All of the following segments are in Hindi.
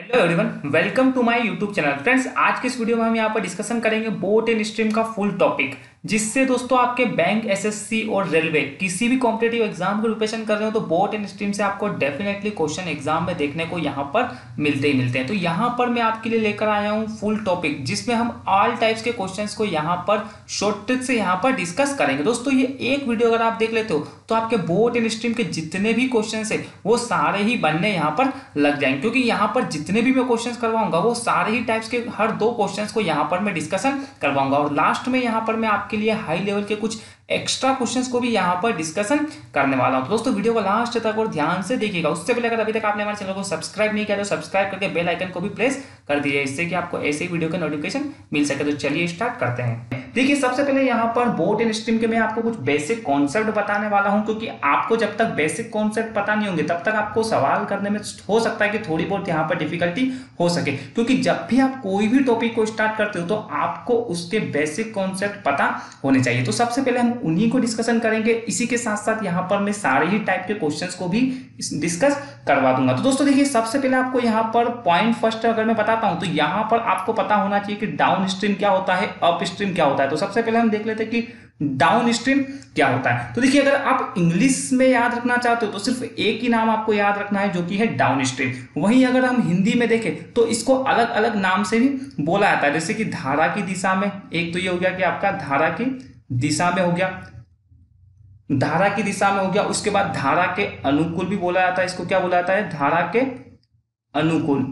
Hello everyone, welcome to my YouTube channel. Friends, आज के इस वीडियो में हम यहाँ पर डिस्कशन करेंगे बोट एंड स्ट्रीम का फुल टॉपिक, जिससे दोस्तों आपके बैंक, एसएससी और रेलवे किसी भी कॉम्पिटेटिव एग्जाम की प्रिपरेशन कर रहे हो तो बोट एंड स्ट्रीम से आपको डेफिनेटली क्वेश्चन एग्जाम में देखने को यहाँ पर मिलते ही मिलते हैं। तो यहाँ पर मैं आपके लिए लेकर आया हूँ फुल टॉपिक, जिसमें हम ऑल टाइप्स के क्वेश्चन को यहाँ पर शॉर्ट ट्रिक से यहाँ पर डिस्कस करेंगे। दोस्तों, ये एक वीडियो अगर आप देख लेते हो तो आपके बोट एंड स्ट्रीम के जितने भी क्वेश्चन है वो सारे ही बनने यहाँ पर लग जाएंगे, क्योंकि यहाँ पर जितने भी मैं क्वेश्चंस करवाऊंगा वो सारे ही टाइप्स के हर दो क्वेश्चंस को यहाँ पर मैं डिस्कशन करवाऊंगा, और लास्ट में यहाँ पर मैं आपके लिए हाई लेवल के कुछ एक्स्ट्रा क्वेश्चंस को भी यहाँ पर डिस्कशन करने वाला हूं। तो दोस्तों, वीडियो को लास्ट तक और ध्यान से देखिएगा। उससे पहले अगर अभी तक आपने हमारे चैनल को सब्सक्राइब नहीं किया तो सब्सक्राइब करके बेल आइकन को भी प्रेस कर दीजिए, इससे कि आपको ऐसे ही वीडियो का नोटिफिकेशन मिल सके। तो चलिए स्टार्ट करते हैं। देखिए, सबसे पहले यहाँ पर बोट एंड स्ट्रीम के मैं आपको कुछ बेसिक कॉन्सेप्ट बताने वाला हूं, क्योंकि आपको जब तक बेसिक कॉन्सेप्ट पता नहीं होंगे तब तक आपको सवाल करने में हो सकता है कि थोड़ी बहुत यहाँ पर डिफिकल्टी हो सके, क्योंकि जब भी आप कोई भी टॉपिक को स्टार्ट करते हो तो आपको उसके बेसिक कॉन्सेप्ट पता होने चाहिए। तो सबसे पहले हम उन्हीं को डिस्कशन करेंगे। इसी के साथ साथ यहाँ पर मैं सारे ही टाइप के क्वेश्चंस को भी डिस्कस करवा दूंगा। तो दोस्तों देखिए, सबसे पहले आपको यहाँ पर पॉइंट फर्स्ट अगर मैं बताता हूं तो यहाँ पर आपको पता होना चाहिए कि डाउन स्ट्रीम क्या होता है, अप स्ट्रीम क्या होता है। तो सबसे पहले हम देख लेते हैं कि डाउन स्ट्रीम क्या होता है। तो देखिए, अगर आप इंग्लिश में याद रखना चाहते हो तो सिर्फ एक ही नाम आपको याद रखना है, जो कि है डाउन स्ट्रीम। वहीं अगर हम हिंदी में देखें तो इसको अलग अलग नाम से भी बोला जाता है, जैसे कि धारा की दिशा में। एक तो ये हो गया कि आपका धारा की दिशा में हो गया, धारा की दिशा में हो गया। उसके बाद धारा के अनुकूल भी बोला जाता है। इसको क्या बोला जाता है? धारा के अनुकूल,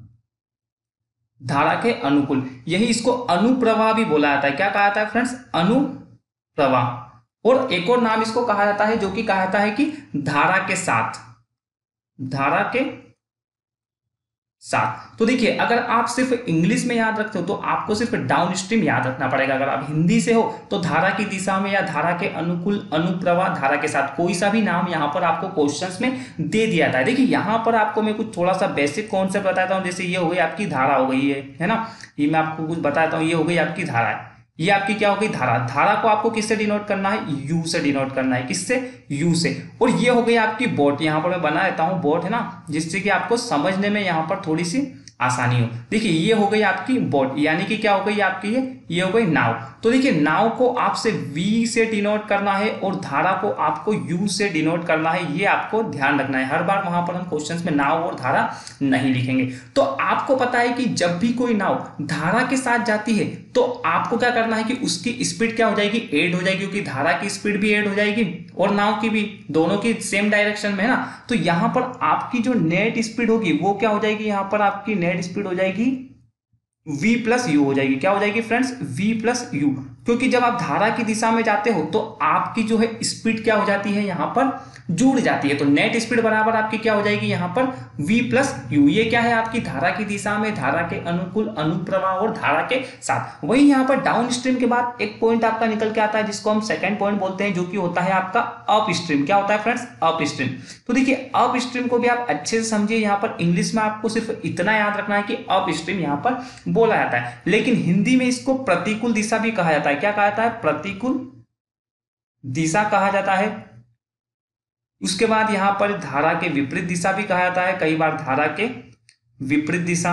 धारा के अनुकूल। यही इसको अनुप्रवाह भी बोला जाता है। क्या कहा जाता है फ्रेंड्स? अनुप्रवाह। और एक और नाम इसको कहा जाता है, जो कि कहा जाता है कि धारा के साथ, धारा के साथ। तो देखिए, अगर आप सिर्फ इंग्लिश में याद रखते हो तो आपको सिर्फ डाउन स्ट्रीम याद रखना पड़ेगा। अगर आप हिंदी से हो तो धारा की दिशा में या धारा के अनुकूल, अनुप्रवाह, धारा के साथ, कोई सा भी नाम यहाँ पर आपको क्वेश्चंस में दे दिया जाता है। देखिए, यहाँ पर आपको मैं कुछ थोड़ा सा बेसिक कॉन्सेप्ट बताता हूँ। जैसे ये हो गई आपकी धारा, हो गई है ना, ये मैं आपको कुछ बताता हूँ। ये हो गई आपकी धारा है, ये आपकी क्या हो गई? धारा। धारा को आपको किससे डिनोट करना है? यू से डिनोट करना है। किससे? यू से। और ये हो गई आपकी बोट। यहाँ पर मैं बना देता हूं बोट, है ना, जिससे कि आपको समझने में यहाँ पर थोड़ी सी आसानी हो। देखिए, ये हो गई आपकी बोट, यानी कि क्या हो गई आपकी? ये हो गई नाव। तो देखिए, नाव को आपसे वी से डिनोट करना है और धारा को आपको यू से डिनोट करना है। ये आपको ध्यान रखना है। हर बार वहां पर हम क्वेश्चंस में नाव और धारा नहीं लिखेंगे। तो आपको पता है कि जब भी कोई नाव धारा के साथ जाती है तो आपको क्या करना है कि उसकी स्पीड क्या हो जाएगी? ऐड हो जाएगी, क्योंकि धारा की स्पीड भी ऐड हो जाएगी और नाव की भी, दोनों की सेम डायरेक्शन में, है ना। तो यहां पर आपकी जो नेट स्पीड होगी वो क्या हो जाएगी? यहां पर आपकी नेट स्पीड हो जाएगी v प्लस यू हो जाएगी। क्या हो जाएगी फ्रेंड्स? v plus you. क्योंकि जब आप धारा की दिशा में जाते हो तो आपकी जो है स्पीड क्या हो जाती है? यहां पर जुड़ जाती है। तो नेट स्पीड बराबर आपकी क्या हो जाएगी? यहां पर v प्लस यू। ये क्या है? आपकी धारा की दिशा में, धारा के अनुकूल, अनुप्रवाह और धारा के साथ। वही यहां पर डाउन स्ट्रीम के बाद एक पॉइंट आपका निकल के आता है, जिसको हम सेकंड पॉइंट बोलते हैं, जो कि होता है आपका अप स्ट्रीम। क्या होता है फ्रेंड्स? Upstream. तो देखिए, अप स्ट्रीम को भी आप अच्छे से समझिए। यहां पर इंग्लिश में आपको सिर्फ इतना याद रखना है कि अप स्ट्रीम यहां पर बोला जाता है, लेकिन हिंदी में इसको प्रतिकूल दिशा भी कहा जाता है। क्या कहा जाता है? प्रतिकूल दिशा कहा जाता है। उसके बाद यहां पर धारा के विपरीत दिशा भी कहा जाता है, कई बार धारा के विपरीत दिशा,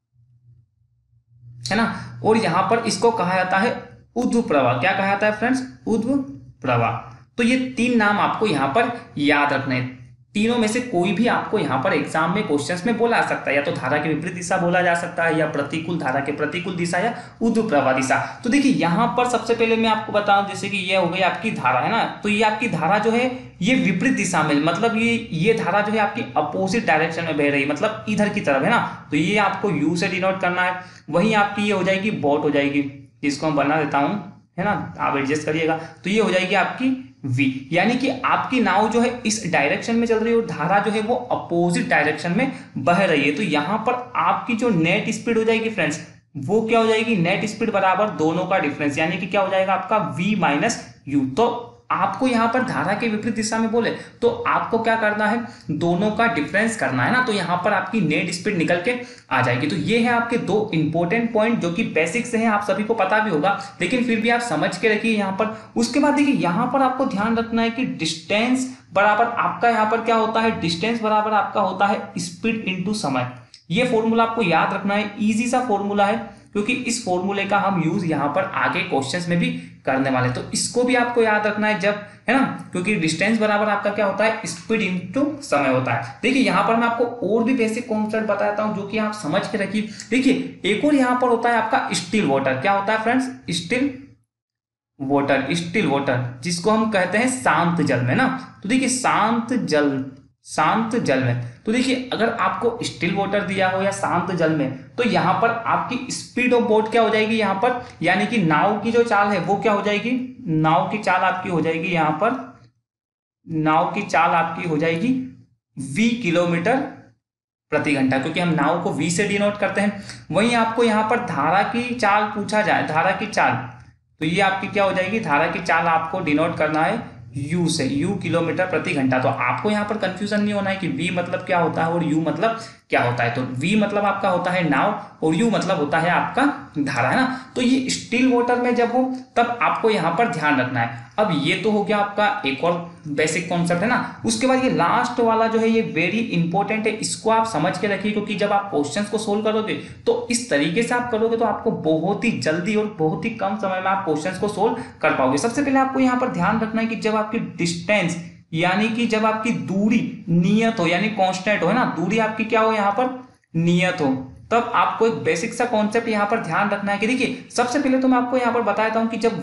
है ना। और यहां पर इसको कहा जाता है ऊर्ध्व प्रवाह। क्या कहा जाता है फ्रेंड्स? ऊर्ध्व प्रवाह। तो ये तीन नाम आपको यहां पर याद रखने हैं। तीनों में से कोई भी आपको यहाँ पर एग्जाम में क्वेश्चंस में बोला जा सकता है। या तो धारा के विपरीत दिशा बोला जा सकता है, या प्रतिकूल, धारा के प्रतिकूल दिशा, या ऊर्ध्व प्रवाह दिशा। तो देखिए, यहाँ पर सबसे पहले मैं आपको बताऊं, जैसे कि ये हो गई आपकी धारा, है ना। तो ये आपकी धारा जो है ये विपरीत दिशा में, मतलब ये धारा जो है आपकी अपोजिट डायरेक्शन में बह रही है, मतलब इधर की तरफ, है ना। तो ये आपको यू से डिनोट करना है। वहीं आपकी ये हो जाएगी बोट हो जाएगी, जिसको मैं बना देता हूं, है ना, आप एडजस्ट करिएगा। तो ये हो जाएगी आपकी v, यानी कि आपकी नाव जो है इस डायरेक्शन में चल रही है और धारा जो है वो अपोजिट डायरेक्शन में बह रही है। तो यहां पर आपकी जो नेट स्पीड हो जाएगी फ्रेंड्स, वो क्या हो जाएगी? नेट स्पीड बराबर दोनों का डिफरेंस, यानी कि क्या हो जाएगा आपका v माइनस यू। तो आपको यहां पर धारा के विपरीत दिशा में बोले तो आपको क्या करना है? दोनों का डिफरेंस करना है ना। तो यहां पर आपकी नेट स्पीड निकल के आ जाएगी। तो ये है आपके दो इंपॉर्टेंट पॉइंट, जो कि बेसिक से हैं, आप सभी को पता भी होगा, लेकिन फिर भी आप समझ के रखिए यहां पर। उसके बाद देखिए, यहां पर आपको ध्यान रखना है कि डिस्टेंस बराबर आपका यहां पर क्या होता है? डिस्टेंस बराबर आपका होता है स्पीड इंटू समय। ये फॉर्मूला आपको याद रखना है, इजी सा फॉर्मूला है, क्योंकि इस फॉर्मूले का हम यूज यहाँ पर आगे क्वेश्चंस में भी करने वाले, तो इसको भी आपको याद रखना है जब, है ना, क्योंकि डिस्टेंस बराबर आपका क्या होता है, स्पीड इनटू समय होता है। देखिए यहाँ पर मैं आपको और भी बेसिक कॉन्सेप्ट बताता हूँ जो कि आप समझ के रखिए। देखिए एक और यहाँ पर होता है आपका स्टिल वाटर। क्या होता है friends? Still water, still water, जिसको हम कहते हैं शांत जल में ना। तो देखिए शांत जल में, तो देखिए अगर आपको स्टिल वाटर दिया हो या शांत जल में, तो यहाँ पर आपकी स्पीड ऑफ बोट क्या हो जाएगी यहाँ पर, यानी कि नाव की जो चाल है वो क्या हो जाएगी, नाव की चाल आपकी हो जाएगी यहाँ पर, नाव की चाल आपकी हो जाएगी v किलोमीटर प्रति घंटा, क्योंकि हम नाव को v से डिनोट करते हैं। वहीं आपको यहाँ पर धारा की चाल पूछा जाए, धारा की चाल, तो ये आपकी क्या हो जाएगी, धारा की चाल आपको डिनोट करना है u से, u किलोमीटर प्रति घंटा। तो आपको यहाँ पर कंफ्यूजन नहीं होना है कि v मतलब क्या होता है और u मतलब क्या होता है। तो v मतलब आपका होता है नाव और u मतलब होता है आपका धारा, है ना। तो ये स्टिल वाटर में जब हो तब आपको यहाँ पर ध्यान रखना है। अब ये तो हो गया आपका एक और बेसिक कॉन्सेप्ट, है ना। उसके बाद ये लास्ट वाला जो है ये वेरी इंपॉर्टेंट है, इसको आप समझ के रखिए, क्योंकि जब आप क्वेश्चंस को सोल्व करोगे तो इस तरीके से आप करोगे तो आपको बहुत ही जल्दी और बहुत ही कम समय में आप क्वेश्चंस को सोल्व कर पाओगे। सबसे पहले आपको यहाँ पर ध्यान रखना है कि जब आपकी डिस्टेंस, यानी कि जब आपकी दूरी नियत हो, यानी कांस्टेंट हो, है ना, दूरी आपकी क्या हो यहाँ पर, नियत हो, तब आपको एक बेसिक सा कॉन्सेप्ट यहाँ पर ध्यान रखना है कि देखिए सबसे पहले तो मैं आपको यहाँ पर बताता हूँ कि जब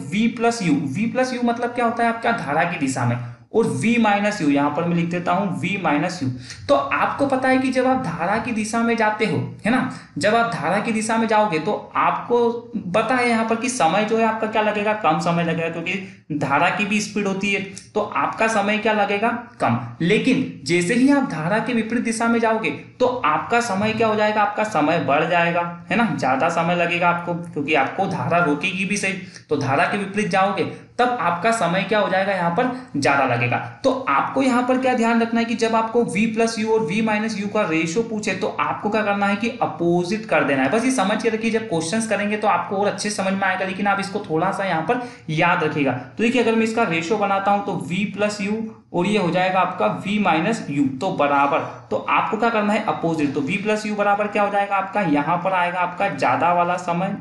v+u मतलब क्या होता है आपका धारा की दिशा में, और v-u यहाँ पर मैं लिख देता हूँ v-u। तो आपको पता है कि जब आप धारा की दिशा में जाते हो, है ना, जब आप धारा की दिशा में जाओगे तो आपको पता है यहाँ पर कि समय जो है आपका क्या लगेगा, कम समय लगेगा, क्योंकि धारा की भी स्पीड होती है, तो आपका समय क्या लगेगा, कम। लेकिन जैसे ही आप धारा के विपरीत दिशा में जाओगे तो आपका समय क्या हो जाएगा, आपका समय बढ़ जाएगा, है ना, ज्यादा समय लगेगा आपको, क्योंकि आपको धारा रोकेगी भी सही। तो धारा के विपरीत जाओगे तब आपका समय क्या हो जाएगा, यहाँ पर ज्यादा लगेगा। तो आपको यहाँ पर क्या ध्यान रखना है कि जब आपको v+u और v-u का रेशियो पूछे तो आपको क्या करना है कि अपोजिट कर देना है। बस ये समझ के रखिए, जब क्वेश्चंस करेंगे तो आपको और अच्छे समझ में आएगा, लेकिन आप इसको थोड़ा सा यहाँ पर याद रखिएगा। तो देखिए अगर मैं इसका रेशियो बनाता हूं तो v+u और ये हो जाएगा आपका v-u, तो बराबर, तो आपको क्या करना है, अपोजिट। तो v+u बराबर क्या हो जाएगा आपका, यहाँ पर आएगा आपका ज्यादा वाला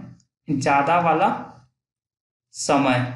समय,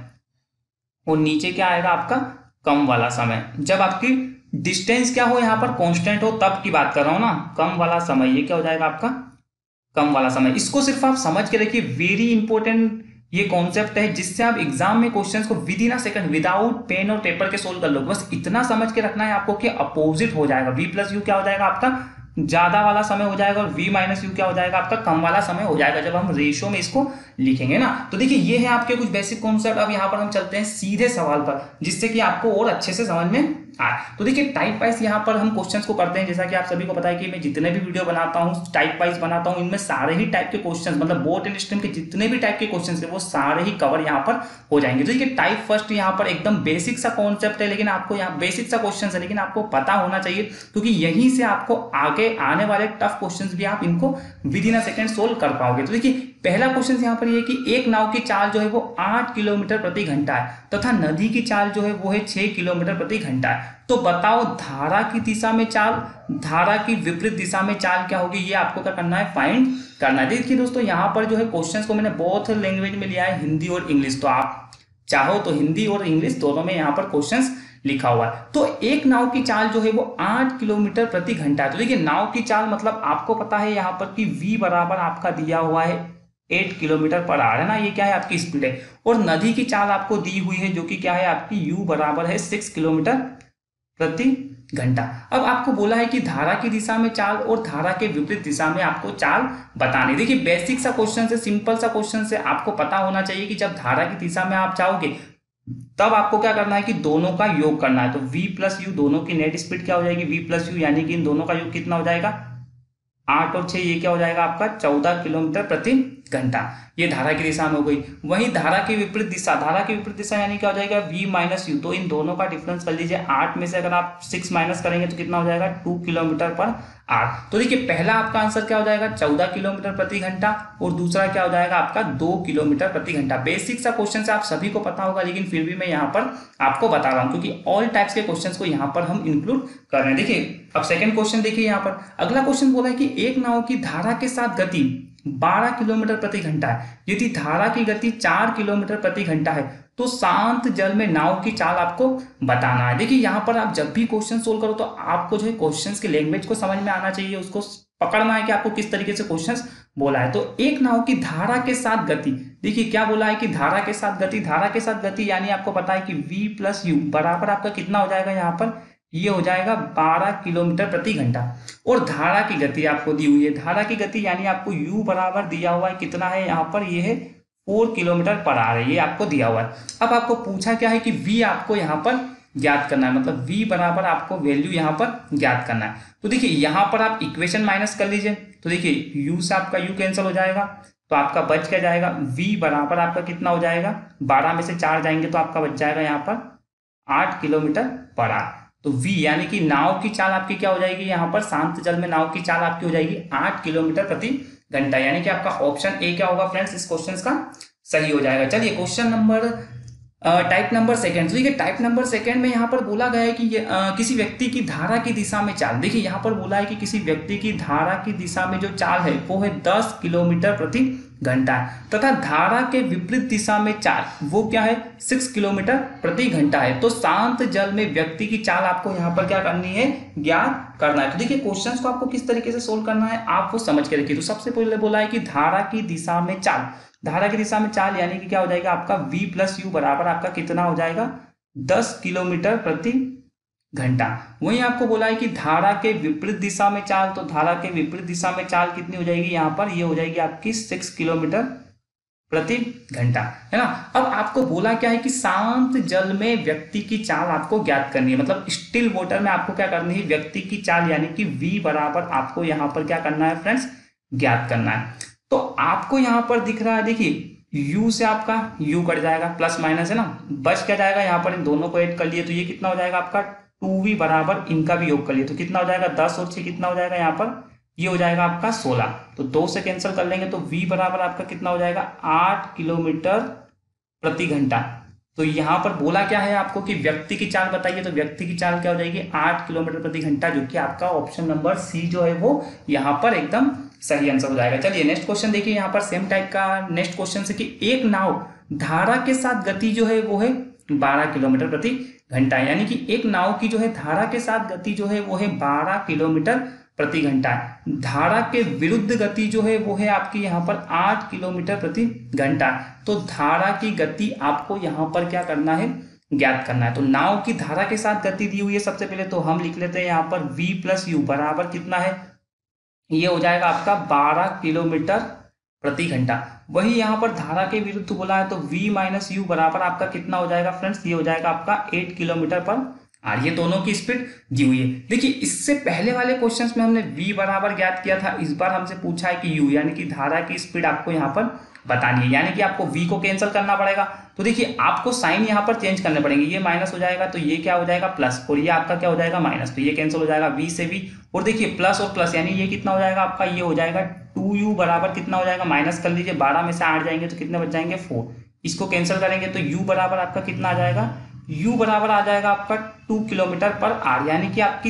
और नीचे क्या आएगा आपका, कम वाला समय। जब आपकी डिस्टेंस क्या हो, यहाँ पर कांस्टेंट हो, तब की बात कर रहा हूं ना, कम वाला समय, ये क्या हो जाएगा आपका, कम वाला समय। इसको सिर्फ आप समझ के रखिए, वेरी इंपॉर्टेंट ये कॉन्सेप्ट है, जिससे आप एग्जाम में क्वेश्चंस को within a second without pen और पेपर के सोल्व कर लो। बस इतना समझ के रखना है आपको कि अपोजिट हो जाएगा, v+u क्या हो जाएगा आपका, ज्यादा वाला समय हो जाएगा, और v-u क्या हो जाएगा आपका, कम वाला समय हो जाएगा, जब हम रेशियो में इसको लिखेंगे ना। तो देखिए ये है आपके कुछ बेसिक कॉन्सेप्ट। अब यहाँ पर हम चलते हैं सीधे सवाल पर, जिससे कि आपको और अच्छे से समझ में आए। तो देखिए टाइप वाइज यहाँ पर हम क्वेश्चंस को करते हैं। जैसा कि आप सभी को पता है कि मैं जितने भी वीडियो बनाता हूँ टाइप वाइज बनाता हूँ, इनमें सारे ही टाइप के क्वेश्चंस, मतलब बोर्ड एंड स्ट्रीम के जितने भी टाइप के क्वेश्चंस है वो सारे ही कवर यहाँ पर हो जाएंगे। तो देखिए टाइप फर्स्ट यहाँ पर एकदम बेसिक सा कॉन्सेप्ट है, लेकिन आपको यहाँ बेसिक सा क्वेश्चन है, लेकिन आपको पता होना चाहिए, क्योंकि यहीं से आपको आगे आने वाले टफ क्वेश्चंस भी आप इनको within a second solve कर पाओगे। तो देखिए पहला क्वेश्चन यहाँ पर ये कि एक नाव की चाल जो है वो 8 किलोमीटर प्रति घंटा है, तथा नदी की चाल जो है वो है 6 किलोमीटर प्रति घंटा है। तो बताओ धारा की दिशा में चाल, धारा की विपरीत दिशा में चाल क्या होगी, ये आपको क्या करना है, फाइंड करना है। देखिए दोस्तों यहाँ पर जो है क्वेश्चंस को मैंने बोथ लैंग्वेज में लिया है, हिंदी और इंग्लिश। तो आप चाहो तो हिंदी और इंग्लिश दोनों में यहाँ पर क्वेश्चंस लिखा हुआ है। तो एक नाव की चाल जो है वो 8 किलोमीटर प्रति घंटा है। तो देखिए नाव की चाल मतलब आपको पता है यहाँ पर कि v बराबर आपका दिया हुआ है 8 किलोमीटर पर आवर, है ना, ये क्या है आपकी स्पीड है। और नदी की चाल आपको दी हुई है जो कि क्या है आपकी u बराबर है 6 किलोमीटर प्रति घंटा। अब आपको बोला है कि धारा की दिशा में चाल और धारा के विपरीत दिशा में आपको चाल बतानी। देखिए बेसिक सा क्वेश्चन से, सिंपल सा क्वेश्चन से आपको पता होना चाहिए कि जब धारा की दिशा में आप जाओगे तब आपको क्या करना है कि दोनों का योग करना है। तो v+u दोनों की नेट स्पीड क्या हो जाएगी, v+u यानी कि इन दोनों का योग कितना हो जाएगा, 8 और 6, ये क्या हो जाएगा आपका 14 किलोमीटर प्रति घंटा। ये धारा की दिशा में हो गई। वहीं धारा की विपरीत दिशा यानी क्या हो जाएगा, v-u। तो इन दोनों का डिफरेंस कर लीजिए, 8 में से अगर आप 6 माइनस करेंगे तो कितना हो जाएगा, 2 किलोमीटर पर आवर। तो देखिए पहला आपका आंसर क्या हो जाएगा, 14 किलोमीटर प्रति घंटा, और दूसरा क्या हो जाएगा आपका 2 किलोमीटर प्रति घंटा। बेसिक सा क्वेश्चन से आप सभी को पता होगा, लेकिन फिर भी मैं यहाँ पर आपको बता रहा हूँ, क्योंकि ऑल टाइप्स के क्वेश्चन को यहाँ पर हम इंक्लूड कर रहे हैं। देखिए अब सेकंड क्वेश्चन देखिए यहाँ पर, अगला क्वेश्चन बोला है कि एक नाव की धारा के साथ गति 12 किलोमीटर प्रति घंटा है, यदि धारा की गति 4 किलोमीटर प्रति घंटा है तो शांत जल में नाव की चाल आपको बताना है। देखिए यहाँ पर आप जब भी क्वेश्चन सोल्व करो तो आपको जो है क्वेश्चंस की लैंग्वेज को समझ में आना चाहिए, उसको पकड़ना है कि आपको किस तरीके से क्वेश्चंस बोला है। तो एक नाव की धारा के साथ गति, देखिए क्या बोला है कि धारा के साथ गति, धारा के साथ गति यानी आपको पता है कि v प्लस यू बराबर आपका कितना हो जाएगा, यहाँ पर ये हो जाएगा 12 किलोमीटर प्रति घंटा। और धारा की गति आपको दी हुई है, धारा की गति यानी आपको u बराबर दिया हुआ है, कितना है यहाँ पर, ये है 4 किलोमीटर पर आवर है, ये आपको दिया हुआ है। अब आपको पूछा क्या है कि v आपको यहाँ पर ज्ञात करना है, मतलब v बराबर आपको वैल्यू यहाँ पर ज्ञात करना है। तो देखिए यहाँ पर आप इक्वेशन माइनस कर लीजिए, तो देखिए u से आपका u कैंसिल हो जाएगा, तो आपका बच क्या जाएगा, v बराबर आपका कितना हो जाएगा, 12 में से 4 जाएंगे तो आपका बच जाएगा यहाँ पर 8 किलोमीटर पर आवर। तो v यानी कि नाव की चाल आपकी क्या हो जाएगी, यहाँ पर शांत जल में नाव की चाल आपकी हो जाएगी 8 किलोमीटर प्रति घंटा, यानी कि आपका ऑप्शन ए क्या होगा फ्रेंड्स इस क्वेश्चन का सही हो जाएगा। चलिए question number type number second, तो देखिए टाइप नंबर सेकंड में यहाँ पर बोला गया है कि किसी व्यक्ति की धारा की दिशा में चाल, देखिए यहाँ पर बोला है कि किसी व्यक्ति की धारा की दिशा में जो चाल है वो है 10 किलोमीटर प्रति घंटा है, तथा धारा के विपरीत दिशा में चाल वो क्या है 6 किलोमीटर प्रति घंटा है। तो शांत जल में व्यक्ति की चाल आपको यहाँ पर क्या करनी है, ज्ञात करना है। तो देखिए क्वेश्चंस को आपको किस तरीके से सोल्व करना है आप वो समझ के रखिए। तो सबसे पहले बोला है कि धारा की दिशा में चाल, धारा की दिशा में चाल यानी कि क्या हो जाएगा आपका v प्लस यू बराबर आपका कितना हो जाएगा 10 किलोमीटर प्रति घंटा। वहीं आपको बोला है कि धारा के विपरीत दिशा में चाल, तो धारा के विपरीत दिशा में चाल कितनी हो जाएगी, यहाँ पर ये हो जाएगी आपकी 6 किलोमीटर प्रति घंटा, है ना। अब आपको बोला क्या है कि शांत जल में व्यक्ति की चाल आपको ज्ञात करनी है, मतलब स्टिल वाटर में आपको क्या करनी है, व्यक्ति की चाल यानी कि v बराबर आपको यहाँ पर क्या करना है फ्रेंड्स, ज्ञात करना है। तो आपको यहाँ पर दिख रहा है, देखिए u से आपका u कट जाएगा, प्लस माइनस है ना, बच क्या जाएगा, यहाँ पर इन दोनों को ऐड कर लिए तो ये कितना हो जाएगा आपका 2v बराबर इनका भी योग कर लिए तो कितना हो जाएगा 10 और 6 कितना हो जाएगा, यहाँ पर ये हो जाएगा आपका 16, तो 2 से कैंसिल कर लेंगे तो v बराबर आपका कितना हो जाएगा 8 किलोमीटर प्रति घंटा। तो यहाँ पर बोला क्या है आपको कि व्यक्ति की चाल बताइए, तो व्यक्ति की चाल क्या हो जाएगी 8 किलोमीटर प्रति घंटा, जो कि आपका ऑप्शन नंबर सी जो है वो यहाँ पर एकदम सही आंसर हो जाएगा। चलिए नेक्स्ट क्वेश्चन देखिए, यहाँ पर सेम टाइप का नेक्स्ट क्वेश्चन से कि एक नाव धारा के साथ गति जो है वो है 12 किलोमीटर प्रति घंटा, यानी कि एक नाव की जो है धारा के साथ गति जो है वो है 12 किलोमीटर प्रति घंटा है। धारा के विरुद्ध गति जो है वो है आपकी यहाँ पर 8 किलोमीटर प्रति घंटा। तो धारा की गति आपको यहाँ पर क्या करना है, ज्ञात करना है। तो नाव की धारा के साथ गति दी हुई है, सबसे पहले तो हम लिख लेते हैं यहाँ पर v प्लस यू बराबर कितना है, ये हो जाएगा आपका 12 किलोमीटर प्रति घंटा। वही यहाँ पर धारा के विरुद्ध बोला है तो v माइनस यू बराबर आपका कितना हो जाएगा फ्रेंड्स, ये हो जाएगा आपका 8 किलोमीटर पर आर, ये दोनों की स्पीड दी हुई है। देखिए इससे पहले वाले क्वेश्चंस में हमने v बराबर ज्ञात किया था, इस बार हमसे पूछा है कि u यानी कि धारा की स्पीड आपको यहाँ पर बतानी है, यानी कि आपको v को कैंसिल करना पड़ेगा। तो देखिए आपको साइन यहाँ पर चेंज करने पड़ेंगे, ये माइनस हो जाएगा तो ये क्या हो जाएगा प्लस, और ये आपका क्या हो जाएगा माइनस, तो ये कैंसिल हो जाएगा v से v, और देखिए प्लस और प्लस यानी ये कितना हो जाएगा आपका, ये हो जाएगा 2u बराबर कितना हो जाएगा, माइनस कर लीजिए, 12 में से 8 जाएंगे तो कितने बच जाएंगे 4, इसको कैंसिल करेंगे तो u बराबर आपका कितना आ जाएगा, u बराबर आ जाएगा आपका 2 किलोमीटर पर आवर, यानी कि आपकी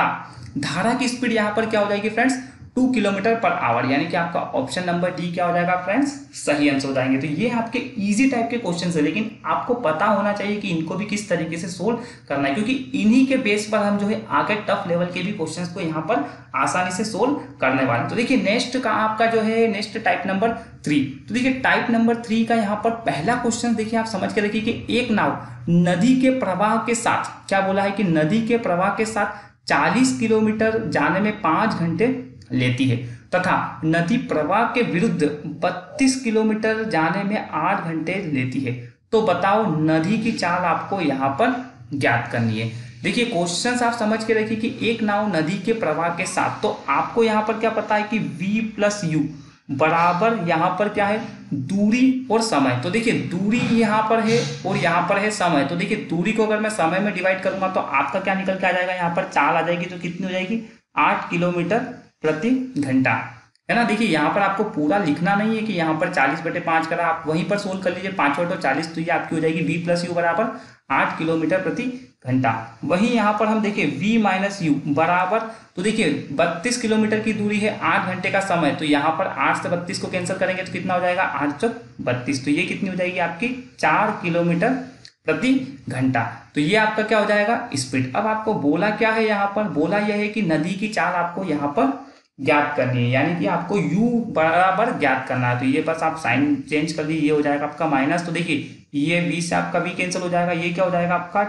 धारा की स्पीड यहाँ पर क्या हो जाएगी फ्रेंड्स 2 किलोमीटर पर आवर, यानी कि आपका ऑप्शन नंबर डी क्या हो जाएगा फ्रेंड्स, सही आंसर हो जाएंगे। तो ये आपके इजी टाइप के क्वेश्चन है, लेकिन आपको पता होना चाहिए कि इनको भी किस तरीके से सोल्व करना है, क्योंकि इन्हीं के बेस पर हम जो है आगे टफ लेवल के भी क्वेश्चंस को यहाँ पर आसानी से सोल्व करने वाले। तो देखिए नेक्स्ट का आपका जो है नेक्स्ट टाइप नंबर 3, तो देखिए टाइप नंबर 3 का यहाँ पर पहला क्वेश्चन देखिए आप समझ के रखिए कि एक नाव नदी के प्रवाह के साथ, क्या बोला है कि नदी के प्रवाह के साथ 40 किलोमीटर जाने में 5 घंटे लेती है, तथा नदी प्रवाह के विरुद्ध 32 किलोमीटर जाने में 8 घंटे लेती है। तो बताओ नदी की चाल आपको यहाँ पर ज्ञात करनी है। देखिए क्वेश्चंस आप समझ के रखिए कि एक नाव नदी के प्रवाह के साथ, तो आपको यहाँ पर क्या पता है कि v प्लस यू बराबर यहाँ पर क्या है दूरी और समय। तो देखिए दूरी यहाँ पर है और यहाँ पर है समय, तो देखिए दूरी को अगर मैं समय में डिवाइड करूंगा तो आपका क्या निकल के आ जाएगा, यहाँ पर चाल आ जाएगी तो कितनी हो जाएगी 8 किलोमीटर प्रति घंटा, है ना। देखिए यहाँ पर आपको पूरा लिखना नहीं है कि यहाँ पर 40/5 करा, आप वहीं पर सोल्व कर लीजिए 5/40, तो ये आपकी हो जाएगी v + u बराबर 8 किलोमीटर प्रति घंटा। वहीं यहाँ पर हम देखिए v - u बराबर, तो देखिए 32 किलोमीटर की दूरी है, 8 घंटे का समय, तो यहाँ पर 8 से 32 को कैंसिल करेंगे तो कितना हो जाएगा 8 × 32, तो ये कितनी हो जाएगी आपकी 4 किलोमीटर प्रति घंटा। तो ये आपका क्या हो जाएगा स्पीड। अब आपको बोला क्या है, यहाँ पर बोला यह है कि नदी की चाल आपको यहाँ पर ज्ञात करनी है, यानी कि आपको u बराबर ज्ञात करना है। तो ये बस आप साइन चेंज कर लीजिए, ये हो जाएगा आपका माइनस, तो देखिए ये v से आपका v कैंसिल हो जाएगा, ये क्या हो जाएगा आपका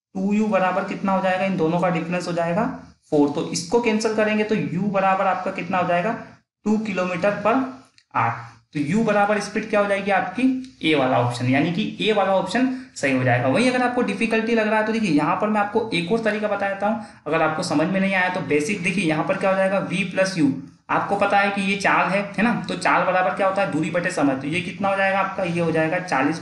2u बराबर कितना हो जाएगा, इन दोनों का डिफरेंस हो जाएगा 4, तो इसको कैंसिल करेंगे तो u बराबर आपका कितना हो जाएगा 2 किलोमीटर/आवर। तो u बराबर स्पीड क्या हो जाएगी आपकी ए वाला ऑप्शन, यानी कि ए वाला ऑप्शन सही हो जाएगा। वहीं अगर आपको डिफिकल्टी लग रहा है तो देखिए यहाँ पर मैं आपको एक और तरीका बता देता हूँ, अगर आपको समझ में नहीं आया तो बेसिक देखिए यहाँ पर क्या हो जाएगा v + u, आपको पता है कि ये चाल है ना, तो चाल बराबर क्या होता है दूरी बटे समय, तो ये कितना हो जाएगा आपका, ये हो जाएगा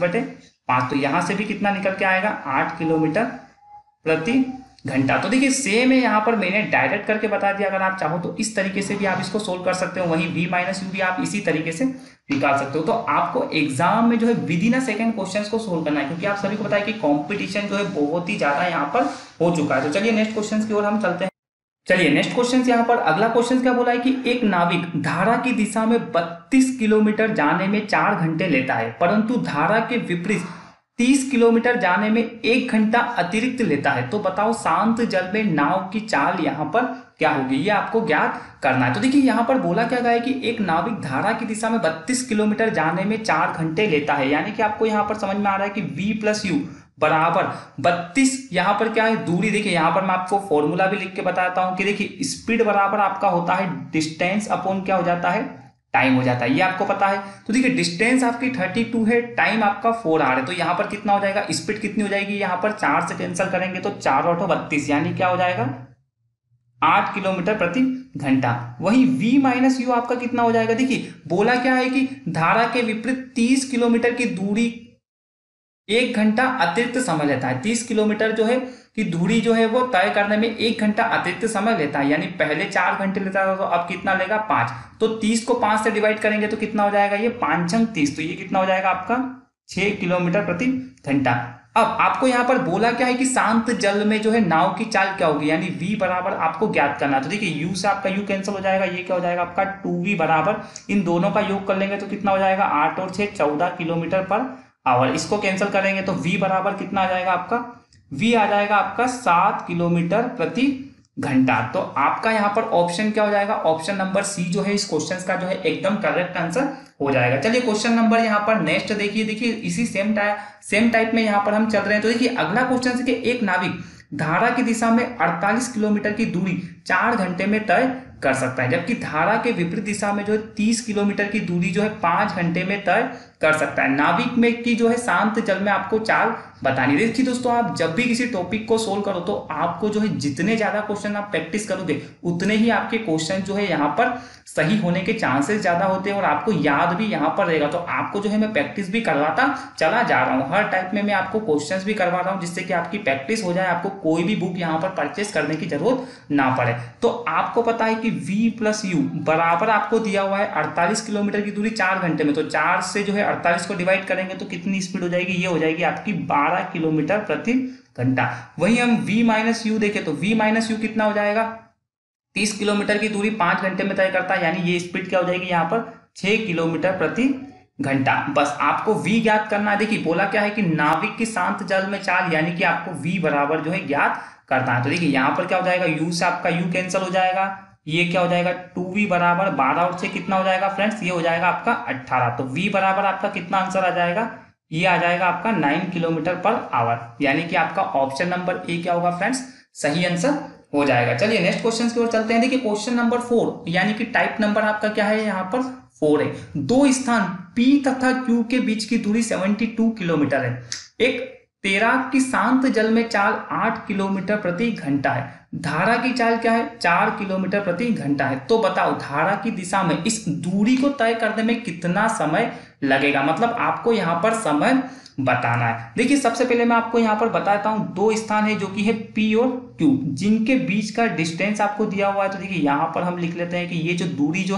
40/5, तो यहाँ से भी कितना निकल के आएगा 8 किलोमीटर प्रति घंटा। तो देखिए सेम है, यहाँ पर मैंने डायरेक्ट करके बता दिया, अगर आप चाहो तो इस तरीके से भी आप इसको सोल्व कर सकते हो, वहीं v - u भी आप इसी तरीके से निकाल सकते हो। तो आपको एग्जाम में जो है विदिन अ सेकंड क्वेश्चंस को सोल्व करना है, क्योंकि आप सभी को पता है कि कंपटीशन जो है बहुत ही ज्यादा यहाँ पर हो चुका है। तो चलिए नेक्स्ट क्वेश्चन की ओर हम चलते हैं। चलिए नेक्स्ट क्वेश्चन यहाँ पर अगला क्वेश्चन क्या बोला है कि एक नाविक धारा की दिशा में 32 किलोमीटर जाने में 4 घंटे लेता है, परंतु धारा के विपरीत 30 किलोमीटर जाने में 1 घंटा अतिरिक्त लेता है। तो बताओ शांत जल में नाव की चाल यहाँ पर क्या होगी, ये आपको ज्ञात करना है। तो देखिए यहाँ पर बोला क्या गया है कि एक नाविक धारा की दिशा में 32 किलोमीटर जाने में 4 घंटे लेता है, यानी कि आपको यहाँ पर समझ में आ रहा है कि v + u बराबर 32, यहाँ पर क्या है दूरी। देखिए यहाँ पर मैं आपको फॉर्मूला भी लिख के बताता हूँ कि देखिए स्पीड बराबर आपका होता है डिस्टेंस अपॉन क्या हो जाता है टाइम हो जाता है, ये आपको पता है। तो देखिए डिस्टेंस आपकी 32 है, टाइम आपका 4 आवर है, तो यहाँ पर कितना हो जाएगा स्पीड कितनी हो जाएगी, यहाँ पर 4 से कैंसिल करेंगे तो 4/32, यानी क्या हो जाएगा 8 किलोमीटर प्रति घंटा। वहीं v - u आपका कितना हो जाएगा, देखिए बोला क्या है कि धारा के विपरीत 30 किलोमीटर की दूरी 1 घंटा अतिरिक्त समय लेता है। 30 किलोमीटर जो है कि दूरी जो है वो तय करने में 1 घंटा अतिरिक्त समय लेता है, यानी पहले 4 घंटे लेता था तो अब कितना लेगा 5, तो 30 को 5 से डिवाइड करेंगे तो कितना हो जाएगा ये 5 × 30, तो ये कितना हो जाएगा आपका 6 किलोमीटर प्रति घंटा। अब आपको यहाँ पर बोला क्या है कि शांत जल में जो है नाव की चाल क्या होगी, यानी v बराबर आपको ज्ञात करना है। तो देखिए u से आपका u कैंसिल हो जाएगा, ये क्या हो जाएगा आपका 2v बराबर, इन दोनों का योग कर लेंगे तो कितना हो जाएगा 8 और 6 14 किलोमीटर/आवर। इसको कैंसिल करेंगे तो v बराबर कितना आ जाएगा आपका, v आ जाएगा आपका 7 किलोमीटर प्रति घंटा। तो आपका यहाँ पर ऑप्शन क्या हो जाएगा, ऑप्शन नंबर सी जो है इस क्वेश्चन का जो है एकदम करेक्ट आंसर हो जाएगा। चलिए क्वेश्चन नंबर यहाँ पर नेक्स्ट देखिए इसी सेम टाइप में यहाँ पर हम चल रहे हैं। तो देखिए अगला क्वेश्चन है कि एक नाविक धारा की दिशा में 48 किलोमीटर की दूरी 4 घंटे में तय कर सकता है, जबकि धारा के विपरीत दिशा में जो है 30 किलोमीटर की दूरी जो है 5 घंटे में तय कर सकता है। नाविक में की जो है शांत जल में आपको चाल बतानी। देखिए दोस्तों, आप जब भी किसी टॉपिक को सोल्व करो तो आपको जो है जितने ज्यादा क्वेश्चन आप प्रैक्टिस करोगे उतने ही आपके क्वेश्चन जो है यहाँ पर सही होने के चांसेस ज्यादा होते हैं और आपको याद भी यहाँ पर रहेगा। तो आपको जो है मैं प्रैक्टिस भी करवाता चला जा रहा हूँ, हर टाइप में मैं आपको क्वेश्चंस भी करवा रहा हूँ जिससे कि आपकी प्रैक्टिस हो जाए, आपको कोई भी बुक यहाँ पर परचेस करने की जरूरत ना पड़े। तो आपको पता है कि v + u बराबर आपको दिया हुआ है 48 किलोमीटर की दूरी 4 घंटे में, तो 4 से जो है 48 को डिवाइड करेंगे तो कितनी स्पीड हो जाएगी, ये हो जाएगी आपकी 12 किलोमीटर प्रति घंटा। वहीं हम v - u देखें तो v - u कितना हो जाएगा, 30 किलोमीटर की दूरी 5 घंटे में तय करता है, यानी ये स्पीड क्या हो जाएगी यहाँ पर 6 किलोमीटर प्रति घंटा। बस आपको v ज्ञात करना है। देखिए बोला क्या है कि नाविक की शांत जल में चाल, यानी कि आपको v बराबर जो है ज्ञात करना है। तो देखिए यहाँ पर क्या हो जाएगा, u से आपका u कैंसिल हो जाएगा, ये क्या हो जाएगा 2v बराबर 12 और 6 कितना हो जाएगा फ्रेंड्स, ये हो जाएगा आपका 18। तो v बराबर आपका कितना आंसर आ जाएगा, ये आ जाएगा आपका 9 किलोमीटर/आवर, यानी कि आपका ऑप्शन नंबर ए क्या होगा फ्रेंड्स, सही आंसर हो जाएगा। चलिए नेक्स्ट क्वेश्चन की ओर चलते हैं। देखिए क्वेश्चन नंबर 4, यानी कि टाइप नंबर आपका क्या है यहाँ पर 4 है। दो स्थान P तथा Q के बीच की दूरी 72 किलोमीटर है। एक तैराक की शांत जल में चाल 8 किलोमीटर प्रति घंटा है। धारा की चाल क्या है, 4 किलोमीटर प्रति घंटा है। तो बताओ धारा की दिशा में इस दूरी को तय करने में कितना समय लगेगा, मतलब आपको यहाँ पर समय बताना है। देखिए सबसे पहले मैं आपको यहाँ पर बताता हूँ, दो स्थान है जो कि है P और Q, जिनके बीच का डिस्टेंस आपको दिया हुआ है। तो देखिए यहाँ पर हम लिख लेते हैं कि ये जो दूरी जो है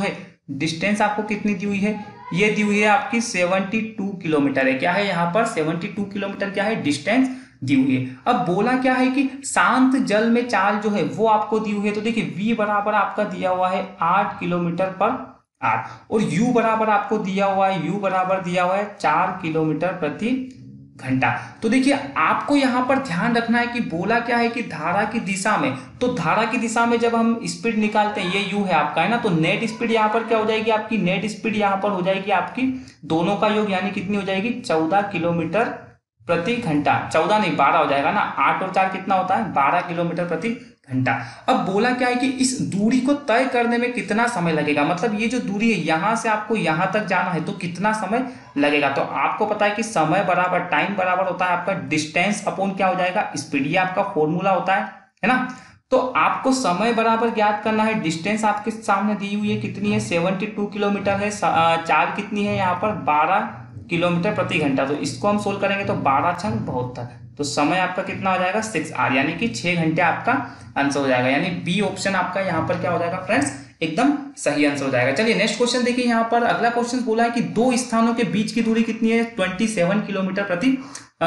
डिस्टेंस आपको कितनी दी हुई है, ये दी हुई है आपकी 72 किलोमीटर है। क्या है यहाँ पर 72 किलोमीटर क्या है डिस्टेंस दी हुई है। अब बोला क्या है कि शांत जल में चाल जो है वो आपको दी हुई है। तो देखिए v बराबर आपका दिया हुआ है 8 किलोमीटर पर आवर और u बराबर आपको दिया हुआ है, u बराबर दिया हुआ है 4 किलोमीटर प्रति घंटा। तो देखिए आपको यहां पर ध्यान रखना है कि बोला क्या है कि धारा की दिशा में, तो धारा की दिशा में जब हम स्पीड निकालते हैं, ये u है आपका है ना, तो नेट स्पीड यहां पर क्या हो जाएगी आपकी, नेट स्पीड यहां पर हो जाएगी आपकी दोनों का योग, यानी कितनी हो जाएगी 14 किलोमीटर प्रति घंटा, 14 नहीं 12 हो जाएगा ना, 8 और 4 कितना होता है 12 किलोमीटर प्रति घंटा। अब बोला क्या है कि इस दूरी को तय करने में कितना समय लगेगा, मतलब ये जो दूरी है यहां से आपको यहां तक जाना है तो कितना समय लगेगा। तो आपको पता है कि समय बराबर टाइम बराबर होता है आपका डिस्टेंस अपॉन क्या हो जाएगा स्पीड, ये आपका फॉर्मूला होता है ना। तो आपको समय बराबर ज्ञात करना है, डिस्टेंस आपके सामने दी हुई है कितनी है 72 किलोमीटर है, चाल कितनी है यहाँ पर 12 किलोमीटर प्रति घंटा। तो इसको हम सोल्व करेंगे तो 12 छंग 72, तो समय आपका कितना हो जाएगा 6 आवर, यानी कि 6 घंटे आपका आंसर हो जाएगा, यानी बी ऑप्शन आपका यहाँ पर क्या हो जाएगा फ्रेंड्स एकदम सही आंसर हो जाएगा। चलिए नेक्स्ट क्वेश्चन देखिए, यहाँ पर अगला क्वेश्चन बोला है कि दो स्थानों के बीच की दूरी कितनी है 27 किलोमीटर प्रति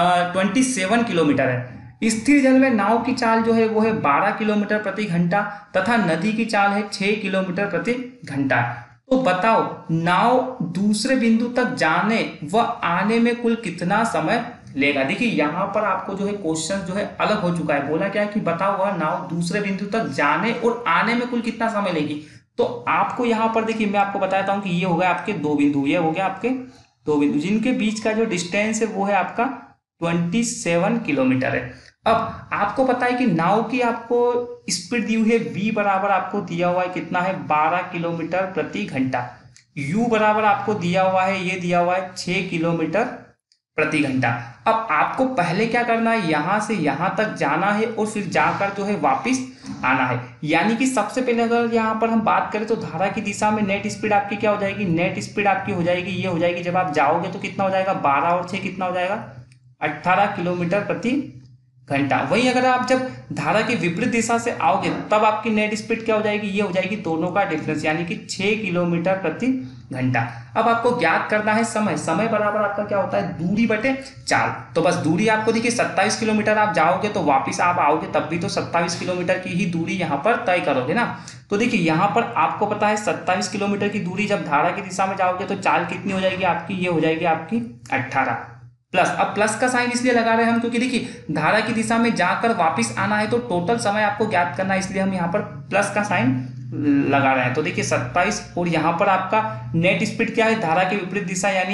27 किलोमीटर है। स्थिर जल में नाव की चाल जो है वो है 12 किलोमीटर प्रति घंटा तथा नदी की चाल है 6 किलोमीटर प्रति घंटा। तो बताओ नाव दूसरे बिंदु तक जाने व आने में कुल कितना समय लेगा। देखिए यहाँ पर आपको जो है क्वेश्चन जो है अलग हो चुका है, बोला क्या है कि बताओ वह नाव दूसरे बिंदु तक जाने और आने में कुल कितना समय लेगी। तो आपको यहाँ पर देखिए मैं आपको बताता हूँ कि ये हो गया आपके दो बिंदु, ये हो गया आपके दो बिंदु जिनके बीच का जो डिस्टेंस है वो है आपका 27 किलोमीटर है। अब आपको पता है कि नाव की आपको स्पीड दी हुई है, v बराबर आपको दिया हुआ है कितना है 12 किलोमीटर प्रति घंटा, u बराबर आपको दिया हुआ है, ये दिया हुआ है 6 किलोमीटर प्रति घंटा। अब आपको पहले क्या करना है, यहां से यहां तक जाना है और फिर जाकर जो है वापस आना है। यानी कि सबसे पहले अगर यहां पर हम बात करें तो धारा की दिशा में नेट स्पीड आपकी क्या हो जाएगी, नेट स्पीड आपकी हो जाएगी, ये हो जाएगी जब आप जाओगे तो कितना हो जाएगा 12 और 6 कितना हो जाएगा 18 किलोमीटर प्रति घंटा। वहीं अगर आप जब धारा की विपरीत दिशा से आओगे तब आपकी नेट स्पीड क्या हो जाएगी, ये हो जाएगी दोनों का डिफरेंस, यानी कि 6 किलोमीटर प्रति घंटा। अब आपको ज्ञात करना है समय, समय बराबर आपका क्या होता है दूरी बटे चाल। तो बस दूरी आपको देखिए 27 किलोमीटर आप जाओगे तो वापिस आप आओगे तब भी तो 27 किलोमीटर की ही दूरी यहाँ पर तय करोगे ना। तो देखिए यहाँ पर आपको पता है 27 किलोमीटर की दूरी जब धारा की दिशा में जाओगे तो चाल कितनी हो जाएगी आपकी, ये हो जाएगी आपकी 18 प्लस। अब प्लस का साइन इसलिए लगा रहे हैं हम क्योंकि देखिए धारा की दिशा में जाकर वापस आना है तो टोटल समय आपको ज्ञात करना है, इसलिए हम यहाँ पर प्लस का साइन लगा रहे हैं। तो देखिए 27 और यहाँ पर आपका नेट स्पीड क्या है धारा की विपरीत दिशा, यानी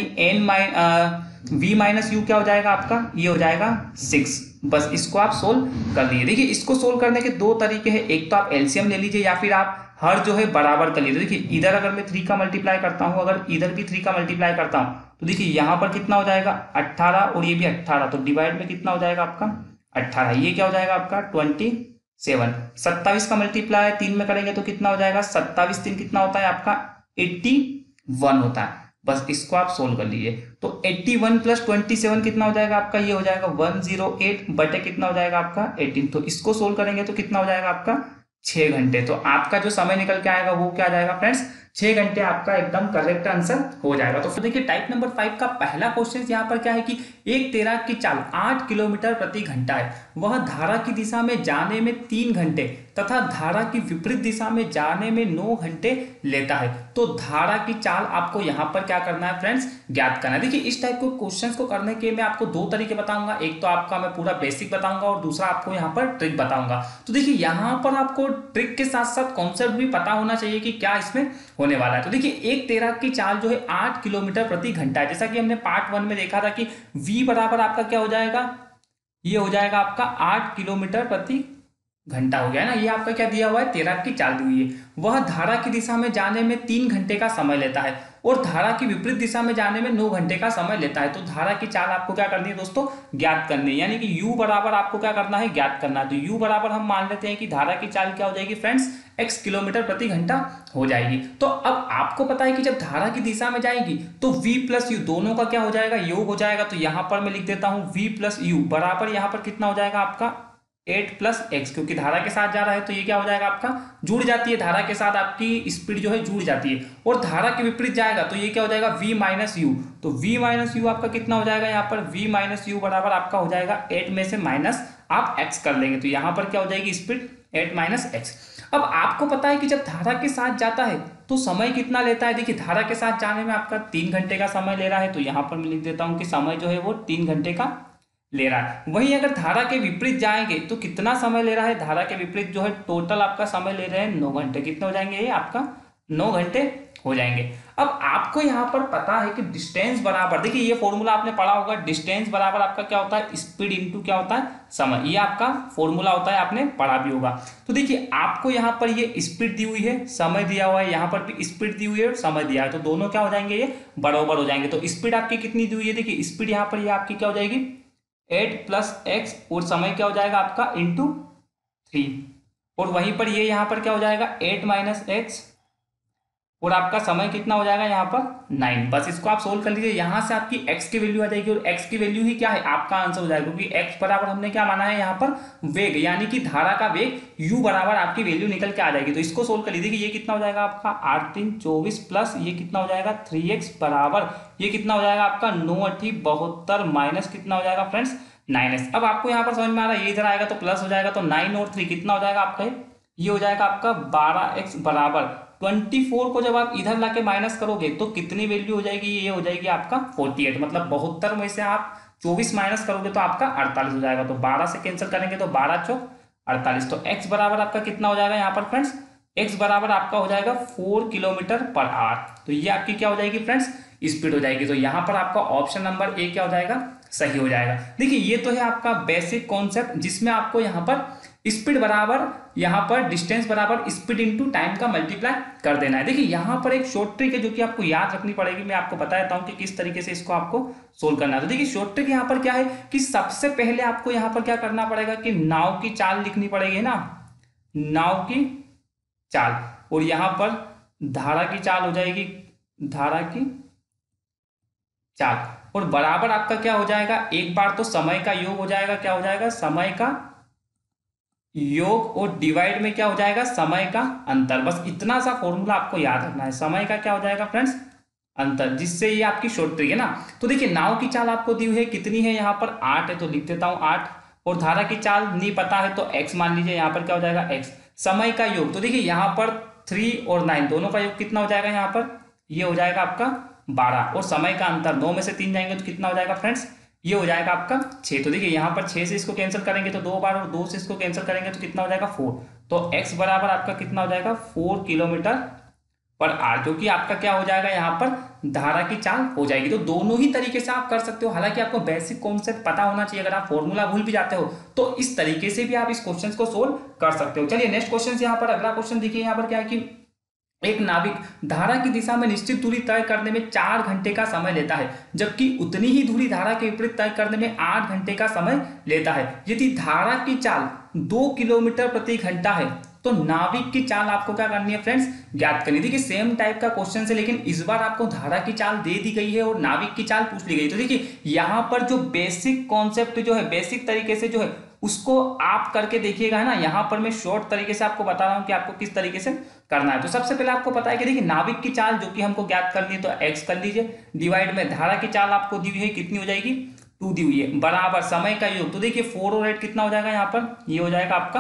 v माइनस यू क्या हो जाएगा आपका, ये हो जाएगा 6। बस इसको आप सोल्व कर लीजिए। देखिए इसको सोल्व करने के दो तरीके हैं, एक तो आप एलसीएम ले लीजिए या फिर आप हर जो है बराबर कर लीजिए। देखिए इधर अगर मैं 3 का मल्टीप्लाई करता हूँ, अगर इधर भी 3 का मल्टीप्लाई करता हूँ तो देखिए यहाँ पर कितना हो जाएगा 18 और ये भी 18, तो डिवाइड में कितना हो जाएगा आपका 18, ये क्या हो जाएगा आपका 27। 27 का मल्टीप्लाई 3 में करेंगे तो कितना हो जाएगा 27 3 कितना होता है आपका 81 होता है। बस इसको आप सोल्व कर लीजिए। तो 81 प्लस 27 कितना हो जाएगा आपका, ये हो जाएगा 108 बटे कितना हो जाएगा आपका 18। तो इसको सोल्व करेंगे तो कितना हो जाएगा आपका 6 घंटे। तो आपका जो समय निकल के आएगा वो क्या जाएगा फ्रेंड्स 6 घंटे आपका एकदम करेक्ट आंसर हो जाएगा। तो देखिए टाइप नंबर 5 का पहला क्वेश्चन यहाँ पर क्या है कि एक तैराक की चाल 8 किलोमीटर प्रति घंटा है, वह धारा की दिशा में जाने में 3 घंटे तथा धारा की विपरीत दिशा में जाने में 9 घंटे लेता है। तो धारा की चाल आपको यहाँ पर क्या करना है फ्रेंड्स ज्ञात करना है। देखिए इस टाइप के क्वेश्चन को करने के मैं आपको दो तरीके बताऊंगा, एक तो आपका मैं पूरा बेसिक बताऊंगा और दूसरा आपको यहाँ पर ट्रिक बताऊंगा। तो देखिए यहाँ पर आपको ट्रिक के साथ साथ कॉन्सेप्ट भी पता होना चाहिए कि क्या इसमें होने वाला है। तो देखिए एक तैराक की चाल जो है 8 किलोमीटर प्रति घंटा है, जैसा कि हमने पार्ट 1 में देखा था कि v बराबर आपका क्या हो जाएगा, ये हो जाएगा आपका 8 किलोमीटर प्रति घंटा हो गया है ना। ये आपका क्या दिया हुआ है तैराक की चाल दी हुई है, वह धारा की दिशा में जाने में 3 घंटे का समय लेता है और धारा की विपरीत दिशा में जाने में 9 घंटे का समय लेता है। तो धारा की चाल आपको क्या करनी है दोस्तों ज्ञात करनी है, यानी कि u बराबर आपको क्या करना है ज्ञात करना है। तो u बराबर हम मान लेते हैं कि धारा की चाल क्या हो जाएगी फ्रेंड्स x किलोमीटर प्रति घंटा हो जाएगी। तो अब आपको पता है कि जब धारा की दिशा में जाएगी तो v प्लस यू दोनों का क्या हो जाएगा योग हो जाएगा। तो यहाँ पर मैं लिख देता हूँ v प्लस यू बराबर यहाँ पर कितना हो जाएगा आपका 8 प्लस एक्स, क्योंकि धारा के साथ जा रहा है तो ये क्या हो जाएगा आपका, जुड़ जाती है धारा के साथ, आपकी स्पीड जो है जुड़ जाती है। और धारा के विपरीत जाएगा तो ये क्या हो जाएगा, v माइनस यू। तो v माइनस यू आपका कितना हो जाएगा यहाँ पर, v माइनस यू बराबर आपका हो जाएगा 8 में से माइनस आप x कर लेंगे, तो यहाँ पर क्या हो जाएगी स्पीड 8 माइनस एक्स। अब आपको पता है कि जब धारा के साथ जाता है तो समय कितना लेता है। देखिए धारा के साथ जाने में आपका 3 घंटे का समय ले रहा है, तो यहाँ पर मैं लिख देता हूँ कि समय जो है वो 3 घंटे का ले रहा है। वहीं अगर धारा के विपरीत जाएंगे तो कितना समय ले रहा है, धारा के विपरीत जो है टोटल आपका समय ले रहे हैं 9 घंटे। कितने हो जाएंगे ये आपका 9 घंटे हो जाएंगे। अब आपको यहाँ पर पता है कि डिस्टेंस बराबर, देखिए ये फॉर्मूला आपने पढ़ा होगा, डिस्टेंस बराबर आपका क्या होता है, स्पीड इनटू क्या होता है, समय। ये आपका फॉर्मूला होता है, आपने पढ़ा भी होगा। तो देखिए आपको यहाँ पर ये स्पीड दी हुई है, समय दिया हुआ है, यहाँ पर भी स्पीड दी हुई है और समय दिया है, तो दोनों क्या हो जाएंगे, ये बराबर हो जाएंगे। तो स्पीड आपकी कितनी दी हुई है, देखिए स्पीड यहाँ पर ये आपकी क्या हो जाएगी 8 प्लस एक्स, और समय क्या हो जाएगा आपका इंटू 3, और वहीं पर ये यहाँ पर क्या हो जाएगा 8 माइनस एक्स, और आपका समय कितना हो जाएगा यहाँ पर 9। बस इसको आप सोल्व कर लीजिए, यहाँ से आपकी x की वैल्यू आ जाएगी, और x की वैल्यू ही क्या है आपका आंसर हो जाएगा, क्योंकि x बराबर हमने क्या माना है यहाँ पर वेग, यानी कि धारा का वेग u बराबर आपकी वैल्यू निकल के आ जाएगी। तो इसको सोल्व कर लीजिए कि ये कितना हो जाएगा आपका 8 3 24 प्लस ये कितना हो जाएगा 3x बराबर ये कितना हो जाएगा आपका 9 8 72 माइनस कितना हो जाएगा फ्रेंड्स 9s। अब आपको यहाँ पर समझ में आ रहा है, ये इधर आएगा तो प्लस हो जाएगा, तो 9 और 3 कितना हो जाएगा आपका, ये हो जाएगा आपका 12x बराबर 24 को जब आप इधर लाके माइनस करोगे तो कितनी वैल्यू हो जाएगी, ये हो जाएगी आपका 48। मतलब 72 में से आप 24 माइनस करोगे तो आपका 48 हो जाएगा। तो 12 से कैंसिल करेंगे तो 12 चौक 48। तो x बराबर आपका कितना हो जाएगा यहाँ पर फ्रेंड्स, x बराबर आपका हो जाएगा 4 किलोमीटर पर आवर। तो ये आपकी क्या हो जाएगी फ्रेंड्स, स्पीड हो जाएगी। तो यहाँ पर आपका ऑप्शन नंबर ए क्या हो जाएगा, सही हो जाएगा। देखिए ये तो है आपका बेसिक कॉन्सेप्ट, जिसमें आपको यहाँ पर स्पीड बराबर यहाँ पर डिस्टेंस बराबर स्पीड इनटू टाइम का मल्टीप्लाई कर देना है। देखिए यहाँ पर एक शॉर्ट ट्रिक है जो कि आपको याद रखनी पड़ेगी, मैं आपको बता देता हूँ कि किस तरीके से इसको आपको सोल्व करना है। तो देखिए शॉर्ट ट्रिक यहाँ पर क्या है कि सबसे पहले आपको यहाँ पर क्या करना पड़ेगा कि नाव की चाल लिखनी पड़ेगी ना, नाव की चाल, और यहाँ पर धारा की चाल हो जाएगी, धारा की चाल, और बराबर आपका क्या हो जाएगा, एक बार तो समय का योग हो जाएगा, क्या हो जाएगा समय का योग, और डिवाइड में क्या हो जाएगा समय का अंतर। बस इतना सा फॉर्मूला आपको याद रखना है, समय का क्या हो जाएगा फ्रेंड्स अंतर, जिससे ये आपकी शॉर्ट ट्रिक है ना। तो देखिए नाव की चाल आपको दी हुई है, कितनी है यहाँ पर 8 है, तो लिख देता हूँ 8, और धारा की चाल नहीं पता है तो x मान लीजिए, यहाँ पर क्या हो जाएगा x। समय का योग, तो देखिए यहाँ पर 3 और 9 दोनों का योग कितना हो जाएगा, यहाँ पर ये हो जाएगा आपका 12, और समय का अंतर 9 में से 3 जाएंगे तो कितना हो जाएगा फ्रेंड्स, ये हो जाएगा आपका 6। तो देखिए यहाँ पर 6 से इसको कैंसिल करेंगे तो 2 बार, और 2 से इसको कैंसिल करेंगे तो कितना हो जाएगा 4। तो x बराबर आपका कितना हो जाएगा 4 किलोमीटर पर आवर, जो कि आपका क्या हो जाएगा यहाँ पर धारा की चाल हो जाएगी। तो दोनों ही तरीके से आप कर सकते हो, हालांकि आपको बेसिक कॉन्सेप्ट पता होना चाहिए। अगर आप फॉर्मूला भूल भी जाते हो तो इस तरीके से भी आप इस क्वेश्चन को सोल्व कर सकते हो। चलिए नेक्स्ट क्वेश्चन यहाँ पर, अगला क्वेश्चन देखिए यहाँ पर क्या है कि एक नाविक धारा की दिशा में निश्चित दूरी तय करने में 4 घंटे का समय लेता है, जबकि उतनी ही दूरी धारा के विपरीत तय करने में 8 घंटे का समय लेता है। यदि धारा की चाल 2 किलोमीटर प्रति घंटा है तो नाविक की चाल आपको क्या करनी है फ्रेंड्स, ज्ञात करनी। देखिए सेम टाइप का क्वेश्चन है, लेकिन इस बार आपको धारा की चाल दे दी गई है और नाविक की चाल पूछ ली गई। तो देखिए यहाँ पर जो बेसिक कॉन्सेप्ट जो है, बेसिक तरीके से जो है उसको आप करके देखिएगा, है ना। यहाँ पर मैं शॉर्ट तरीके से आपको बता रहा हूँ कि आपको किस तरीके से करना है। तो सबसे पहले आपको पता है कि देखिए नाविक की चाल जो कि हमको ज्ञात करनी है, तो x कर लीजिए, डिवाइड में धारा की चाल आपको दी हुई है, कितनी हो जाएगी 2 दी हुई है, बराबर समय का योग। तो देखिए 4 और 8 कितना हो जाएगा यहाँ पर, ये हो जाएगा आपका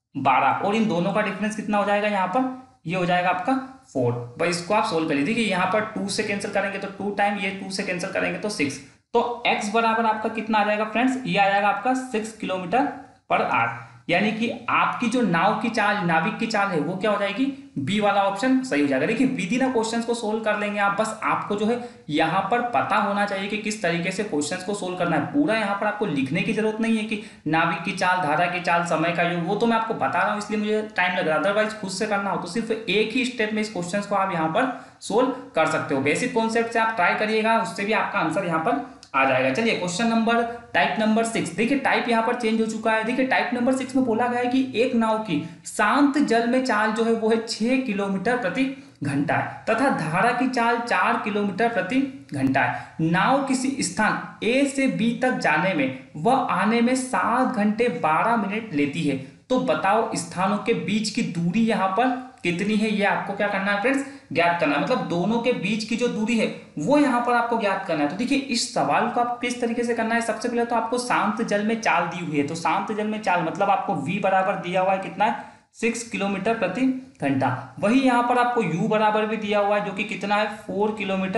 12, और इन दोनों का डिफरेंस कितना हो जाएगा यहाँ पर, ये हो जाएगा आपका 4। बस इसको आप सोल्व कर लीजिए। देखिए यहाँ पर 2 से कैंसिल करेंगे तो 2 टाइम, ये 2 से कैंसिल करेंगे तो 6। तो x बराबर आपका कितना आ जाएगा फ्रेंड्स, ये आ जाएगा आपका 6 किलोमीटर पर आवर। यानी कि आपकी जो नाव की चाल, नाविक की चाल है, वो क्या हो जाएगी, बी वाला ऑप्शन सही हो जाएगा। देखिए विद इन क्वेश्चंस को सोल्व कर लेंगे आप, बस आपको जो है यहाँ पर पता होना चाहिए कि किस तरीके से क्वेश्चंस को सोल्व करना है। पूरा यहाँ पर आपको लिखने की जरूरत नहीं है कि नाविक की चाल, धारा की चाल, समय का योग, वो तो मैं आपको बता रहा हूँ इसलिए मुझे टाइम लग रहा है। अदरवाइज खुद से करना हो तो सिर्फ एक ही स्टेप में इस क्वेश्चन को आप यहाँ पर सोल्व कर सकते हो। बेसिक कॉन्सेप्ट से आप ट्राई करिएगा, उससे भी आपका आंसर यहाँ पर आ जाएगा। चलिए क्वेश्चन नंबर टाइप नंबर 6, देखिए टाइप यहाँ पर चेंज हो चुका है। देखिए टाइप नंबर 6 में बोला गया है कि एक नाव की शांत जल में चाल जो है वो है 6 किलोमीटर प्रति घंटा है तथा धारा की चाल 4 किलोमीटर प्रति घंटा है। नाव किसी स्थान ए से बी तक जाने में व आने में 7 घंटे 12 मिनट लेती है। तो बताओ स्थानों के बीच की दूरी यहाँ पर कितनी है, ये आपको क्या करना है फ्रेंड्स, ज्ञात करना है। मतलब दोनों के बीच की जो दूरी है वो यहाँ पर आपको ज्ञात करना है। तो देखिए इस सवाल को आप किस तरीके से करना है, सबसे पहले तो आपको शांत जल में चाल दी हुई है, तो शांत जल में चाल मतलब आपको v बराबर दिया हुआ है कितना है, 6 किलोमीटर प्रति घंटा। वही यहाँ पर आपको u बराबर भी दिया हुआ है जो कि कितना है, 4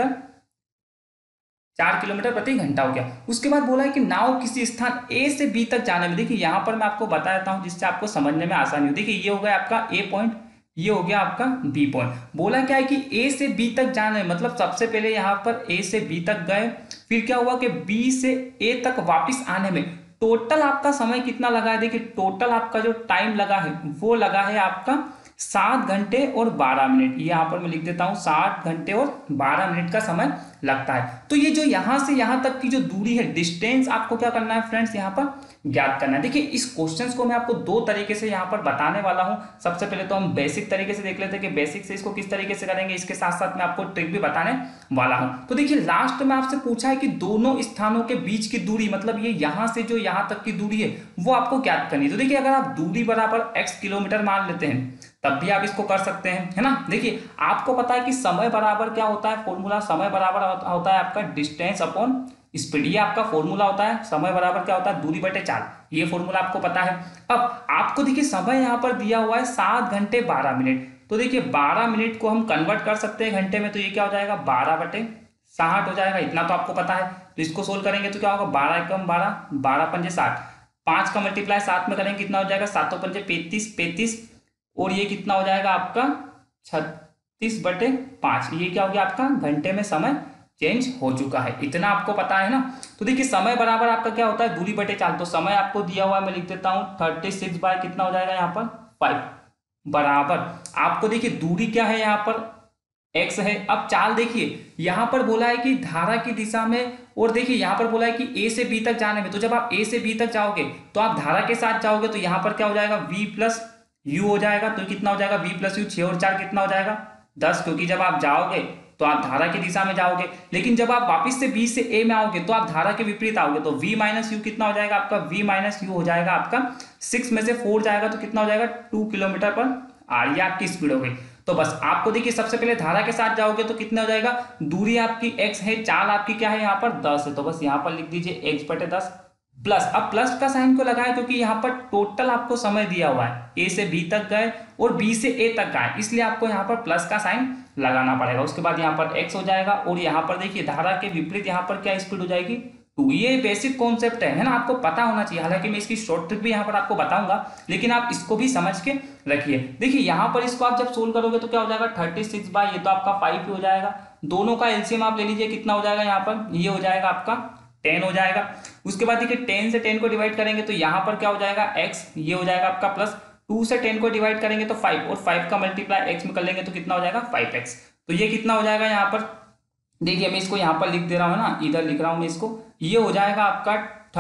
किलोमीटर प्रति घंटा हो गया। उसके बाद बोला है कि नाव किसी स्थान ए से बी तक जाने में, देखिए यहाँ पर मैं आपको बता देता हूँ जिससे आपको समझने में आसानी हो। देखिए ये हो गया आपका ए पॉइंट, ये हो गया आपका बी पॉइंट। बोला क्या है कि ए से बी तक जाने, मतलब सबसे पहले यहाँ पर ए से बी तक गए, फिर क्या हुआ कि बी से ए तक वापस आने में टोटल आपका समय कितना लगा है। देखिए टोटल आपका जो टाइम लगा है वो लगा है आपका 7 घंटे और 12 मिनट। यहाँ पर मैं लिख देता हूँ 7 घंटे और 12 मिनट का समय लगता है। तो ये जो यहाँ से यहाँ तक की जो दूरी है, डिस्टेंस, आपको क्या करना है फ्रेंड्स, यहाँ पर ज्ञात करना है। देखिए इस क्वेश्चंस को मैं आपको 2 तरीके से यहाँ पर बताने वाला हूँ। सबसे पहले तो हम बेसिक तरीके से देख लेते हैं कि बेसिक से इसको किस तरीके से करेंगे, इसके साथ साथ मैं आपको ट्रिक भी बताने वाला हूँ। तो देखिए लास्ट में आपसे पूछा है कि दोनों स्थानों के बीच की दूरी, मतलब ये यहाँ से जो यहाँ तक की दूरी है वो आपको ज्ञात करनी है। तो देखिए अगर आप दूरी बराबर x किलोमीटर मान लेते हैं तब भी आप इसको कर सकते हैं, है ना। देखिए आपको पता है कि समय बराबर क्या होता है, फॉर्मूला समय बराबर होता है आपका डिस्टेंस अपॉन स्पीड, ये आपका फॉर्मूला होता है। समय बराबर क्या होता है, दूरी बटे चाल, ये फॉर्मूला आपको पता है। अब आपको देखिए समय यहाँ पर दिया हुआ है 7 घंटे 12 मिनट। तो देखिए 12 मिनट को हम कन्वर्ट कर सकते हैं घंटे में, तो ये क्या हो जाएगा 12/60 हो जाएगा, इतना तो आपको पता है। तो इसको सोल्व करेंगे तो क्या होगा, 12 एकम 12, 12 पंजे 60, 5 का मल्टीप्लाई 7 में करेंगे कितना हो जाएगा, 7 पंजे 35, और ये कितना हो जाएगा आपका 36/5। ये क्या हो गया आपका घंटे में समय चेंज हो चुका है, इतना आपको पता है ना। तो देखिए समय बराबर आपका क्या होता है, दूरी बटे चाल। तो समय आपको दिया हुआ है, मैं लिख देता हूँ 36 बाय कितना हो जाएगा यहाँ पर 5 बराबर आपको देखिए दूरी क्या है यहाँ पर x है। अब चाल देखिए यहाँ पर बोला है कि धारा की दिशा में, और देखिए यहाँ पर बोला है कि a से b तक जाने में। तो जब आप a से b तक जाओगे तो आप धारा के साथ जाओगे, तो यहाँ पर क्या हो जाएगा v प्लस u हो जाएगा। तो कितना हो जाएगा v प्लस u, 6 और 4 कितना हो जाएगा 10, क्योंकि जब आप जाओगे तो आप धारा की दिशा में जाओगे, लेकिन जब आप वापस से b से a में आओगे तो आप धारा के विपरीत आओगे। तो v माइनस यू कितना हो जाएगा आपका, v माइनस यू हो जाएगा आपका 6 में से 4 जाएगा तो कितना हो जाएगा 2 किलोमीटर पर आवर, ये आपकी स्पीड हो गई। तो बस आपको देखिए सबसे पहले धारा के साथ जाओगे तो कितना हो जाएगा, दूरी आपकी x है, चाल आपकी क्या है यहाँ पर 10 है, तो बस यहाँ पर लिख दीजिए x/10 प्लस। अब प्लस का साइन को लगाए क्योंकि यहाँ पर टोटल आपको समय दिया हुआ है, a से b तक गए और b से a तक गए, इसलिए आपको यहाँ पर प्लस का साइन लगाना पड़ेगा। उसके बाद यहाँ पर x हो जाएगा, और यहाँ पर देखिए धारा के विपरीत यहाँ पर क्या स्पीड हो जाएगी 2। ये बेसिक कॉन्सेप्ट है ना, आपको पता होना चाहिए। हालांकि मैं इसकी शॉर्ट ट्रिक भी यहाँ पर आपको बताऊंगा, लेकिन आप इसको भी समझ के रखिए। देखिए यहाँ पर इसको आप जब सोल्व करोगे तो क्या हो जाएगा 36 बाय ये तो आपका 5 ही हो जाएगा। दोनों का एलसीएम आप ले लीजिए, कितना हो जाएगा यहाँ पर, ये हो जाएगा आपका 10 हो जाएगा। उसके बाद देखिए 10 से 10 को डिवाइड करेंगे तो यहाँ पर क्या हो जाएगा x, ये हो जाएगा आपका प्लस 2 से 10 को डिवाइड करेंगे तो 5, और 5 का मल्टीप्लाई x में कर लेंगे तो कितना हो जाएगा 5x। तो ये कितना हो जाएगा यहाँ पर, देखिए मैं इसको यहाँ पर लिख दे रहा हूँ ना, इधर लिख रहा हूँ मैं इसको, ये हो जाएगा आपका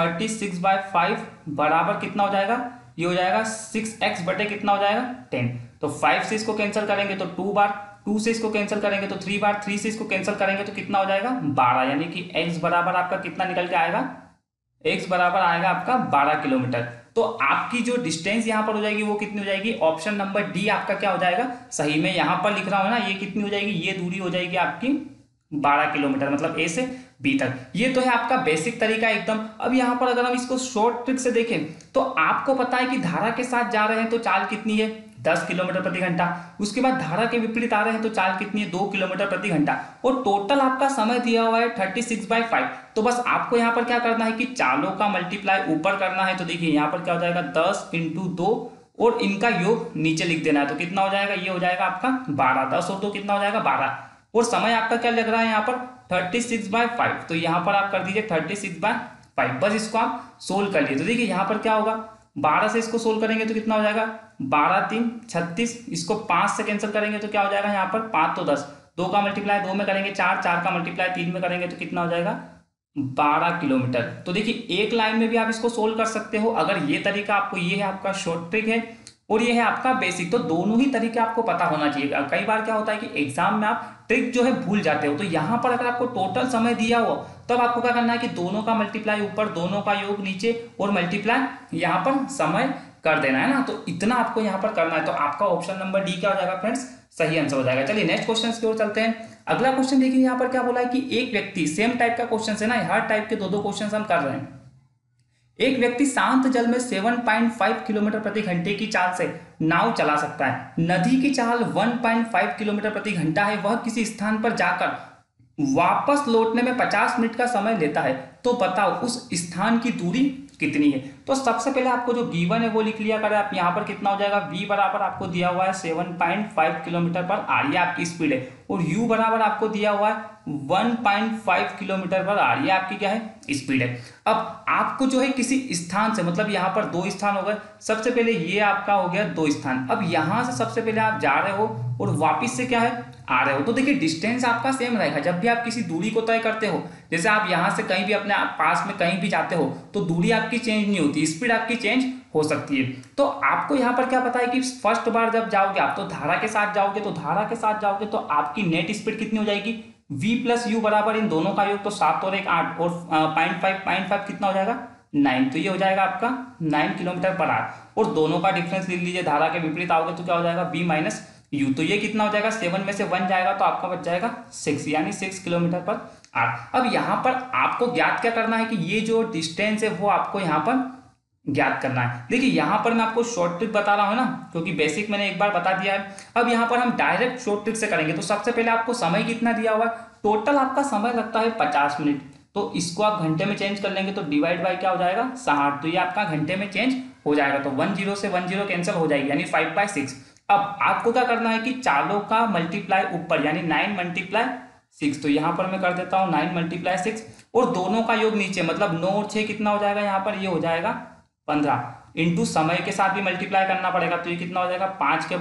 36/5 बराबर कितना हो जाएगा, ये हो जाएगा 6x बटे कितना हो जाएगा 10। तो 5 से इसको कैंसिल करेंगे तो 2 बार, 2 से इसको कैंसिल करेंगे तो 3 बार, 3 से इसको कैंसिल करेंगे तो कितना हो जाएगा 12, यानी कि x बराबर आपका कितना निकल के आएगा, x बराबर आएगा आपका 12 किलोमीटर। तो आपकी जो डिस्टेंस यहाँ पर हो जाएगी वो कितनी हो जाएगी, ऑप्शन नंबर डी आपका क्या हो जाएगा सही। मैं यहाँ पर लिख रहा हूँ ना, ये कितनी हो जाएगी, ये दूरी हो जाएगी आपकी 12 किलोमीटर, मतलब ए से बी तक। ये तो है आपका बेसिक तरीका एकदम। अब यहाँ पर अगर हम इसको शॉर्ट ट्रिक से देखें तो आपको पता है कि धारा के साथ जा रहे हैं तो चाल कितनी है 10 किलोमीटर प्रति घंटा। उसके बाद धारा के विपरीत आ रहे हैं तो चाल कितनी है 2 किलोमीटर प्रति घंटा, और टोटल आपका समय दिया हुआ है 36/5। तो बस आपको यहाँ पर क्या करना है कि चालों का मल्टीप्लाई ऊपर करना है। तो देखिए यहाँ पर क्या हो जाएगा 10 × 2 और इनका योग नीचे लिख देना है। तो कितना हो जाएगा, ये हो जाएगा आपका 12, 10 और 2 कितना हो जाएगा 12, और समय आपका क्या लग रहा है यहाँ पर 36/5। तो यहाँ पर आप कर दीजिए 36/5, बस इसको आप सोल्व कर लिए। तो देखिए यहाँ पर क्या होगा, 12 से इसको सोल्व करेंगे तो कितना हो जाएगा 12 3 36, इसको 5 से कैंसिल करेंगे तो क्या हो जाएगा यहाँ पर 5 तो 10, 2 का मल्टीप्लाई 2 में करेंगे 4, 4 का मल्टीप्लाई 3 में करेंगे तो कितना हो जाएगा 12 किलोमीटर। तो देखिए एक लाइन में भी आप इसको सोल्व कर सकते हो, अगर ये तरीका आपको, ये है आपका शॉर्ट ट्रिक है। और ये है आपका बेसिक। तो दोनों ही तरीके आपको पता होना चाहिए। कई बार क्या होता है कि एग्जाम में आप ट्रिक जो है भूल जाते हो, तो यहाँ पर अगर आपको टोटल समय दिया हो तब आपको क्या करना है कि दोनों का मल्टीप्लाई ऊपर, दोनों का योग नीचे और मल्टीप्लाई यहाँ पर समय कर देना है ना। तो इतना आपको यहाँ पर करना है। तो आपका ऑप्शन नंबर डी क्या हो जाएगा फ्रेंड्स, सही आंसर हो जाएगा। चलिए नेक्स्ट क्वेश्चन की ओर चलते हैं। अगला क्वेश्चन देखिए यहाँ पर क्या बोला है कि एक व्यक्ति, सेम टाइप का क्वेश्चन है ना, हर टाइप के दो क्वेश्चन हम कर रहे हैं। एक व्यक्ति शांत जल में 7.5 किलोमीटर प्रति घंटे की चाल से नाव चला सकता है। नदी की चाल 1.5 किलोमीटर प्रति घंटा है। वह किसी स्थान पर जाकर वापस लौटने में 50 मिनट का समय लेता है। तो बताओ उस स्थान की दूरी कितनी है। तो सबसे पहले आपको जो गिवन है वो लिख लिया करें आप। यहाँ पर कितना हो जाएगा, v बराबर आपको दिया हुआ है 7.5 किलोमीटर पर आर, ये आपकी स्पीड है। और u बराबर आपको दिया हुआ है 1.5 किलोमीटर पर आर, ये आपकी क्या है, स्पीड है। अब आपको जो है किसी स्थान से, मतलब यहाँ पर दो स्थान हो गए। सबसे पहले ये आपका हो गया दो स्थान। अब यहाँ से सबसे पहले आप जा रहे हो और वापिस से क्या है, आ रहे हो। तो देखिए डिस्टेंस आपका सेम रहेगा। जब भी आप किसी दूरी को तय करते हो, जैसे आप यहाँ से कहीं भी अपने पास में कहीं भी जाते हो, तो दूरी आपकी चेंज नहीं होती, स्पीड आपकी चेंज हो सकती है। तो आपको यहाँ पर क्या पता है कि फर्स्ट बार जब जाओगे आप, तो धारा के साथ जाओगे, तो धारा के साथ जाओगे तो आपकी नेट स्पीड कितनी हो जाएगी, v प्लस यू बराबर इन दोनों का योग, तो 7 और 1 8 और 0.5 कितना हो जाएगा 9। तो ये हो जाएगा आपका 9 किलोमीटर पर आवर। और दोनों का डिफरेंस लिख लीजिए, धारा के विपरीत आओगे तो क्या हो जाएगा v माइनस यू। तो ये कितना हो जाएगा, 7 में से 1 जाएगा तो आपका बच जाएगा 6, यानी 6 किलोमीटर पर आवर। अब यहाँ पर आपको ज्ञात क्या करना है कि ये जो डिस्टेंस है वो आपको यहाँ पर ज्ञात करना है। देखिए यहाँ पर मैं आपको शॉर्ट ट्रिक बता रहा हूँ ना, क्योंकि बेसिक मैंने एक बार बता दिया है। अब यहाँ पर हम डायरेक्ट शॉर्ट ट्रिक से करेंगे। तो सबसे पहले आपको समय कितना दिया हुआ है, टोटल आपका समय लगता है 50 मिनट। तो इसको आप घंटे में चेंज कर लेंगे तो डिवाइड बाय क्या हो जाएगा 60। तो ये आपका घंटे में चेंज हो जाएगा। तो 10 से 10 कैंसिल हो जाएगी, यानी 5/6। अब आपको क्या करना है कि चालों का मल्टीप्लाई ऊपर, यानी 9 × 6। तो यहाँ पर मैं कर देता हूँ 9 × 6 और दोनों का योग नीचे, मतलब 9 और 6 कितना हो जाएगा, यहाँ पर ये हो जाएगा 15 इंटू समय के साथ भी मल्टीप्लाई करना पड़ेगा। तो ये कितना हो जाएगा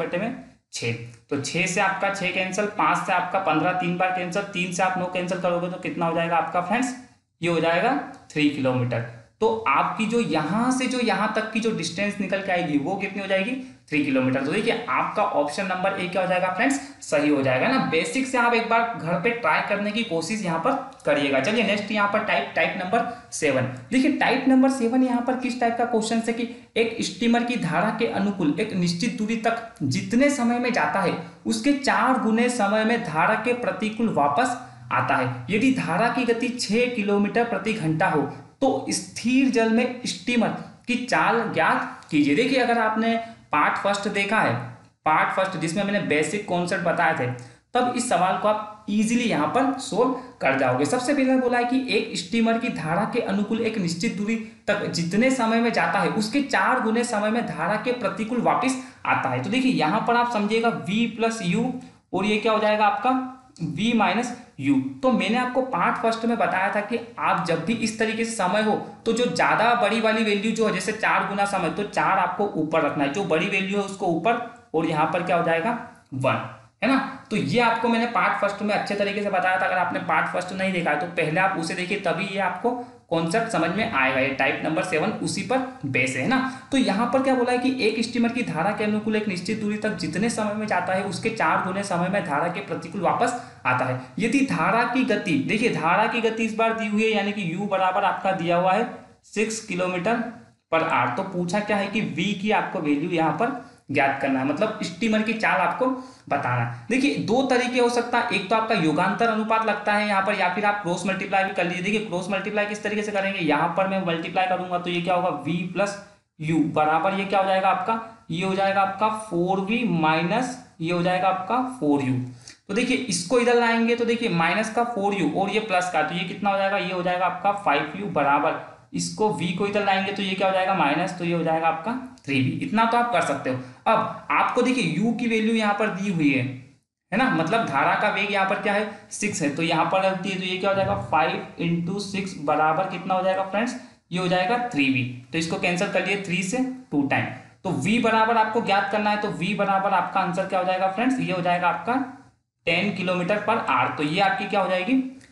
5/6। तो 6 से आपका 6 कैंसिल, 5 से आपका 15 3 बार कैंसिल, 3 से आप 9 कैंसिल करोगे तो कितना हो जाएगा आपका फ्रेंड्स, ये हो जाएगा 3 किलोमीटर। तो आपकी जो यहाँ से जो यहाँ तक की जो डिस्टेंस निकल के आएगी वो कितनी हो जाएगी 3 किलोमीटर। तो देखिए आपका ऑप्शन नंबर ए क्या हो जाएगा फ्रेंड्स, सही हो जाएगा ना। बेसिक से आप एक बार घर पे ट्राई करने की कोशिश यहाँ पर करिएगा। चलिए नेक्स्ट यहाँ पर टाइप नंबर 7। देखिए टाइप नंबर 7 यहाँ पर किस टाइप का क्वेश्चन है कि एक स्टीमर की धारा के अनुकूल एक निश्चित दूरी तक जितने समय में जाता है उसके 4 गुने समय में धारा के प्रतिकूल वापस आता है। यदि धारा की गति 6 किलोमीटर प्रति घंटा हो तो स्थिर जल में स्टीमर की चाल ज्ञात कीजिए। देखिए अगर आपने पार्ट फर्स्ट देखा है, पार्ट फर्स्ट जिसमें मैंने बेसिक कॉन्सेप्ट बताए थे, तब इस सवाल को आप इजीली यहाँ पर सोल्व कर जाओगे। सबसे पहले बोला है कि एक स्टीमर की धारा के अनुकूल एक निश्चित दूरी तक जितने समय में जाता है उसके 4 गुने समय में धारा के प्रतिकूल वापस आता है। तो देखिए यहाँ पर आप समझिएगा v प्लस यू और ये क्या हो जाएगा आपका v माइनस यू। तो मैंने आपको पार्ट फर्स्ट में बताया था कि आप जब भी इस तरीके से समय हो तो जो ज्यादा बड़ी वाली वैल्यू जो है, जैसे 4 गुना समय, तो 4 आपको ऊपर रखना है, जो बड़ी वैल्यू है उसको ऊपर, और यहाँ पर क्या हो जाएगा 1, है ना। तो ये आपको मैंने पार्ट फर्स्ट में अच्छे तरीके से बताया था। अगर आपने पार्ट फर्स्ट नहीं देखा है तो पहले आप उसे देखिए, तभी ये आपको कॉन्सेप्ट समझ में आएगा। ये टाइप नंबर 7 उसी पर बेस है ना। तो यहाँ पर क्या बोला है कि एक स्टीमर की धारा के अनुकूल एक निश्चित दूरी तक जितने समय में जाता है उसके 4 गुने समय में धारा के प्रतिकूल वापस आता है। यदि धारा की गति, देखिए धारा की गति इस बार दी हुई है, यानी कि u बराबर आपका दिया हुआ है 6 किलोमीटर पर आवर। तो पूछा क्या है कि v की आपको वैल्यू यहाँ पर ज्ञात करना है, मतलब स्टीमर की चाल आपको बताना है। देखिए दो तरीके हो सकता है, एक तो आपका युगांतर अनुपात लगता है यहाँ पर, या फिर आप क्रॉस मल्टीप्लाई भी कर लीजिए। देखिए क्रॉस मल्टीप्लाई किस तरीके से करेंगे, यहाँ पर मैं मल्टीप्लाई करूंगा तो ये क्या होगा v प्लस यू बराबर ये क्या हो जाएगा आपका, ये हो जाएगा आपका 4v माइनस ये हो जाएगा आपका 4u। तो देखिए इसको इधर लाएंगे तो देखिए माइनस का 4u और ये प्लस का, तो ये कितना हो जाएगा, ये हो जाएगा आपका 5u बराबर, इसको v को इधर लाएंगे तो ये क्या हो जाएगा माइनस, तो ये हो जाएगा आपका 3v। इतना तो आप कर सकते हो। अब आपको देखिए u की वैल्यू यहाँ पर दी हुई है ना, मतलब धारा का वेग यहाँ पर क्या है 6 है, तो यहाँ पर लगती है, तो ये क्या हो जाएगा 5 × 6 बराबर कितना हो जाएगा फ्रेंड्स, ये हो जाएगा 3v। तो इसको कैंसिल कर लिए 3 से 2 टाइम। तो v बराबर आपको ज्ञात करना है, तो v बराबर आपका आंसर क्या हो जाएगा फ्रेंड्स, ये हो जाएगा आपका 10 किलोमीटर पर आवर। तो ये आपकी क्या हो जाएगी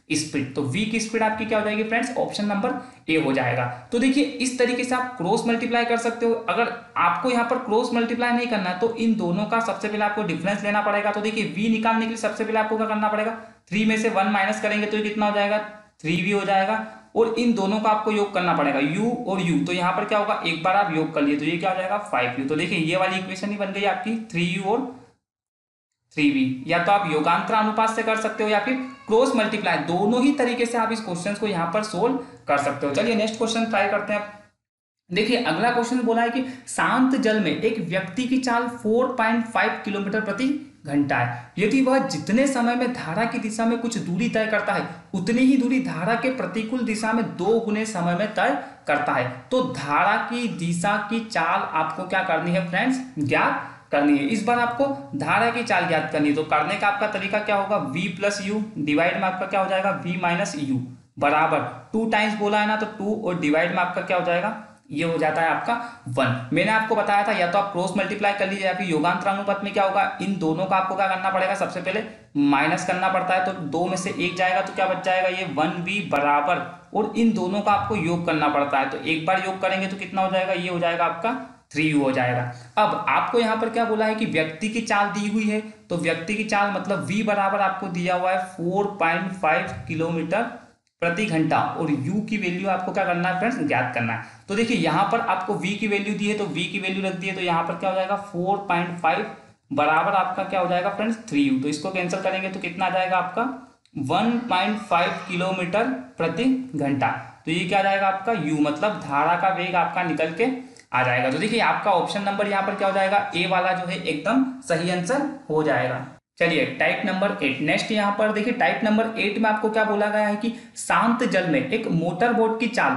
स्पीड। तो v की स्पीड आपकी क्या हो जाएगी फ्रेंड्स, ऑप्शन नंबर ए हो जाएगा। तो देखिए इस तरीके से आप क्रॉस मल्टीप्लाई कर सकते हो। अगर आपको यहाँ पर क्रॉस मल्टीप्लाई नहीं करना तो इन दोनों का सबसे पहले आपको डिफरेंस लेना पड़ेगा। तो देखिए v निकालने के लिए सबसे पहले आपको क्या करना पड़ेगा, 3 में से 1 माइनस करेंगे तो ये कितना हो जाएगा, 3v हो जाएगा। और इन दोनों का आपको योग करना पड़ेगा, u और u। तो यहाँ पर क्या होगा, एक बार आप योग कर लिए तो ये क्या हो जाएगा 5u। तो देखिए ये वाली इक्वेशन ही बन गई आपकी 3u और 3v। या तो आप योगांतर अनुपात से कर सकते हो या फिर क्रॉस मल्टीप्लाई, दोनों ही तरीके से आप इस क्वेश्चन को यहाँ पर सोल्व कर सकते हो। चलिए नेक्स्ट क्वेश्चन ट्राई करते हैं। देखिए अगला क्वेश्चन बोला है कि शांत जल में एक व्यक्ति की चाल 4.5 किलोमीटर प्रति घंटा है। यदि वह जितने समय में धारा की दिशा में कुछ दूरी तय करता है उतनी ही दूरी धारा के प्रतिकूल दिशा में 2 गुने समय में तय करता है, तो धारा की दिशा की चाल आपको क्या करनी है फ्रेंड्स, ज्ञात करनी है। इस बार आपको धारा की चाल ज्ञात करनी है। तो करने का आपका तरीका क्या होगा, v प्लस यू डिवाइड में आपका क्या हो जाएगा, v माइनस यू बराबर 2 टाइम्स बोला है ना, तो 2 और डिवाइड में आपका क्या हो जाएगा, ये हो जाता है आपका 1। मैंने आपको बताया था या तो आप क्रॉस मल्टीप्लाई कर लीजिए या फिर योगांतर अनुपात में क्या होगा, इन दोनों का आपको क्या करना पड़ेगा, सबसे पहले माइनस करना पड़ता है। तो 2 में से 1 जाएगा तो क्या बच जाएगा, ये 1v बराबर, और इन दोनों का आपको योग करना पड़ता है। तो एक बार योग करेंगे तो कितना हो जाएगा, ये हो जाएगा आपका 3u हो जाएगा। अब आपको यहाँ पर क्या बोला है कि व्यक्ति की चाल दी हुई है, तो व्यक्ति की चाल मतलब v बराबर आपको दिया हुआ है 4.5 किलोमीटर प्रति घंटा, और u की वैल्यू आपको क्या करना है फ्रेंड्स, ज्ञात करना है। तो देखिए यहाँ पर आपको v की वैल्यू दी है तो v की वैल्यू रख दी है, तो यहाँ पर क्या हो जाएगा 4.5 बराबर आपका क्या हो जाएगा फ्रेंड्स 3u। तो इसको कैंसिल करेंगे तो कितना आ जाएगा आपका 1.5 किलोमीटर प्रति घंटा। तो ये क्या आ जाएगा आपका u, मतलब धारा का वेग आपका निकल के आ जाएगा। तो देखिए आपका ऑप्शन नंबर यहाँ पर क्या हो जाएगा, ए वाला जो है एकदम सही आंसर हो जाएगा। चलिए टाइप नंबर 8 नेक्स्ट। यहाँ पर देखिए टाइप नंबर 8 में आपको क्या बोला गया है कि शांत जल में एक मोटर बोट की चाल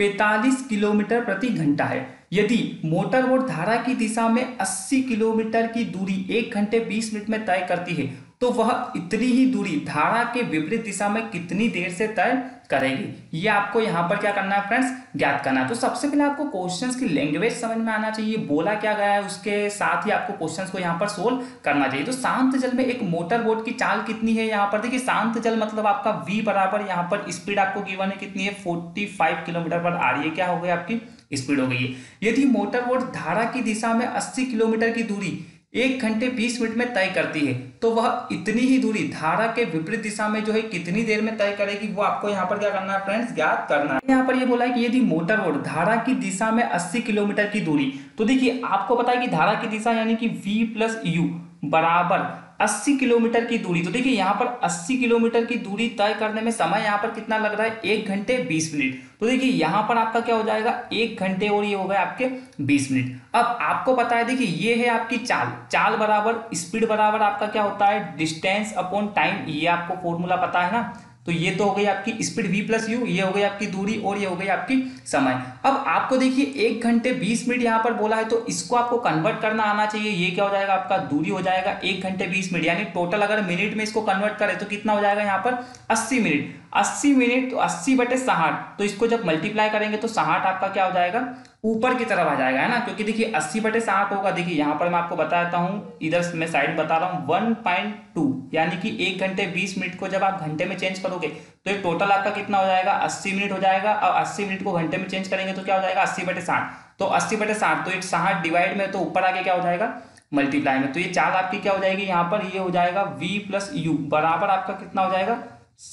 45 किलोमीटर प्रति घंटा है। यदि मोटर बोट धारा की दिशा में 80 किलोमीटर की दूरी 1 घंटे 20 मिनट में तय करती है, तो वह इतनी ही दूरी धारा के विपरीत दिशा में कितनी देर से तय करेगी। ये आपको यहाँ पर क्या करना है फ्रेंड्स, ज्ञात करना है। तो सबसे पहले आपको क्वेश्चंस की लैंग्वेज समझ में आना चाहिए, बोला क्या गया है उसके साथ ही आपको क्वेश्चंस को यहाँ पर सोल्व करना चाहिए। तो शांत जल में एक मोटर बोट की चाल कितनी है, यहाँ पर देखिए शांत जल मतलब आपका v बराबर, यहाँ पर स्पीड आपको गिवन है कितनी है 45 किलोमीटर पर आ रही है, क्या हो गई आपकी स्पीड हो गई है। यदि मोटर बोट धारा की दिशा में 80 किलोमीटर की दूरी 1 घंटे 20 मिनट में तय करती है, तो वह इतनी ही दूरी धारा के विपरीत दिशा में जो है कितनी देर में तय करेगी, वो आपको यहाँ पर क्या करना है फ्रेंड्स, ज्ञात करना है। यहाँ पर ये बोला है कि यदि मोटर बोट धारा की दिशा में 80 किलोमीटर की दूरी, तो देखिए आपको पता है कि धारा की दिशा यानी कि v प्लस यू बराबर 80 किलोमीटर की दूरी। तो देखिए यहाँ पर 80 किलोमीटर की दूरी तय करने में समय यहाँ पर कितना लग रहा है, 1 घंटे 20 मिनट। तो देखिए यहाँ पर आपका क्या हो जाएगा 1 घंटे और ये हो गए आपके 20 मिनट। अब आपको पता है देखिए ये है आपकी चाल बराबर स्पीड बराबर आपका क्या होता है, डिस्टेंस अपॉन टाइम। ये आपको फॉर्मूला पता है ना। तो ये तो हो गई आपकी स्पीड v प्लस यू, ये हो गई आपकी दूरी और ये हो गई आपकी समय। अब आपको देखिए 1 घंटे 20 मिनट यहाँ पर बोला है, तो इसको आपको कन्वर्ट करना आना चाहिए। ये क्या हो जाएगा आपका दूरी हो जाएगा 1 घंटे 20 मिनट, यानी टोटल अगर मिनट में इसको कन्वर्ट करें तो कितना हो जाएगा यहाँ पर 80 मिनट। 80 मिनट तो 80/60, तो इसको जब मल्टीप्लाई करेंगे तो 60 आपका क्या हो जाएगा, ऊपर की तरफ आ जाएगा, है ना। क्योंकि देखिए 80/60 होगा, देखिए यहाँ पर मैं आपको बताता हूँ, इधर मैं साइड बता रहा हूँ 1.2, यानी कि 1 घंटे 20 मिनट को जब आप घंटे में चेंज करोगे तो ये टोटल आपका कितना हो जाएगा 80 मिनट हो जाएगा। और 80 मिनट को घंटे में चेंज करेंगे तो क्या हो जाएगा 80/60। तो 80/60 तो एक 60 डिवाइड में, तो ऊपर आके क्या हो जाएगा मल्टीप्लाई में। तो ये चाल आपकी क्या हो जाएगी यहाँ पर, ये हो जाएगा v प्लस यू बराबर आपका कितना हो जाएगा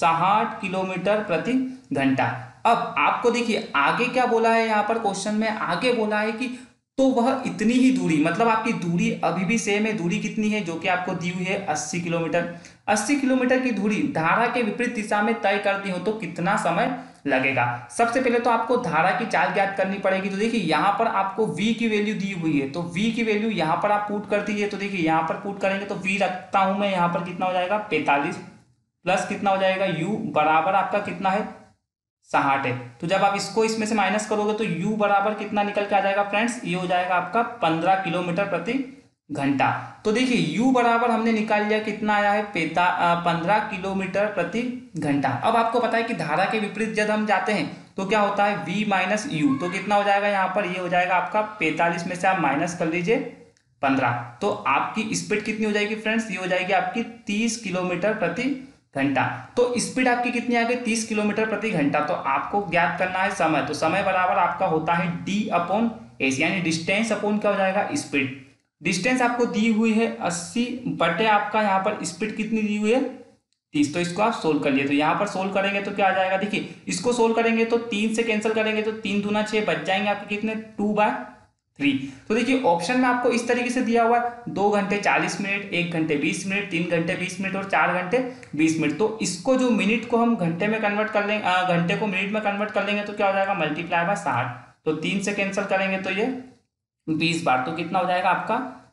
60 किलोमीटर प्रति घंटा। अब आपको देखिए आगे क्या बोला है यहाँ पर क्वेश्चन में, आगे बोला है कि तो वह इतनी ही दूरी, मतलब आपकी दूरी अभी भी सेम है। दूरी कितनी है, जो कि आपको दी हुई है 80 किलोमीटर। 80 किलोमीटर की दूरी धारा के विपरीत दिशा में तय करती हो तो कितना समय लगेगा। सबसे पहले तो आपको धारा की चाल ज्ञात करनी पड़ेगी। तो देखिए यहाँ पर आपको v की वैल्यू दी हुई है, तो v की वैल्यू यहाँ पर आप पुट कर दीजिए। तो देखिए यहाँ पर पुट करेंगे तो v रखता हूं मैं, यहाँ पर कितना हो जाएगा 45 प्लस कितना हो जाएगा u बराबर आपका कितना है 60 है। तो जब आप इसको इसमें से माइनस करोगे तो u बराबर कितना निकल के आ जाएगा फ्रेंड्स, ये हो जाएगा आपका 15 किलोमीटर प्रति घंटा। तो देखिए u बराबर हमने निकाल लिया, कितना आया है 15 किलोमीटर प्रति घंटा। अब आपको पता है कि धारा के विपरीत जब हम जाते हैं तो क्या होता है v माइनस यू, तो कितना हो जाएगा यहाँ पर, ये हो जाएगा आपका 45 में से आप माइनस कर लीजिए 15, तो आपकी स्पीड कितनी हो जाएगी फ्रेंड्स, ये हो जाएगी आपकी 30 किलोमीटर प्रति घंटा। तो स्पीड आपकी कितनी आ गई 30 किलोमीटर प्रति घंटा। तो आपको ज्ञात करना है समय, तो समय बराबर आपका होता है d अपॉन एस, यानी डिस्टेंस अपॉन क्या हो जाएगा स्पीड। डिस्टेंस आपको दी हुई है 80 बटे आपका यहाँ पर स्पीड कितनी दी हुई है 30। तो इसको आप सोल्व कर लिए, तो यहाँ पर सोल्व करेंगे तो क्या आ जाएगा, देखिए इसको सोल्व करेंगे तो 3 से कैंसिल करेंगे तो 3 दूना 6 बच जाएंगे आपके कितने 2/3। तो देखिए ऑप्शन में आपको इस तरीके से दिया हुआ है 2 घंटे 40 मिनट, 1 घंटे 20 मिनट, 3 घंटे 20 मिनट और 4 घंटे 20 मिनट। तो इसको जो मिनट को हम घंटे में कन्वर्ट कर लेंगे, घंटे को मिनट में कन्वर्ट कर लेंगे तो क्या हो जाएगा मल्टीप्लाई बाय 60। तो 3 से कैंसिल करेंगे तो ये 20 बार, तो कितना हो जाएगा आपका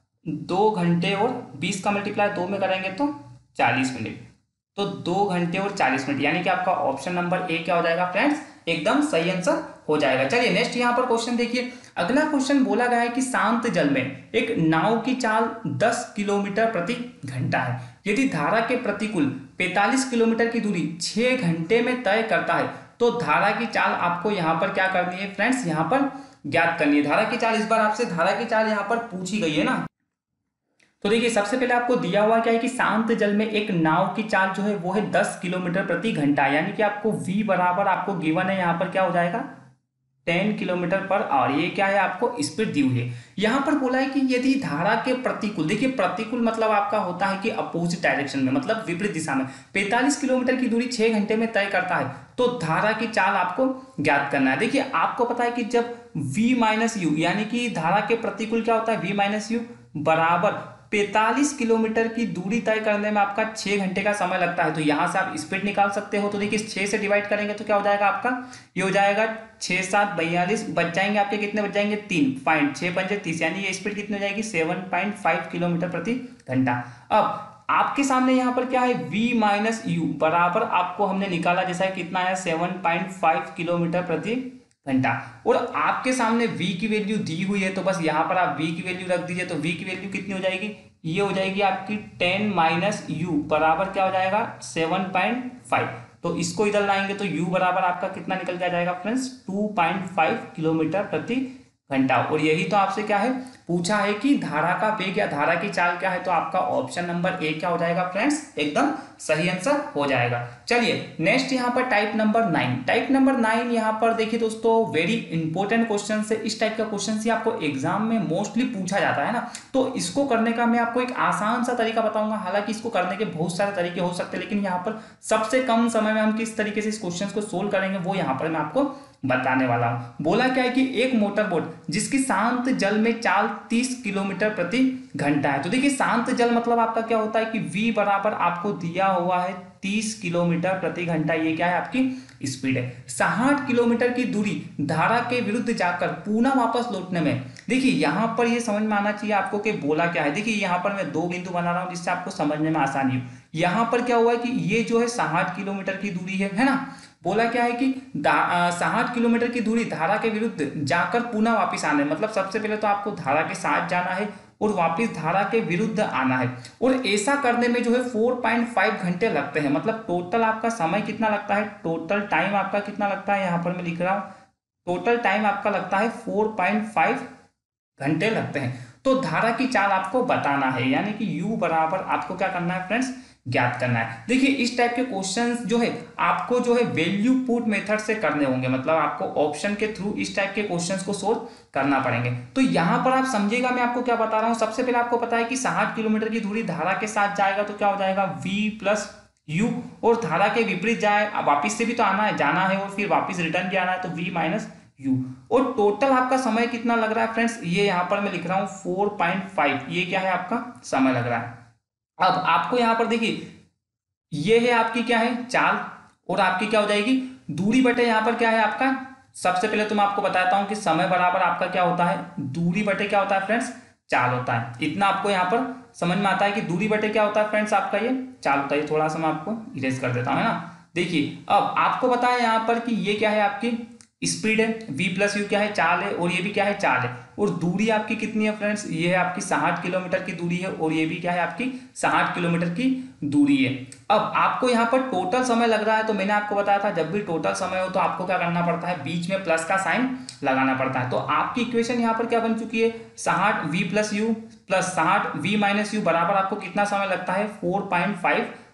2 घंटे और 20 का मल्टीप्लाई 2 में करेंगे तो 40 मिनट। तो 2 घंटे और 40 मिनट, यानी कि आपका ऑप्शन नंबर ए क्या हो जाएगा फ्रेंड्स, एकदम सही आंसर हो जाएगा। चलिए नेक्स्ट यहाँ पर क्वेश्चन देखिए। अगला क्वेश्चन बोला गया है कि शांत जल में एक नाव की चाल 10 किलोमीटर प्रति घंटा है। यदि धारा के प्रतिकूल 45 किलोमीटर की दूरी 6 घंटे में तय करता है तो धारा की चाल आपको यहाँ पर क्या करनी है फ्रेंड्स, यहाँ पर ज्ञात करनी है। धारा की चाल, इस बार आपसे धारा की चाल यहाँ पर पूछी गई है ना। तो देखिए सबसे पहले आपको दिया हुआ क्या है कि शांत जल में एक नाव की चाल जो है वो है 10 किलोमीटर प्रति घंटा, यानी कि आपको v बराबर आपको गिवन है यहाँ पर क्या हो जाएगा 10 किलोमीटर पर आवर। ये क्या है आपको स्पीड दी हुई है। यहाँ पर बोला है कि यदि धारा के प्रतिकूल, देखिए प्रतिकूल मतलब आपका होता है कि अपोजिट डायरेक्शन में, मतलब विपरीत दिशा में 45 किलोमीटर की दूरी 6 घंटे में तय करता है तो धारा की चाल आपको ज्ञात करना है। देखिए आपको पता है कि जब v माइनस यू, यानी कि धारा के प्रतिकूल क्या होता है v माइनस यू बराबर 45 किलोमीटर की दूरी तय करने में आपका 6 घंटे का समय लगता है, तो यहां से आप स्पीड निकाल सकते हो। तो देखिए 6 से डिवाइड करेंगे तो क्या हो जाएगा आपका, ये हो जाएगा 6 7 42, बच जाएंगे आपके कितने बच जाएंगे 3 पॉइंट 6 पंजे 30, यानी ये स्पीड कितनी हो जाएगी 7.5 किलोमीटर प्रति घंटा। अब आपके सामने यहाँ पर क्या है v माइनस यू बराबर आपको हमने निकाला जैसा कितना है 7.5 किलोमीटर प्रति घंटा, और आपके सामने v की वैल्यू दी हुई है तो बस यहाँ पर आप v की वैल्यू रख दीजिए। तो v की वैल्यू कितनी हो जाएगी, ये हो जाएगी आपकी 10 माइनस यू बराबर क्या हो जाएगा 7.5। तो इसको इधर लाएंगे तो u बराबर आपका कितना निकल के आ जाएगा फ्रेंड्स 2.5 किलोमीटर प्रति घंटा। और यही तो आपसे क्या है पूछा है कि धारा का वेग या धारा की चाल क्या है, तो आपका ऑप्शन नंबर ए क्या हो जाएगा फ्रेंड्स, एकदम सही आंसर हो जाएगा। चलिए नेक्स्ट यहाँ पर टाइप नंबर 9। टाइप नंबर 9 यहाँ पर देखिए दोस्तों वेरी इंपॉर्टेंट क्वेश्चन है। इस टाइप का क्वेश्चन ही आपको एग्जाम में मोस्टली पूछा जाता है ना। तो इसको करने का मैं आपको एक आसान सा तरीका बताऊंगा, हालांकि इसको करने के बहुत सारे तरीके हो सकते हैं, लेकिन यहाँ पर सबसे कम समय में हम किस तरीके से इस क्वेश्चन को सोल्व करेंगे वो यहाँ पर मैं आपको बताने वाला हूं। बोला क्या है कि एक मोटर बोट जिसकी शांत जल में चाल 30 किलोमीटर प्रति घंटा है। तो देखिए शांत जल मतलब आपका क्या होता है कि v बराबर आपको दिया हुआ है 30 किलोमीटर प्रति घंटा, ये क्या है आपकी स्पीड है। 60 किलोमीटर की दूरी धारा के विरुद्ध जाकर पुनः वापस लौटने में, देखिए यहां पर ये समझ में आना चाहिए आपको कि बोला क्या है। देखिए यहां पर मैं 2 बिंदु बना रहा हूं जिससे आपको समझने में आसानी हो। यहां पर क्या हुआ है कि ये जो है 60 किलोमीटर की दूरी है ना। बोला क्या है कि 60 किलोमीटर की दूरी धारा के विरुद्ध जाकर पुनः वापस आना है, मतलब सबसे पहले तो आपको धारा के साथ जाना है और वापस धारा के विरुद्ध आना है, और ऐसा करने में जो है 4.5 घंटे लगते हैं। मतलब टोटल आपका समय कितना लगता है, टोटल टाइम आपका कितना लगता है, यहाँ पर मैं लिख रहा हूँ टोटल टाइम आपका लगता है 4.5 घंटे लगते हैं। तो धारा की चाल आपको बताना है, यानी कि u बराबर आपको क्या करना है फ्रेंड्स, ज्ञात करना है। देखिए इस टाइप के क्वेश्चंस जो है आपको जो है वैल्यू पुट मेथड से करने होंगे, मतलब आपको ऑप्शन के थ्रू इस टाइप के क्वेश्चंस को सोल्व करना पड़ेंगे। तो यहाँ पर आप समझिएगा मैं आपको क्या बता रहा हूँ। सबसे पहले आपको पता है कि 60 किलोमीटर की दूरी धारा के साथ जाएगा तो क्या हो जाएगा v प्लस यू, और धारा के विपरीत जाए वापिस से भी तो आना है, जाना है और फिर वापिस रिटर्न भी आना है, तो v माइनस यू। और टोटल आपका समय कितना लग रहा है फ्रेंड्स, ये यहाँ पर मैं लिख रहा हूँ 4.5, ये क्या है आपका समय लग रहा है। अब आपको यहां पर देखिए ये है आपकी क्या है चाल, और आपकी क्या हो जाएगी दूरी बटे यहां पर क्या है आपका। सबसे पहले तो मैं आपको बताता हूं कि समय बराबर आपका क्या होता है, दूरी बटे क्या होता है फ्रेंड्स, चाल होता है। इतना आपको यहां पर समझ में आता है कि दूरी बटे क्या होता है फ्रेंड्स, आपका ये चाल होता है। थोड़ा सा मैं आपको इरेज कर देता हूं, है ना। देखिए अब आपको बताया यहां पर कि ये क्या है आपकी स्पीड है, v प्लस यू क्या है चाल है, और ये भी क्या है चाल है, और दूरी आपकी कितनी है फ्रेंड्स, ये है आपकी 60 किलोमीटर की दूरी है, और ये भी क्या है आपकी 60 किलोमीटर की दूरी है। अब आपको यहाँ पर टोटल समय लग रहा है, तो मैंने आपको बताया था जब भी टोटल समय हो तो आपको क्या करना पड़ता है, बीच में प्लस का साइन लगाना पड़ता है। तो आपकी इक्वेशन यहाँ पर क्या बन चुकी है, 60 v plus u plus 60 v minus u बराबर आपको कितना समय लगता है 4.5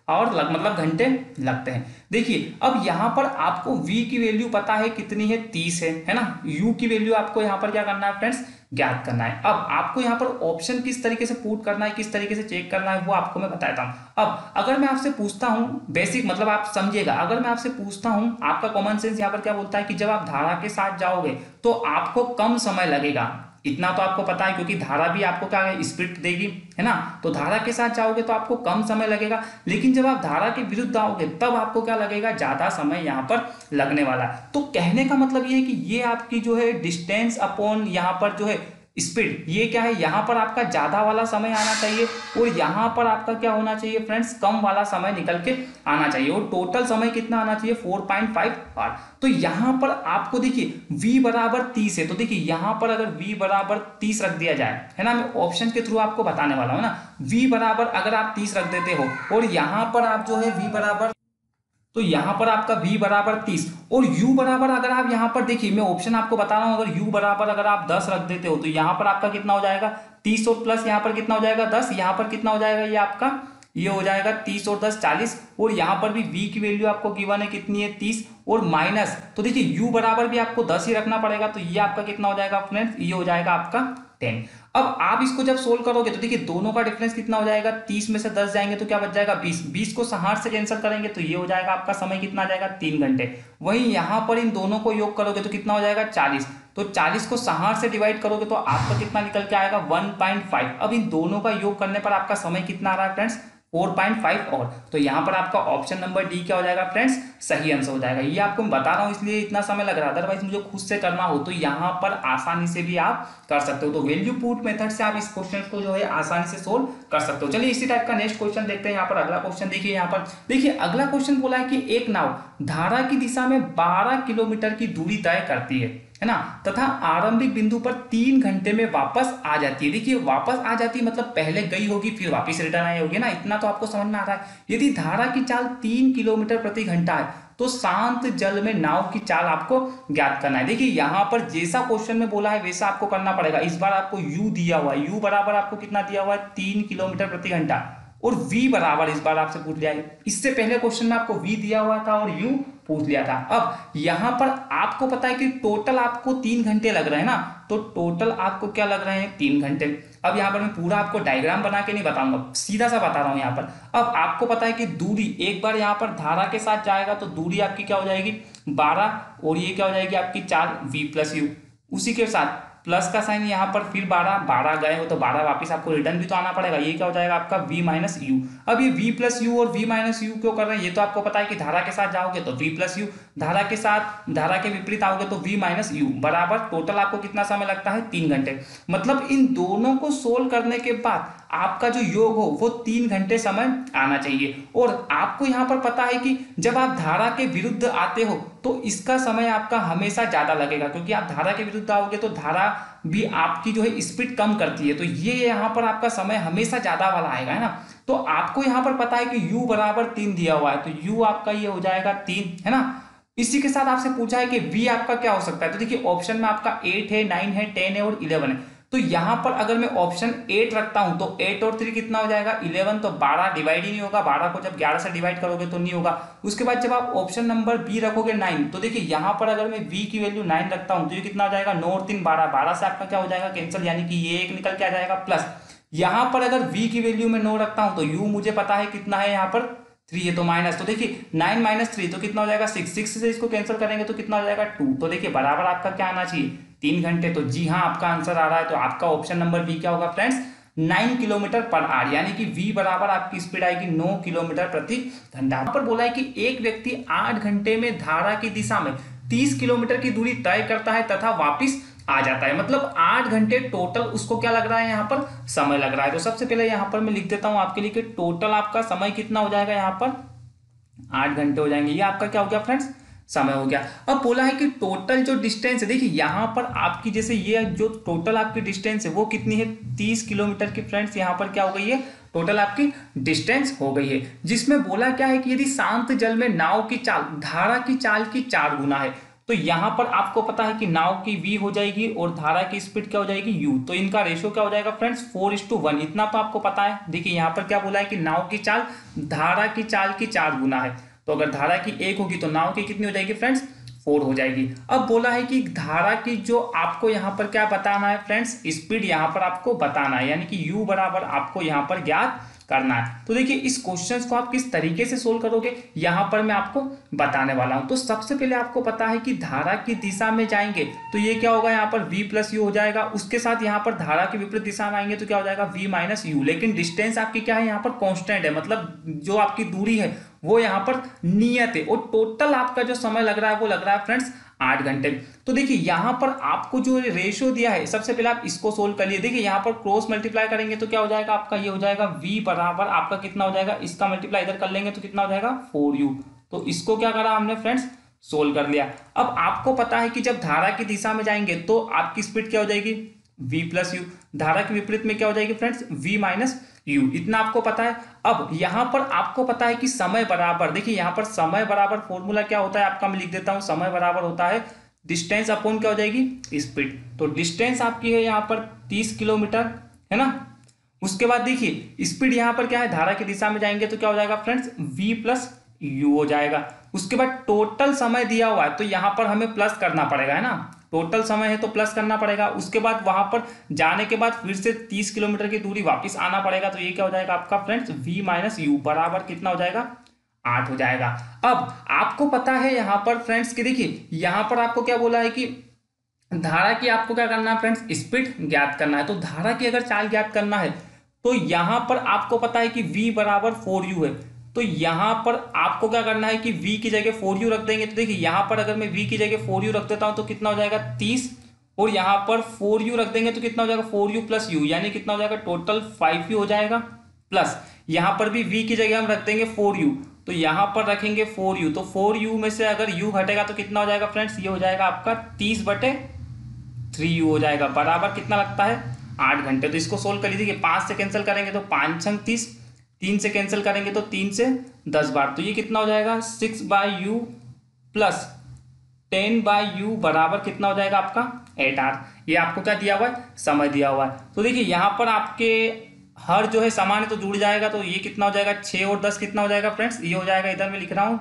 और मतलब घंटे लगते हैं। देखिए अब यहाँ पर आपको v की वैल्यू पता है कितनी है, 30 है ना। u की वैल्यू आपको यहाँ पर क्या करना है फ्रेंड्स, ज्ञात करना है। अब आपको यहाँ पर ऑप्शन किस तरीके से पुट करना है, किस तरीके से चेक करना है, वो आपको मैं बताता हूँ। अब अगर मैं आपसे पूछता हूँ बेसिक, मतलब आप समझिएगा, अगर मैं आपसे पूछता हूँ, आपका कॉमन सेंस यहाँ पर क्या बोलता है कि जब आप धारा के साथ जाओगे तो आपको कम समय लगेगा, इतना तो आपको पता है, क्योंकि धारा भी आपको क्या है, स्पीड देगी, है ना। तो धारा के साथ जाओगे तो आपको कम समय लगेगा, लेकिन जब आप धारा के विरुद्ध आओगे तब आपको क्या लगेगा, ज्यादा समय यहाँ पर लगने वाला है। तो कहने का मतलब ये है कि ये आपकी जो है डिस्टेंस अपॉन यहाँ पर जो है स्पीड, ये क्या है, यहाँ पर आपका ज्यादा वाला समय आना चाहिए और यहाँ पर आपका क्या होना चाहिए फ्रेंड्स, कम वाला समय निकल के आना चाहिए। और टोटल समय कितना आना चाहिए, 4.5 आवर। तो यहाँ पर आपको देखिए v बराबर 30 है, तो देखिए यहाँ पर अगर v बराबर 30 रख दिया जाए, है ना, मैं ऑप्शन के थ्रू आपको बताने वाला हूँ ना। v बराबर अगर आप 30 रख देते हो और यहाँ पर आप जो है v बराबर, तो यहाँ पर आपका v बराबर 30 और u बराबर अगर आप यहाँ पर देखिए, मैं ऑप्शन आपको बता रहा हूँ, अगर u बराबर अगर आप 10 रख देते हो तो यहाँ पर आपका कितना हो जाएगा, 30 और प्लस यहाँ पर कितना हो जाएगा 10, यहाँ पर कितना हो जाएगा, ये आपका ये हो जाएगा 30 और 10 40। और यहाँ पर भी v की वैल्यू आपको गिवन है कितनी है, 30 और माइनस, तो देखिए u बराबर भी आपको 10 ही रखना पड़ेगा, तो ये आपका कितना हो जाएगा फ्रेंड्स, ये हो जाएगा आपका 10। अब आप इसको जब सोल्व करोगे तो देखिए दोनों का डिफरेंस कितना हो जाएगा, 30 में से 10 जाएंगे तो क्या बच जाएगा 20, 20 को 60 से कैंसिल करेंगे तो ये हो जाएगा आपका समय कितना आ जाएगा, 3 घंटे। वहीं यहाँ पर इन दोनों को योग करोगे तो कितना हो जाएगा 40, तो 40 को 60 से डिवाइड करोगे तो आपका कितना निकल के आएगा 1.5। अब इन दोनों का योग करने पर आपका समय कितना आ रहा है फ्रेंड्स, 4.5 और, तो यहाँ पर आपका ऑप्शन नंबर डी क्या हो जाएगा फ्रेंड्स, सही आंसर हो जाएगा। ये आपको मैं बता रहा हूँ इसलिए इतना समय लग रहा है, अदरवाइज मुझे खुद से करना हो तो यहाँ पर आसानी से भी आप कर सकते हो। तो वैल्यू पुट मेथड से आप इस क्वेश्चन को जो है आसानी से सोल्व कर सकते हो। चलिए इसी टाइप का नेक्स्ट क्वेश्चन देखते हैं। यहाँ पर अगला क्वेश्चन देखिए, यहाँ पर देखिए अगला क्वेश्चन बोला है कि एक नाव धारा की दिशा में 12 किलोमीटर की दूरी तय करती है ना, तथा आरंभिक बिंदु पर 3 घंटे में वापस आ जाती है। देखिए वापस आ जाती है मतलब पहले गई होगी फिर वापस रिटर्न आई होगी ना, इतना तो आपको समझ में आ रहा है। यदि धारा की चाल 3 किलोमीटर प्रति घंटा है तो शांत जल में नाव की चाल आपको ज्ञात करना है। देखिए यहाँ पर जैसा क्वेश्चन में बोला है वैसा आपको करना पड़ेगा। इस बार आपको u दिया हुआ है, u बराबर आपको कितना दिया हुआ है, 3 किलोमीटर प्रति घंटा, और v बराबर इस बार आपसे पूछ लिया है। इससे पहले क्वेश्चन में आपको v दिया हुआ था और u पूछ लिया था। अब यहाँ पर आपको पता है कि टोटल आपको 3 घंटे लग रहे हैं ना, तो टोटल आपको क्या लग रहे हैं 3 घंटे। अब यहाँ पर मैं पूरा आपको डायग्राम बना के नहीं बताऊंगा, सीधा सा बता रहा हूँ यहाँ पर। अब आपको पता है कि दूरी एक बार यहाँ पर धारा के साथ जाएगा तो दूरी आपकी क्या हो जाएगी 12, और ये क्या हो जाएगी आपकी चाल v प्लस यू, उसी के साथ प्लस का साइन यहाँ पर फिर 12 गए हो तो 12 वापस आपको रिटर्न भी तो आना पड़ेगा, ये क्या हो जाएगा आपका v माइनस यू। अब ये v प्लस यू और v माइनस यू क्यों कर रहे हैं, ये तो आपको पता है कि धारा के साथ जाओगे तो v प्लस यू, धारा के साथ धारा के विपरीत आओगे तो v माइनस यू बराबर टोटल आपको कितना समय लगता है 3 घंटे। मतलब इन दोनों को सोल्व करने के बाद आपका जो योग हो वो 3 घंटे समय आना चाहिए। और आपको यहाँ पर पता है कि जब आप धारा के विरुद्ध आते हो तो इसका समय आपका हमेशा ज्यादा लगेगा, क्योंकि आप धारा के विरुद्ध आओगे तो धारा भी आपकी जो है स्पीड कम करती है, तो ये यहाँ पर आपका समय हमेशा ज्यादा वाला आएगा, है ना। तो आपको यहाँ पर पता है कि u बराबर 3 दिया हुआ है, तो u आपका ये हो जाएगा 3, है ना। इसी के साथ आपसे पूछा है कि v आपका क्या हो सकता है, तो देखिए ऑप्शन में आपका 8 है, 9 है, 10 है और 11 है। तो यहाँ पर अगर मैं ऑप्शन 8 रखता हूं तो 8 और 3 कितना हो जाएगा 11, तो 12 डिवाइड ही नहीं होगा, 12 को जब 11 से डिवाइड करोगे तो नहीं होगा। उसके बाद जब आप ऑप्शन नंबर बी रखोगे 9, तो देखिए यहाँ पर अगर मैं v की वैल्यू 9 रखता हूं तो ये कितना हो जाएगा 9 और 3 12, 12 से आपका क्या हो जाएगा कैंसिल, यानी कि ये एक निकल के आ जाएगा प्लस। यहाँ पर अगर v की वैल्यू में 9 रखता हूं तो u मुझे पता है कितना है, यहाँ पर 3 है तो माइनस, तो देखिए 9 माइनस 3 तो कितना हो जाएगा 6, 6 से इसको कैंसिल करेंगे तो कितना हो जाएगा 2। तो देखिए बराबर आपका क्या आना चाहिए 3 घंटे। तो जी हाँ आपका आंसर आ रहा है, तो आपका ऑप्शन नंबर बी क्या होगा फ्रेंड्स 9 किलोमीटर पर आवर, यानी कि v बराबर आपकी स्पीड आएगी 9 किलोमीटर प्रति घंटा। यहाँ पर बोला है कि एक व्यक्ति 8 घंटे में धारा की दिशा में 30 किलोमीटर की दूरी तय करता है तथा वापिस आ जाता है। मतलब 8 घंटे टोटल उसको क्या लग रहा है यहाँ पर समय लग रहा है। तो सबसे पहले यहाँ पर मैं लिख देता हूँ आपके लिए कि टोटल आपका समय कितना हो जाएगा, यहाँ पर 8 घंटे हो जाएंगे। ये आपका क्या हो गया फ्रेंड्स समय हो गया। अब बोला है कि टोटल जो डिस्टेंस है, देखिए यहाँ पर आपकी जैसे ये जो टोटल आपकी डिस्टेंस है वो कितनी है 30 किलोमीटर की फ्रेंड्स, यहाँ पर क्या हो गई है टोटल आपकी डिस्टेंस हो गई है। जिसमें बोला क्या है कि यदि शांत जल में नाव की चाल धारा की चाल की 4 गुना है, तो यहाँ पर आपको पता है कि नाव की v हो जाएगी और धारा की स्पीड क्या हो जाएगी u, तो इनका रेशियो क्या हो जाएगा फ्रेंड्स 4:1। इतना तो आपको पता है। देखिए यहाँ पर क्या बोला है कि नाव की चाल धारा की चाल की 4 गुना है, तो अगर धारा की 1 होगी तो नाव की कितनी हो जाएगी फ्रेंड्स 4 हो जाएगी। अब बोला है कि धारा की जो आपको यहाँ पर क्या बताना है फ्रेंड्स, स्पीड यहाँ पर आपको बताना है, यानी कि u बराबर आपको यहाँ पर ज्ञात करना है। तो देखिए इस क्वेश्चन को आप किस तरीके से सोल्व करोगे यहाँ पर मैं आपको बताने वाला हूं। तो सबसे पहले आपको पता है कि धारा की दिशा में जाएंगे तो ये क्या होगा, यहाँ पर v प्लस यू हो जाएगा। उसके साथ यहाँ पर धारा की विपरीत दिशा में आएंगे तो क्या हो जाएगा v माइनस यू। लेकिन डिस्टेंस आपकी क्या है, यहाँ पर कॉन्स्टेंट है, मतलब जो आपकी दूरी है वो यहाँ पर नियत है, और टोटल आपका जो समय लग रहा है वो लग रहा है फ्रेंड्स 8 घंटे। तो देखिए यहाँ पर आपको जो रेशियो दिया है, सबसे पहले आप इसको सोल्व कर लिए। देखिए यहाँ पर क्रॉस मल्टीप्लाई करेंगे तो क्या हो जाएगा आपका, ये हो जाएगा v बराबर आपका कितना हो जाएगा, इसका मल्टीप्लाई इधर कर लेंगे तो कितना हो जाएगा 4u। तो इसको क्या करा हमने फ्रेंड्स, सोल्व कर लिया। अब आपको पता है कि जब धारा की दिशा में जाएंगे तो आपकी स्पीड क्या हो जाएगी v प्लस यू, धारा के विपरीत में क्या हो जाएगी फ्रेंड्स v माइनस यू, इतना आपको पता है। अब यहाँ पर आपको पता है कि समय बराबर, देखिए यहाँ पर समय बराबर फॉर्मूला क्या होता है आपका, मैं लिख देता हूँ, समय बराबर होता है डिस्टेंस अपॉन क्या हो जाएगी स्पीड। तो डिस्टेंस आपकी है यहाँ पर 30 किलोमीटर है ना। उसके बाद देखिए स्पीड यहाँ पर क्या है, धारा की दिशा में जाएंगे तो क्या हो जाएगा फ्रेंड्स v प्लस यू हो जाएगा। उसके बाद टोटल समय दिया हुआ है तो यहाँ पर हमें प्लस करना पड़ेगा, है ना, टोटल समय है तो प्लस करना पड़ेगा। उसके बाद वहां पर जाने के बाद फिर से 30 किलोमीटर की दूरी वापस आना पड़ेगा, तो ये क्या हो जाएगा आपका फ्रेंड्स v माइनस यू बराबर कितना हो जाएगा 8 हो जाएगा। अब आपको पता है यहाँ पर फ्रेंड्स कि देखिए यहाँ पर आपको क्या बोला है कि धारा की आपको क्या करना है फ्रेंड्स, स्पीड ज्ञात करना है। तो धारा की अगर चाल ज्ञात करना है तो यहाँ पर आपको पता है कि v बराबर 4u है, तो यहाँ पर आपको क्या करना है कि v की जगह 4u रख देंगे। तो देखिए यहाँ पर अगर मैं v की जगह 4u रख देता हूँ तो कितना हो जाएगा 30, और यहाँ पर 4u रख देंगे तो कितना हो जाएगा 4u प्लस u, यानी कितना हो जाएगा टोटल 5u हो जाएगा। प्लस यहाँ पर भी v की जगह हम रख देंगे 4u, तो यहाँ पर रखेंगे 4u, तो 4u में से अगर u घटेगा तो कितना हो जाएगा फ्रेंड्स, ये हो जाएगा आपका 30/3u हो जाएगा, बराबर कितना लगता है 8 घंटे। तो इसको सोल्व कर लीजिए, 5 से कैंसिल करेंगे तो 5 छंग 30, 3 से कैंसिल करेंगे तो 3 से 10 बार, तो ये कितना हो जाएगा 6/u प्लस 10/u बराबर कितना हो जाएगा आपका 8r। ये आपको क्या दिया हुआ है, समय दिया हुआ है। तो देखिए यहाँ पर आपके हर जो है समान है तो जुड़ जाएगा, तो ये कितना हो जाएगा 6 और 10 कितना हो जाएगा फ्रेंड्स, ये हो जाएगा, इधर मैं लिख रहा हूँ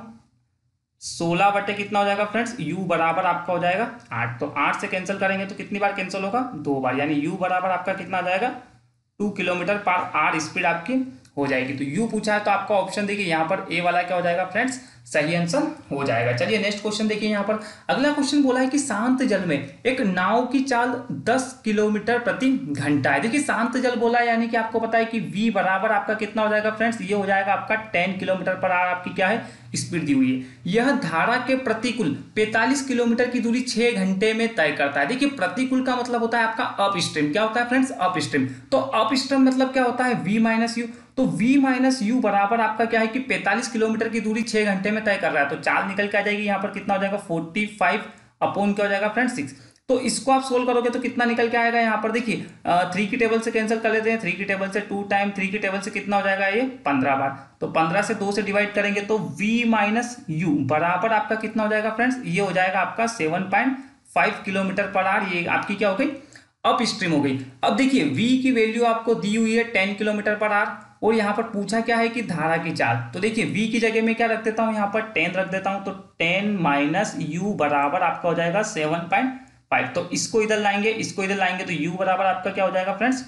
16 कितना हो जाएगा फ्रेंड्स, u बराबर आपका हो जाएगा 8। तो 8 से कैंसिल करेंगे तो कितनी बार कैंसिल होगा, 2 बार, यानी u बराबर आपका कितना आ जाएगा 2 किलोमीटर पर आवर स्पीड आपकी हो जाएगी। तो u पूछा है तो आपका ऑप्शन देखिए यहाँ पर ए वाला क्या हो जाएगा फ्रेंड्स, सही आंसर हो जाएगा। चलिए नेक्स्ट क्वेश्चन देखिए, यहाँ पर अगला क्वेश्चन बोला है कि शांत जल में एक नाव की चाल 10 किलोमीटर प्रति घंटा है। देखिए शांत जल बोला है, यानी कि आपको पता है कि v बराबर आपका कितना हो जाएगा फ्रेंड्स, ये हो जाएगा आपका 10 किलोमीटर पर आवर आपकी क्या है स्पीड दी हुई है। यह धारा के प्रतिकूल 45 किलोमीटर की दूरी 6 घंटे में तय करता है। देखिए प्रतिकूल का मतलब होता है आपका अप स्ट्रीम, क्या होता है फ्रेंड्स अप स्ट्रीम। तो अप स्ट्रीम मतलब क्या होता है v माइनस यू, तो v माइनस यू बराबर आपका क्या है कि 45 किलोमीटर की दूरी 6 घंटे में तय कर रहा है। तो चाल निकल के आ जाएगी यहाँ पर कितना हो जाएगा 45 अपॉन क्या हो जाएगा फ्रेंड्स 6। तो इसको आप सोल्व करोगे तो कितना निकल के आएगा, यहाँ पर देखिए 3 की टेबल से कैंसिल कर लेते हैं, 3 की टेबल से 2 टाइम 3 की टेबल से कितना हो जाएगा ये 15 बार, तो 15 से 2 से डिवाइड करेंगे तो v माइनस यू बराबर आपका कितना हो जाएगा फ्रेंड्स, ये हो जाएगा आपका 7.5 किलोमीटर पर आवर। ये आपकी क्या हो गई अप स्ट्रीम हो गई। अब देखिए v की वैल्यू आपको दी हुई है 10 किलोमीटर पर आवर, और यहाँ पर पूछा क्या है कि धारा की चाल। तो देखिए v की जगह में क्या रख देता हूँ, यहाँ पर 10 रख देता हूँ, तो 10 माइनस यू बराबर आपका हो जाएगा 7.5। तो इसको इधर लाएंगे, इसको इधर लाएंगे तो u बराबर आपका क्या हो जाएगा फ्रेंड्स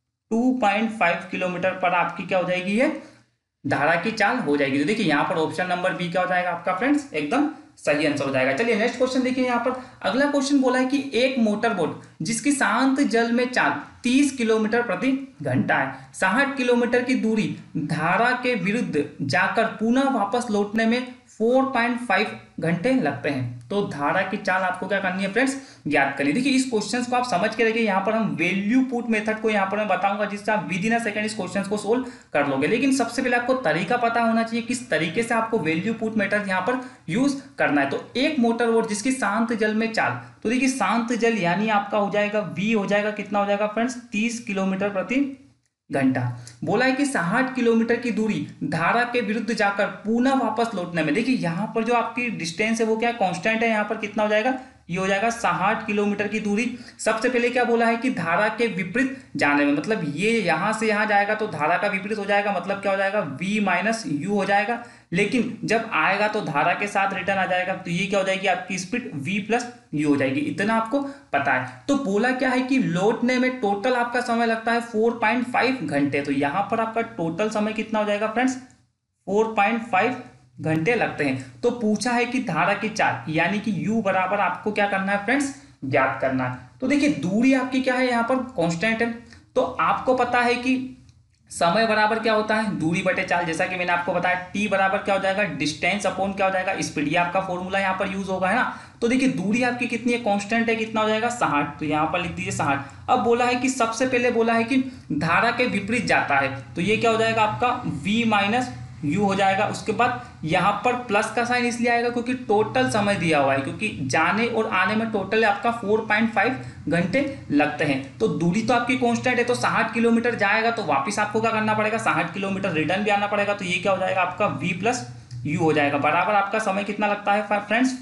2.5 किलोमीटर पर आपकी क्या हो जाएगी ये धारा की चाल हो जाएगी। तो देखिए यहाँ पर ऑप्शन नंबर बी क्या हो जाएगा आपका फ्रेंड्स एकदम सही आंसर हो जाएगा। चलिए नेक्स्ट क्वेश्चन देखिए, यहाँ पर अगला क्वेश्चन बोला है कि एक मोटर बोट जिसकी शांत जल में चाल 30 किलोमीटर प्रति घंटा है, 60 किलोमीटर की दूरी धारा के विरुद्ध जाकर पुनः वापस लौटने में 4.5 घंटे लगते हैं। तो धारा की चाल आपको क्या करनी है फ्रेंड्स ज्ञात करिए। देखिए इस क्वेश्चन को आप समझ के रखिए, यहाँ पर हम वैल्यू पुट मेथड को यहाँ पर मैं बताऊंगा जिससे आप विद इन अ सेकंड इस क्वेश्चन को सोल्व कर लोगे। लेकिन सबसे पहले आपको तरीका पता होना चाहिए किस तरीके से आपको वैल्यू पुट मेथड यहाँ पर यूज करना है। तो एक मोटर बोट जिसकी शांत जल में चाल, तो देखिए शांत जल यानी आपका हो जाएगा v हो जाएगा कितना हो जाएगा फ्रेंड्स 30 किलोमीटर प्रति घंटा। बोला है कि 60 किलोमीटर की दूरी धारा के विरुद्ध जाकर पुनः वापस लौटने में, देखिए यहाँ पर जो आपकी डिस्टेंस है वो क्या कांस्टेंट है, यहाँ पर कितना हो जाएगा, ये हो जाएगा 60 किलोमीटर की दूरी। सबसे पहले क्या बोला है कि धारा के विपरीत जाने में, मतलब ये यहां से यहां जाएगा तो धारा का विपरीत हो जाएगा, मतलब क्या हो जाएगा, v माइनस यू हो जाएगा। लेकिन जब आएगा तो धारा के साथ रिटर्न आ जाएगा, तो ये क्या हो जाएगी आपकी स्पीड v प्लस यू हो जाएगी। इतना आपको पता है। तो बोला क्या है कि लौटने में टोटल आपका समय लगता है 4.5 घंटे। तो यहां पर आपका टोटल समय कितना हो जाएगा फ्रेंड्स, 4.5 घंटे लगते हैं। तो पूछा है कि धारा की चाल यानी कि u बराबर आपको क्या करना है फ्रेंड्स, ज्ञात करना है। तो देखिए दूरी आपकी क्या है, यहाँ पर कांस्टेंट है। तो आपको पता है कि समय बराबर क्या होता है, दूरी बटे चाल, जैसा कि मैंने आपको बताया। t बराबर क्या हो जाएगा, डिस्टेंस अपॉन क्या हो जाएगा, स्पीड। ये आपका फॉर्मूला यहाँ पर यूज होगा, है ना। तो देखिए दूरी आपकी कितनी है, कांस्टेंट है, कितना हो जाएगा 60। तो यहाँ पर लिख दीजिए 60। अब बोला है कि सबसे पहले बोला है कि धारा के विपरीत जाता है, तो ये क्या हो जाएगा आपका v माइनस यू हो जाएगा। उसके बाद यहाँ पर प्लस का साइन इसलिए आएगा क्योंकि टोटल समय दिया हुआ है, क्योंकि जाने और आने में टोटल आपका 4.5 घंटे लगते हैं। तो दूरी तो आपकी कांस्टेंट है, तो 60 किलोमीटर जाएगा तो वापस आपको क्या करना पड़ेगा, 60 किलोमीटर रिटर्न भी आना पड़ेगा। तो ये क्या हो जाएगा आपका v प्लस यू हो जाएगा, बराबर आपका समय कितना लगता है फ्रेंड्स,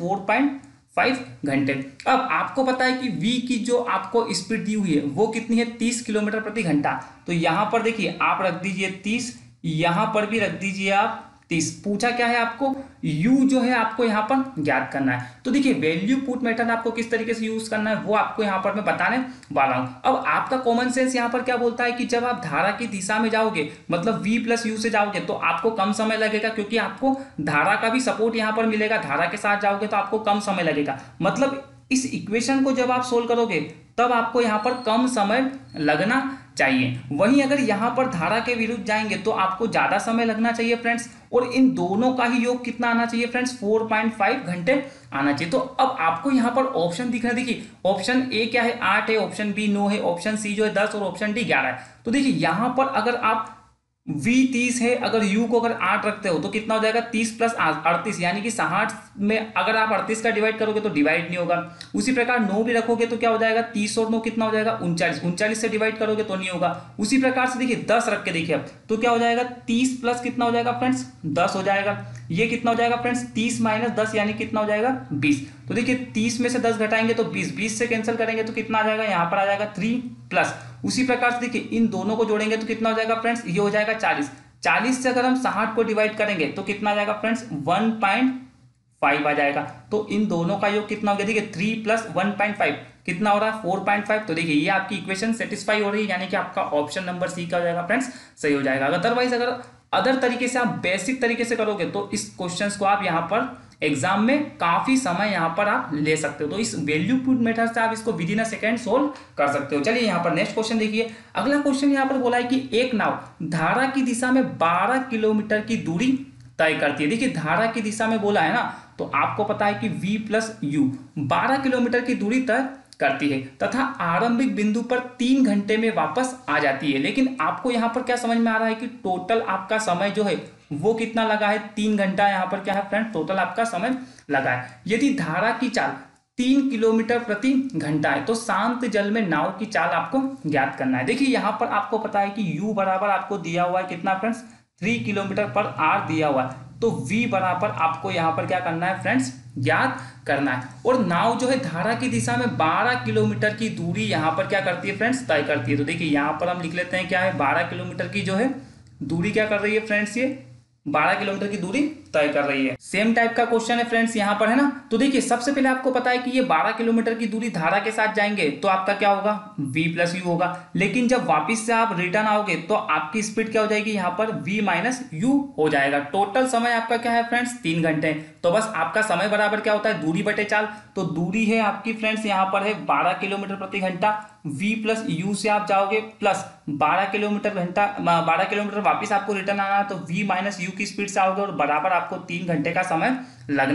4.5 घंटे। अब आपको पता है कि v की जो आपको स्पीड दी हुई है वो कितनी है, 30 किलोमीटर प्रति घंटा। तो यहाँ पर देखिए आप रख दीजिए 30, यहां पर भी रख दीजिए आप 30। पूछा क्या है आपको, u जो है आपको यहां पर ज्ञात करना है। तो देखिए वैल्यू पुट मेथड आपको किस तरीके से यूज करना है वो आपको यहां पर मैं बताने वाला हूं। अब आपका कॉमन सेंस यहां पर क्या बोलता है कि जब आप धारा की दिशा में जाओगे, मतलब v प्लस यू से जाओगे, तो आपको कम समय लगेगा, क्योंकि आपको धारा का भी सपोर्ट यहां पर मिलेगा। धारा के साथ जाओगे तो आपको कम समय लगेगा, मतलब इस इक्वेशन को जब आप सोल्व करोगे तब आपको यहां पर कम समय लगना चाहिए। वहीं अगर यहां पर धारा के विरुद्ध जाएंगे तो आपको ज्यादा समय लगना चाहिए फ्रेंड्स, और इन दोनों का ही योग कितना आना चाहिए फ्रेंड्स, 4.5 घंटे आना चाहिए। तो अब आपको यहां पर ऑप्शन दिख रहा है, देखिए ऑप्शन ए क्या है 8 है, ऑप्शन बी 9 है, ऑप्शन सी जो है 10 और ऑप्शन डी 11 है। तो देखिए यहां पर अगर आप v 30 है, अगर u को अगर 8 रखते हो तो कितना हो जाएगा, 30 प्लस 38, यानी कि 60 में अगर आप 38 का डिवाइड करोगे तो डिवाइड नहीं होगा। उसी प्रकार 9 भी रखोगे तो क्या हो जाएगा, 30 और 9 कितना हो जाएगा 39, 39 से डिवाइड करोगे तो नहीं होगा। उसी प्रकार से देखिए 10 रख के देखिए अब तो क्या हो जाएगा, 30 प्लस कितना हो जाएगा फ्रेंड्स, 10 हो जाएगा। ये कितना हो जाएगा फ्रेंड्स, 30 माइनस 10 यानी कितना हो जाएगा 20। तो देखिए 30 में से 10 घटाएंगे तो 20, 20 से कैंसिल करेंगे तो कितना आ जाएगा, यहाँ पर आ जाएगा 3 प्लस। उसी प्रकार से देखिए इन दोनों को जोड़ेंगे तो कितना हो जाएगा फ्रेंड्स, ये हो जाएगा 40। 40 से अगर हम 60 को डिवाइड करेंगे तो कितना आ जाएगा फ्रेंड्स, 1.5 आ जाएगा। तो इन दोनों का योग कितना हो गया, देखिए 3 प्लस 1.5 कितना हो रहा है 4.5। तो देखिए ये आपकी इक्वेशन सेटिस्फाई हो रही है, यानी कि आपका ऑप्शन नंबर सी का हो जाएगा फ्रेंड्स, सही हो जाएगा। अदरवाइज अगर अदर तरीके से आप बेसिक तरीके से करोगे तो इस क्वेश्चन को आप यहाँ पर एग्जाम में काफी समय यहाँ पर आप ले सकते हो। तो इस वैल्यू पुट मेथड से आप इसको within a second solve कर सकते हो। चलिए यहाँ पर नेक्स्ट क्वेश्चन देखिए। अगला क्वेश्चन यहाँ पर बोला है कि एक नाव धारा की दिशा में 12 किलोमीटर की दूरी तय करती है। देखिए धारा की दिशा में बोला है ना, तो आपको पता है कि v प्लस यू 12 किलोमीटर की दूरी तय करती है तथा आरंभिक बिंदु पर 3 घंटे में वापस आ जाती है। लेकिन आपको यहाँ पर क्या समझ में आ रहा है कि टोटल आपका समय जो है वो कितना लगा है, 3 घंटा यहाँ पर क्या है फ्रेंड, टोटल आपका समय लगा है। यदि धारा की चाल 3 किलोमीटर प्रति घंटा है तो शांत जल में नाव की चाल आपको ज्ञात करना है। देखिए यहाँ पर आपको पता है कि u बराबर आपको दिया हुआ है कितना फ्रेंड्स, 3 किलोमीटर पर आवर दिया हुआ है। तो v बराबर आपको यहाँ पर क्या करना है फ्रेंड्स, ज्ञात करना है। और नाव जो है धारा की दिशा में 12 किलोमीटर की दूरी यहाँ पर क्या करती है फ्रेंड्स, तय करती है। तो देखिए यहाँ पर हम लिख लेते हैं क्या है, 12 किलोमीटर की जो है दूरी क्या कर रही है फ्रेंड्स, ये 12 किलोमीटर की दूरी तय कर रही है। सेम टाइप का क्वेश्चन है फ्रेंड्स यहाँ पर, है ना। तो देखिए सबसे पहले आपको पता है कि ये 12 किलोमीटर की दूरी धारा के साथ जाएंगे तो आपका क्या होगा, v प्लस यू होगा। लेकिन जब वापस से आप रिटर्न आओगे तो आपकी स्पीड क्या हो जाएगी, यहाँ पर v माइनस यू हो जाएगा। टोटल समय आपका क्या है फ्रेंड्स, 3 घंटे। तो बस आपका समय बराबर क्या होता है, दूरी बटे चाल। तो दूरी है आपकी फ्रेंड्स यहाँ पर है 12 किलोमीटर प्रति घंटा, v प्लस यू से आप जाओगे प्लस 12 किलोमीटर घंटा, 12 किलोमीटर वापस आपको रिटर्न आना है तो v माइनस यू की स्पीड से आओगे और बराबर आपको 3 घंटे का समय लगना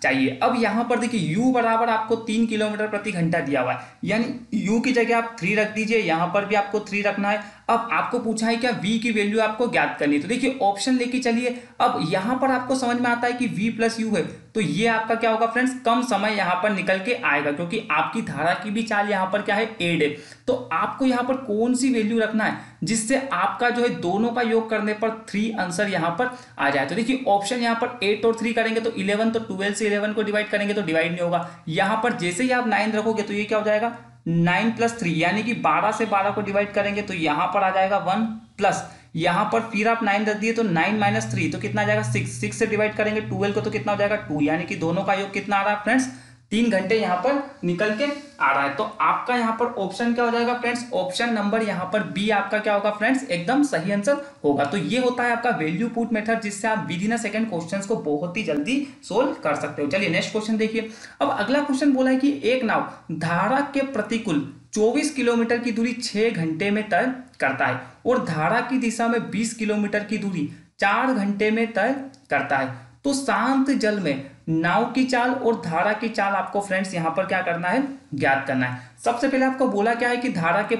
चाहिए। अब यहाँ पर देखिए u बराबर आपको 3 किलोमीटर प्रति घंटा दिया हुआ है, यानी u की जगह आप 3 रख दीजिए, यहाँ पर भी आपको 3 रखना है। अब आपको पूछा है क्या v की वैल्यू आपको ज्ञात करनी है, तो देखिए ऑप्शन लेके चलिए। अब यहाँ पर आपको समझ में आता है कि v प्लस u है, तो ये आपका क्या होगा फ्रेंड्स, कम समय यहाँ पर निकल के आएगा, क्योंकि आपकी धारा की भी चाल यहाँ पर क्या है, एड है। तो आपको यहाँ पर कौन सी वैल्यू रखना है जिससे आपका जो है दोनों का योग करने पर 3 आंसर यहाँ पर आ जाए। तो देखिए ऑप्शन यहाँ पर 8 और 3 करेंगे तो 11, तो 12 से 11 को डिवाइड करेंगे तो डिवाइड नहीं होगा। यहाँ पर जैसे ही आप 9 रखोगे तो ये क्या हो जाएगा, 9 प्लस 3, यानी कि 12 से 12 को डिवाइड करेंगे तो यहाँ पर आ जाएगा 1 प्लस, यहाँ पर फिर आप 9 रख दिए तो 9 माइनस 3 तो कितना आ जाएगा 6, 6 से डिवाइड करेंगे 12 को तो कितना हो जाएगा 2, यानी कि दोनों का योग कितना आ रहा है फ्रेंड्स, 3 घंटे यहाँ पर निकल के आ रहा है। तो आपका यहाँ पर ऑप्शन क्या हो जाएगा फ्रेंड्स, ऑप्शन नंबर यहाँ पर बी आपका क्या होगा फ्रेंड्स, एकदम सही आंसर होगा। तो ये होता है आपका वैल्यू पुट मेथड, जिससे आप within a second questions को बहुत ही जल्दी सोल्व कर सकते हो। चलिए नेक्स्ट क्वेश्चन देखिए। अब अगला क्वेश्चन बोला है कि एक नाव धारा के प्रतिकूल 24 किलोमीटर की दूरी 6 घंटे में तय करता है और धारा की दिशा में 20 किलोमीटर की दूरी 4 घंटे में तय करता है, तो शांत जल में नाव की चाल और धारा की चाल आपको फ्रेंड्स यहाँ पर क्या करना है, ज्ञात करना है। सबसे पहले आपको बोला क्या है कि धारा के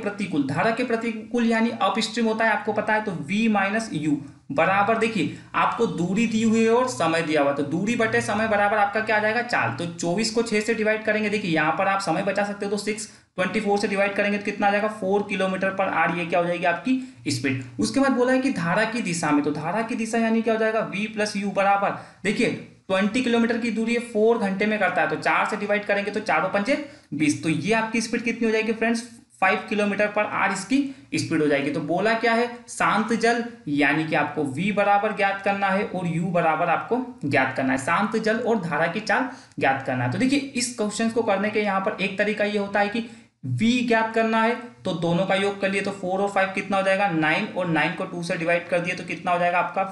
प्रतिकूल यानी अपस्ट्रीम होता है, आपको पता है, तो v माइनस यू बराबर, देखिए आपको दूरी दी हुई है और समय दिया हुआ, तो दूरी बटे समय बराबर आपका क्या आ जाएगा, चाल। तो 24 को 6 से डिवाइड करेंगे, देखिए यहाँ पर आप समय बचा सकते हो, तो 6 24 से डिवाइड करेंगे तो कितना आ जाएगा 4 किलोमीटर पर आवर, ये क्या हो जाएगी आपकी स्पीड। उसके बाद बोला है कि धारा की दिशा में, तो धारा की दिशा यानी क्या हो जाएगा v प्लस यू बराबर, देखिए 20 किलोमीटर की दूरी है 4 घंटे में करता है, तो 4 से डिवाइड करेंगे तो 4 पंजे 20, तो ये आपकी स्पीड कितनी हो जाएगी फ्रेंड्स, 5 किलोमीटर पर आवर इसकी स्पीड हो जाएगी। तो बोला क्या है, शांत जल, यानी कि आपको v बराबर ज्ञात करना है और u बराबर आपको ज्ञात करना है, शांत जल और धारा की चाल ज्ञात करना है। तो देखिए इस क्वेश्चन को करने के यहाँ पर एक तरीका ये होता है कि v ज्ञात करना है तो दोनों का योग कर लिए, तो 4 और 5 कितना हो जाएगा 9, और 9 को 2 से डिवाइड कर दिए तो कितना हो जाएगा आपका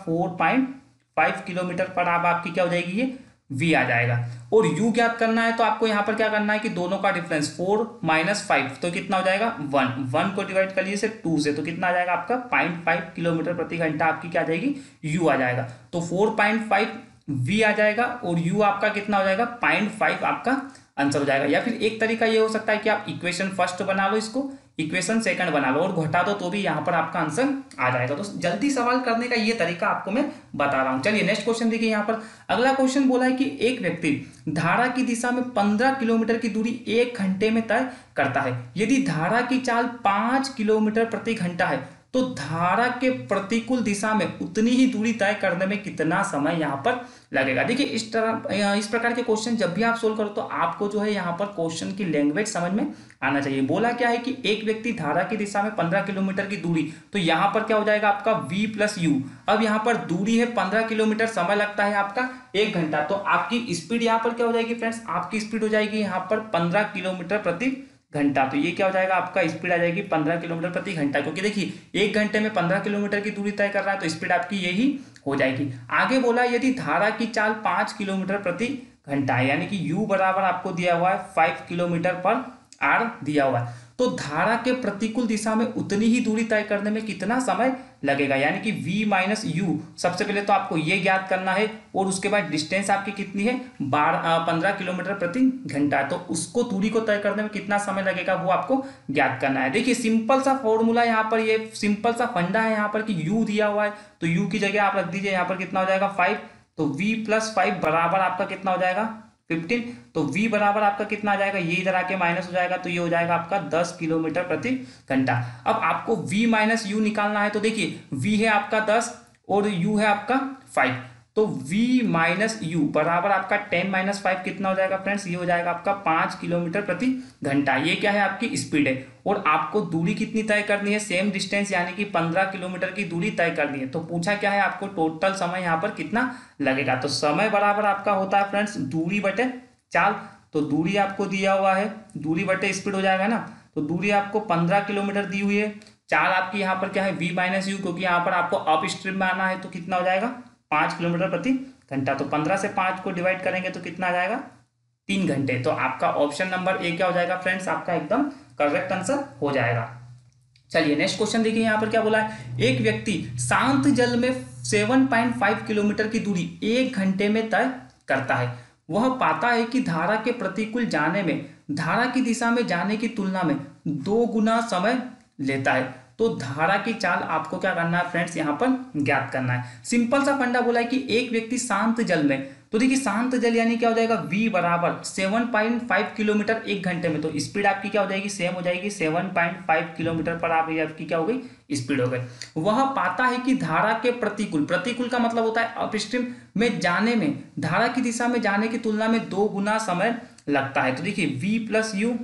4.5 किलोमीटर पर आवर आपकी क्या हो जाएगी, ये v आ जाएगा। और u ज्ञात करना है तो आपको यहाँ पर क्या करना है कि दोनों का डिफरेंस 4 माइनस 5 तो कितना हो जाएगा 1, 1 को डिवाइड कर लिए से 2 से, तो कितना आ जाएगा आपका 0.5 किलोमीटर प्रति घंटा आपकी क्या आ जाएगी, u आ जाएगा। तो 4.5 v आ जाएगा और u आपका कितना हो जाएगा 0.5 आपका आंसर हो जाएगा। या फिर एक तरीका ये हो सकता है कि आप इक्वेशन फर्स्ट बना लो, इसको इक्वेशन सेकंड बना लो और घटा दो, तो भी यहाँ पर आपका आंसर आ जाएगा। तो जल्दी सवाल करने का ये तरीका आपको मैं बता रहा हूँ। चलिए नेक्स्ट क्वेश्चन देखिए। यहाँ पर अगला क्वेश्चन बोला है कि एक व्यक्ति धारा की दिशा में 15 किलोमीटर की दूरी 1 घंटे में तय करता है, यदि धारा की चाल 5 किलोमीटर प्रति घंटा है तो धारा के प्रतिकूल दिशा में उतनी ही दूरी तय करने में कितना समय यहाँ पर लगेगा। देखिए इस प्रकार के क्वेश्चन जब भी आप सोल्व करो तो आपको जो है यहाँ पर क्वेश्चन की लैंग्वेज समझ में आना चाहिए। बोला क्या है कि एक व्यक्ति धारा की दिशा में 15 किलोमीटर की दूरी, तो यहाँ पर क्या हो जाएगा आपका v प्लस यू। अब यहाँ पर दूरी है 15 किलोमीटर, समय लगता है आपका 1 घंटा, तो आपकी स्पीड यहाँ पर क्या हो जाएगी फ्रेंड्स, आपकी स्पीड हो जाएगी यहाँ पर 15 किलोमीटर प्रति घंटा। तो ये क्या हो जाएगा आपका स्पीड आ जाएगी 15 किलोमीटर प्रति घंटा, क्योंकि देखिए 1 घंटे में 15 किलोमीटर की दूरी तय कर रहा है तो स्पीड आपकी यही हो जाएगी। आगे बोला यदि धारा की चाल 5 किलोमीटर प्रति घंटा है, यानी कि u बराबर आपको दिया हुआ है 5 किलोमीटर पर आवर दिया हुआ है, तो धारा के प्रतिकूल दिशा में उतनी ही दूरी तय करने में कितना समय लगेगा, यानी कि v माइनस यू। सबसे पहले तो आपको ये ज्ञात करना है और उसके बाद डिस्टेंस आपकी कितनी है 15 किलोमीटर प्रति घंटा है, तो उसको दूरी को तय करने में कितना समय लगेगा वो आपको ज्ञात करना है। देखिए सिंपल सा फॉर्मूला यहाँ पर, ये सिंपल सा फंडा है यहाँ पर कि u दिया हुआ है तो u की जगह आप रख दीजिए यहाँ पर कितना हो जाएगा 5, तो v प्लस 5 बराबर आपका कितना हो जाएगा 15, तो v बराबर आपका कितना आ जाएगा, ये इधर आके माइनस हो जाएगा तो ये हो जाएगा आपका 10 किलोमीटर प्रति घंटा। अब आपको v माइनस यू निकालना है, तो देखिए v है आपका 10 और u है आपका 5, तो v माइनस यू बराबर आपका 10 माइनस 5 कितना हो जाएगा फ्रेंड्स, ये हो जाएगा आपका 5 किलोमीटर प्रति घंटा। ये क्या है आपकी स्पीड है और आपको दूरी कितनी तय करनी है, सेम डिस्टेंस यानी कि 15 किलोमीटर की दूरी तय करनी है। तो पूछा क्या है आपको टोटल समय यहाँ पर कितना लगेगा, तो समय बराबर आपका होता है फ्रेंड्स दूरी बटे चाल, तो दूरी आपको दिया हुआ है दूरी बटे स्पीड हो जाएगा ना, तो दूरी आपको 15 किलोमीटर दी हुई है, चाल आपकी यहाँ पर क्या है v माइनस यू, क्योंकि यहाँ पर आपको अप स्ट्रीम में आना है तो कितना हो जाएगा 5 किलोमीटर प्रति घंटा, तो 15 से 5 को डिवाइड करेंगे तो कितना आ जाएगा 3 घंटे। तो आपका ऑप्शन नंबर ए क्या हो जाएगा फ्रेंड्स, आपका एकदम करेक्ट आंसर हो जाएगा। चलिए नेक्स्ट क्वेश्चन देखिए। यहाँ पर क्या बोला है, एक व्यक्ति शांत जल में 7.5 किलोमीटर की दूरी 1 घंटे में तय करता है, वह पाता है कि धारा के प्रतिकूल जाने में धारा की दिशा में जाने की तुलना में 2 गुना समय लेता है। तो धारा की चाल आपको क्या करना है फ्रेंड्स, यहाँ पर ज्ञात करना है। सिंपल सा फंडा बोला है कि एक व्यक्ति शांत जल में, तो देखिए शांत जल यानी क्या हो जाएगा, v बराबर 7.5 किलोमीटर एक घंटे में, तो स्पीड आपकी क्या हो जाएगी, सेम हो जाएगी, 7.5 किलोमीटर पर आप आपकी क्या हो गई, स्पीड हो गई। वह पाता है कि धारा के प्रतिकूल, प्रतिकूल का मतलब होता है अपस्ट्रीम में जाने में, धारा की दिशा में जाने की तुलना में 2 गुना समय लगता है। तो देखिए v plus u,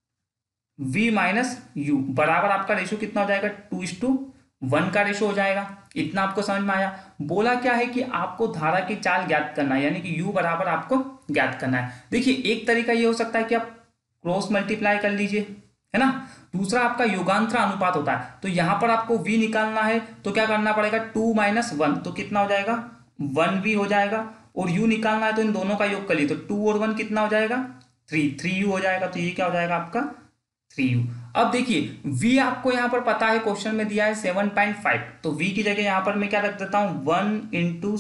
v minus u बराबर आपका रेशो कितना हो जाएगा, 2:1 का रेशो हो जाएगा। इतना आपको समझ में आया। बोला क्या है कि आपको धारा की चाल ज्ञात करना है, यानी कि u बराबर आपको ज्ञात करना है। देखिए एक तरीका ये हो सकता है कि आप क्रॉस मल्टीप्लाई कर लीजिए, है ना। दूसरा आपका योगांतर अनुपात होता है, तो यहां पर आपको v निकालना है तो क्या करना पड़ेगा, 2 - 1 तो कितना हो जाएगा, 1v हो जाएगा। और u निकालना है तो इन दोनों का योग कर लिए, तो 2 और 1 कितना हो जाएगा, 3u हो जाएगा। तो ये क्या हो जाएगा आपका 3u। अब देखिए v आपको यहां पर पता है, क्वेश्चन में दिया है 7.5, तो v की जगह यहां पर मैं क्या रख देता हूं, 1 ×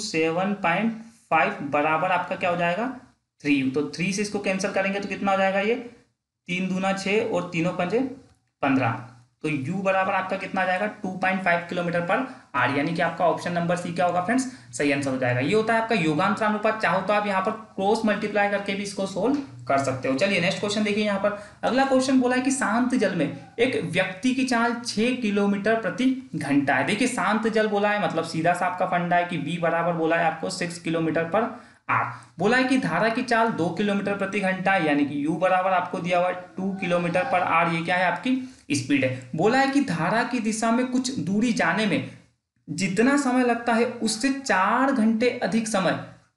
7.5 बराबर आपका क्या हो जाएगा 3u। तो 3 से इसको कैंसिल करेंगे तो कितना हो जाएगा, ये 3 दूना 6 और 3 पंजे 15, तो u बराबर आपका कितना आ जाएगा 2.5 किलोमीटर पर आर, यानी कि आपका ऑप्शन नंबर सी क्या होगा फ्रेंड्स, सही आंसर हो जाएगा। ये होता है आपका योगांतर अनुपात। चाहो तो आप यहाँ पर क्रॉस मल्टीप्लाई करके भी इसको सोल्व कर सकते हो। चलिए नेक्स्ट क्वेश्चन देखिए। यहाँ पर अगला क्वेश्चन बोला है कि शांत जल में एक व्यक्ति की चाल 6 किलोमीटर प्रति घंटा है। देखिए शांत जल बोला है, मतलब सीधा सा आपका फंडा है कि v बराबर बोला है आपको 6 किलोमीटर पर आर। बोला है कि धारा की चाल 2 किलोमीटर प्रति घंटा है, यानी कि u बराबर आपको दिया हुआ है 2 किलोमीटर पर आर, ये क्या है आपकी स्पीड है। बोला है कि धारा की दिशा में कुछ दूरी जाने में जितना समय लगता है उससे 4 घंटे अधिक समय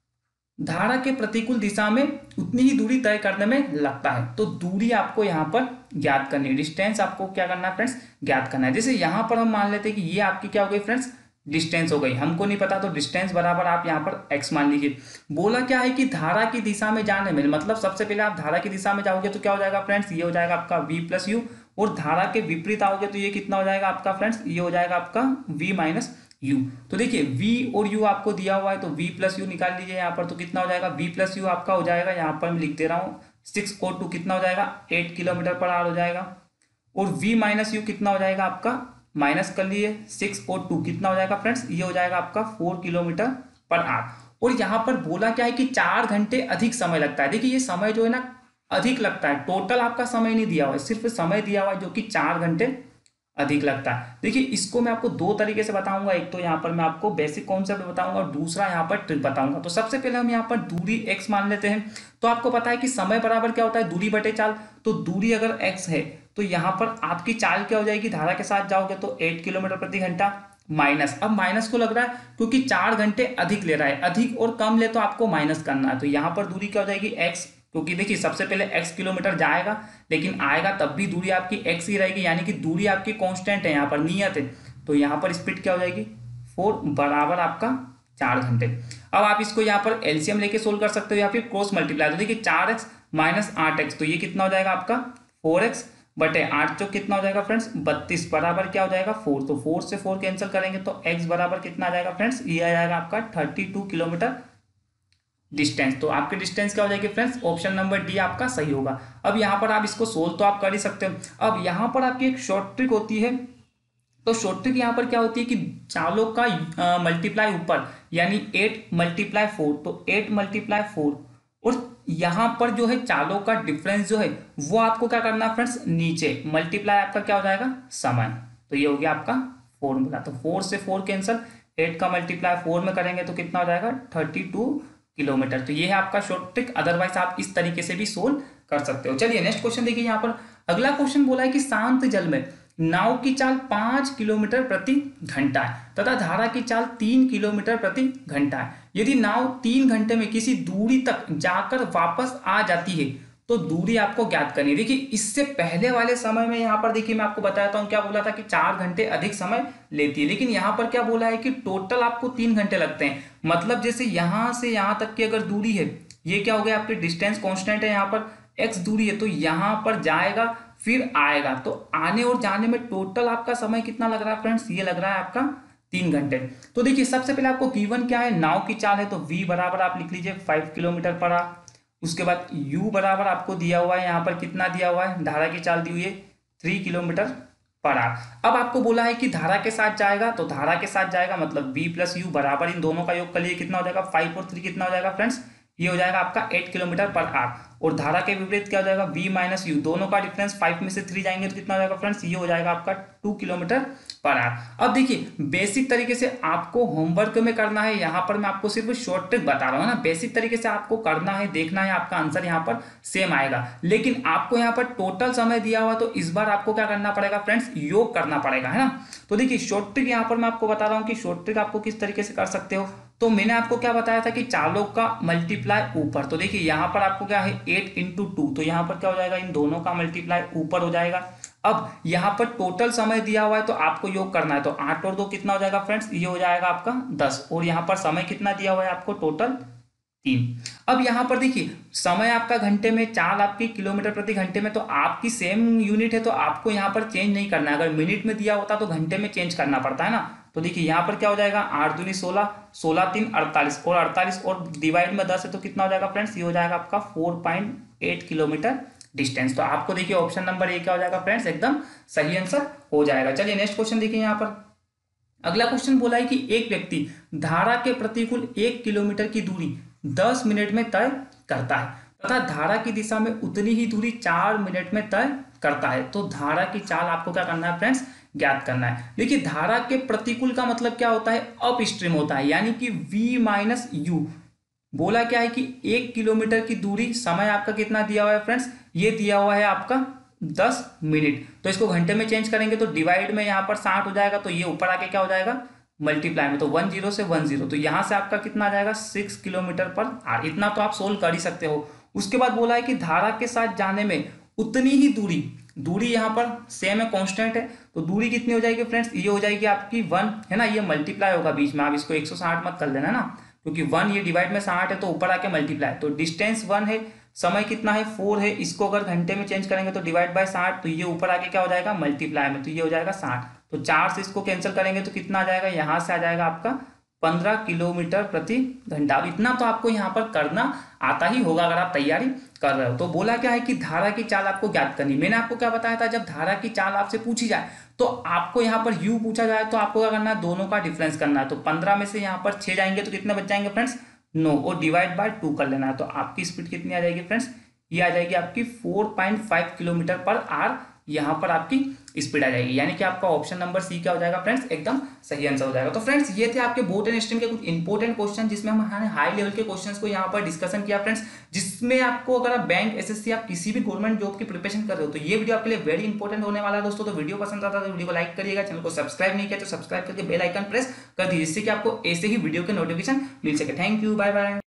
धारा के प्रतिकूल दिशा में उतनी ही दूरी तय करने में लगता है। तो दूरी आपको यहाँ पर ज्ञात करनी है, डिस्टेंस आपको क्या करना है फ्रेंड्स, ज्ञात करना है। जैसे यहाँ पर हम मान लेते हैं कि ये आपकी क्या हो गई फ्रेंड्स, डिस्टेंस हो गई, हमको नहीं पता तो डिस्टेंस बराबर आप यहाँ पर x मान लीजिए। बोला क्या है कि धारा की दिशा में जाने में, मतलब सबसे पहले आप धारा की दिशा में जाओगे तो क्या हो जाएगा फ्रेंड्स, ये हो जाएगा आपका v प्लस यू, और धारा के विपरीत आओगे तो ये कितना हो जाएगा आपका फ्रेंड्स, ये हो जाएगा आपका v माइनस यू। तो देखिए v और u आपको दिया हुआ है तो v प्लस यू निकाल लीजिए यहाँ पर, तो कितना हो जाएगा v प्लस यू आपका हो जाएगा, यहाँ पर मैं लिख दे रहा हूँ 6 और 2 कितना हो जाएगा 8 किलोमीटर पर आर हो जाएगा। और v माइनस यू कितना हो जाएगा आपका, माइनस कर लिए 6 और 2 कितना हो जाएगा फ्रेंड्स, ये हो जाएगा आपका 4 किलोमीटर पर आवर। और यहाँ पर बोला क्या है कि 4 घंटे अधिक समय लगता है। देखिए ये समय जो है ना अधिक लगता है, टोटल आपका समय नहीं दिया हुआ है, सिर्फ समय दिया हुआ है जो कि 4 घंटे अधिक लगता है। देखिए इसको मैं आपको 2 तरीके से बताऊंगा, एक तो यहाँ पर मैं आपको बेसिक कॉन्सेप्ट बताऊंगा और दूसरा यहाँ पर ट्रिक बताऊंगा। तो सबसे पहले हम यहाँ पर दूरी x मान लेते हैं। तो आपको पता है कि समय बराबर क्या होता है, दूरी बटे चाल। तो दूरी अगर x है तो यहाँ पर आपकी चाल क्या हो जाएगी, धारा के साथ जाओगे तो 8 किलोमीटर प्रति घंटा माइनस, अब माइनस को लग रहा है क्योंकि 4 घंटे अधिक ले रहा है, अधिक और कम ले तो आपको माइनस करना है। तो यहाँ पर दूरी क्या हो जाएगी x, क्योंकि देखिए सबसे पहले x किलोमीटर जाएगा लेकिन आएगा तब भी दूरी आपकी x ही रहेगी, यानी कि दूरी आपकी कांस्टेंट है, यहाँ पर नियत है। तो यहाँ पर स्पीड क्या हो जाएगी 4 बराबर आपका 4 घंटे। अब आप इसको यहाँ पर एलसीएम लेके सोल्व कर सकते हो या फिर क्रॉस मल्टीप्लाई। तो देखिए 4x माइनस 8x, तो ये कितना हो जाएगा आपका 4x बटे 8 चौक कितना हो जाएगा फ्रेंड्स 32 बराबर क्या हो जाएगा 4। तो 4 से 4 कैंसिल करेंगे तो x बराबर कितना आ जाएगा फ्रेंड्स, ये आ जाएगा आपका 32 किलोमीटर डिस्टेंस। तो आपकी डिस्टेंस क्या हो जाएगी फ्रेंड्स, ऑप्शन नंबर डी आपका सही होगा। अब यहाँ पर आप इसको सोल्व तो आप कर ही सकते हो। अब यहाँ पर आपकी एक शॉर्ट ट्रिक होती है, तो शॉर्ट ट्रिक यहाँ पर क्या होती है कि चालों का मल्टीप्लाई ऊपर, यानी 8 × 4, तो 8 × 4, और यहाँ पर जो है चालों का डिफरेंस जो है वो आपको क्या करना है फ्रेंड्स, नीचे मल्टीप्लाई आपका क्या हो जाएगा समय। तो ये हो गया आपका फॉर्मूला। तो 4 से 4 कैंसिल, 8 का मल्टीप्लाई 4 में करेंगे तो कितना हो जाएगा 32 किलोमीटर। तो ये है आपका शॉर्ट ट्रिक, अदरवाइज आप इस तरीके से भी सोल्व कर सकते हो। चलिए नेक्स्ट क्वेश्चन देखिए। यहाँ पर अगला क्वेश्चन बोला है कि शांत जल में नाव की चाल 5 किलोमीटर प्रति घंटा है तथा धारा की चाल 3 किलोमीटर प्रति घंटा है। यदि नाव 3 घंटे में किसी दूरी तक जाकर वापस आ जाती है तो दूरी आपको ज्ञात करनी है। देखिए इससे पहले वाले समय में यहाँ पर देखिए मैं आपको बताता हूँ क्या बोला था कि 4 घंटे अधिक समय लेती है, लेकिन यहाँ पर क्या बोला है कि टोटल आपको 3 घंटे लगते हैं। मतलब जैसे यहाँ से यहाँ तक की अगर दूरी है, ये क्या हो गया आपकी डिस्टेंस कांस्टेंट है, यहाँ पर x दूरी है, तो यहाँ पर जाएगा फिर आएगा, तो आने और जाने में टोटल आपका समय कितना लग रहा है फ्रेंड्स, ये लग रहा है आपका 3 घंटे। तो देखिए सबसे पहले आपको गिवन क्या है, नाव की चाल है, तो v बराबर आप लिख लीजिए 5 किलोमीटर पर आवर। उसके बाद u बराबर आपको दिया हुआ है, यहाँ पर कितना दिया हुआ है, धारा की चाल दी हुई है 3 किलोमीटर पर आवर। अब आपको बोला है कि धारा के साथ जाएगा, तो धारा के साथ जाएगा मतलब v प्लस यू बराबर इन दोनों का योग कर लिए कितना हो जाएगा 5 और 3 कितना हो जाएगा फ्रेंड्स, ये हो जाएगा आपका 8 किलोमीटर पर आवर। और धारा के विपरीत क्या हो जाएगा v माइनस यू, दोनों का डिफरेंस 5 में से 3 जाएंगे तो कितना हो जाएगा फ्रेंड्स, ये हो जाएगा आपका 2 किलोमीटर पर आवर। अब देखिए बेसिक तरीके से आपको होमवर्क में करना है, यहाँ पर मैं आपको सिर्फ शॉर्ट ट्रिक बता रहा हूँ ना, बेसिक तरीके से आपको करना है, देखना है, आपका आंसर यहाँ पर सेम आएगा। लेकिन आपको यहाँ पर टोटल समय दिया हुआ, तो इस बार आपको क्या करना पड़ेगा फ्रेंड्स, योग करना पड़ेगा, है ना। तो देखिए शॉर्ट ट्रिक यहाँ पर मैं आपको बता रहा हूँ कि शॉर्ट ट्रिक आपको किस तरीके से कर सकते हो। तो मैंने आपको क्या बताया था कि चालों का मल्टीप्लाई ऊपर, तो देखिए यहाँ पर आपको क्या है 8 इंटू 2, तो यहाँ पर क्या हो जाएगा, इन दोनों का मल्टीप्लाई ऊपर हो जाएगा। अब यहाँ पर टोटल समय दिया हुआ है तो आपको योग करना है, तो 8 और 2 कितना हो जाएगा फ्रेंड्स, ये हो जाएगा आपका 10, और यहाँ पर समय कितना दिया हुआ है आपको टोटल 3। अब यहाँ पर देखिए समय आपका घंटे में, चाल आपकी किलोमीटर प्रति घंटे में, तो आपकी सेम यूनिट है तो आपको यहाँ पर चेंज नहीं करना है। अगर मिनट में दिया होता तो घंटे में चेंज करना पड़ता है ना। तो देखिए यहाँ पर क्या हो जाएगा 8 दूनी 16, 16 3 48, और 48 और डिवाइड में 10 है तो कितना हो जाएगा फ्रेंड्स, ये हो जाएगा आपका 4.8 किलोमीटर डिस्टेंस। तो आपको देखिए ऑप्शन नंबर ए क्या हो जाएगा फ्रेंड्स, एकदम सही आंसर हो जाएगा। चलिए नेक्स्ट क्वेश्चन देखिए यहाँ पर। अगला क्वेश्चन बोला है कि एक व्यक्ति धारा के प्रतिकूल 1 किलोमीटर की दूरी 10 मिनट में तय करता है तथा धारा की दिशा में उतनी ही दूरी 4 मिनट में तय करता है, तो धारा की चाल आपको क्या करना है फ्रेंड्स, ज्ञात करना है। देखिए धारा के प्रतिकूल का मतलब क्या होता है, अप स्ट्रीम होता है, यानी कि v माइनस यू। बोला क्या है कि 1 किलोमीटर की दूरी, समय आपका कितना दिया हुआ है फ्रेंड्स, ये दिया हुआ है आपका 10 मिनट, तो इसको घंटे में चेंज करेंगे तो डिवाइड में यहाँ पर 60 हो जाएगा, तो ये ऊपर आके क्या हो जाएगा मल्टीप्लाई में, तो 10 से 10, तो यहाँ से आपका कितना आ जाएगा 6 किलोमीटर पर आवर। इतना तो आप सोल्व कर ही सकते हो। उसके बाद बोला है कि धारा के साथ जाने में उतनी ही दूरी यहाँ पर सेम है, कांस्टेंट है, तो दूरी कितनी हो जाएगी फ्रेंड्स, ये हो जाएगी आपकी 1, है ना, ये मल्टीप्लाई होगा बीच में, आप इसको 160 मत कर लेना ना, क्योंकि 1 ये डिवाइड में 60 है तो ऊपर आके मल्टीप्लाई, तो डिस्टेंस 1 है, समय कितना है 4 है, इसको अगर घंटे में चेंज करेंगे तो डिवाइड बाय 60, तो ये ऊपर आके क्या हो जाएगा मल्टीप्लाई में, तो ये हो जाएगा 60, तो 4 से इसको कैंसिल करेंगे तो कितना आ जाएगा, यहाँ से आ जाएगा आपका 15 किलोमीटर प्रति घंटा। अब इतना तो आपको यहाँ पर करना आता ही होगा अगर आप तैयारी कर रहे हो। तो बोला क्या है कि धारा की चाल आपको ज्ञात करनी। मैंने आपको क्या बताया था, जब धारा की चाल आपसे पूछी जाए तो आपको यहाँ पर u पूछा जाए तो आपको क्या करना है, दोनों का डिफरेंस करना है। तो 15 में से यहाँ पर 6 जाएंगे तो कितने बच जाएंगे फ्रेंड्स, 9, और डिवाइड बाय 2 कर लेना है, तो आपकी स्पीड कितनी आ जाएगी फ्रेंड्स, ये आ जाएगी आपकी 4.5 किलोमीटर पर आवर, यहाँ पर आपकी स्पीड आ जाएगी, यानी कि आपका ऑप्शन नंबर सी क्या हो जाएगा फ्रेंड्स, एकदम सही आंसर हो जाएगा। तो फ्रेंड्स ये थे आपके बोर्ड एंड स्ट्रीम के कुछ इंपॉर्टेंट क्वेश्चन, जिसमें हमने हाई लेवल के क्वेश्चंस को यहाँ पर डिस्कशन किया फ्रेंड्स, जिसमें आपको अगर आप बैंक, एसएससी, आप किसी भी गवर्नमेंट जॉब की प्रिपरेशन कर रहे हो तो ये वीडियो आपके लिए वेरी इंपॉर्टेंट होने वाला है दोस्तों। तो वीडियो पसंद आता है तो वीडियो को लाइक करिएगा, चैनल को सब्सक्राइब नहीं किया तो सब्सक्राइब करके बेल आइकन प्रेस कर दीजिए, जिससे कि आपको ऐसे ही वीडियो के नोटिफिकेशन मिल सके। Thank you, bye bye.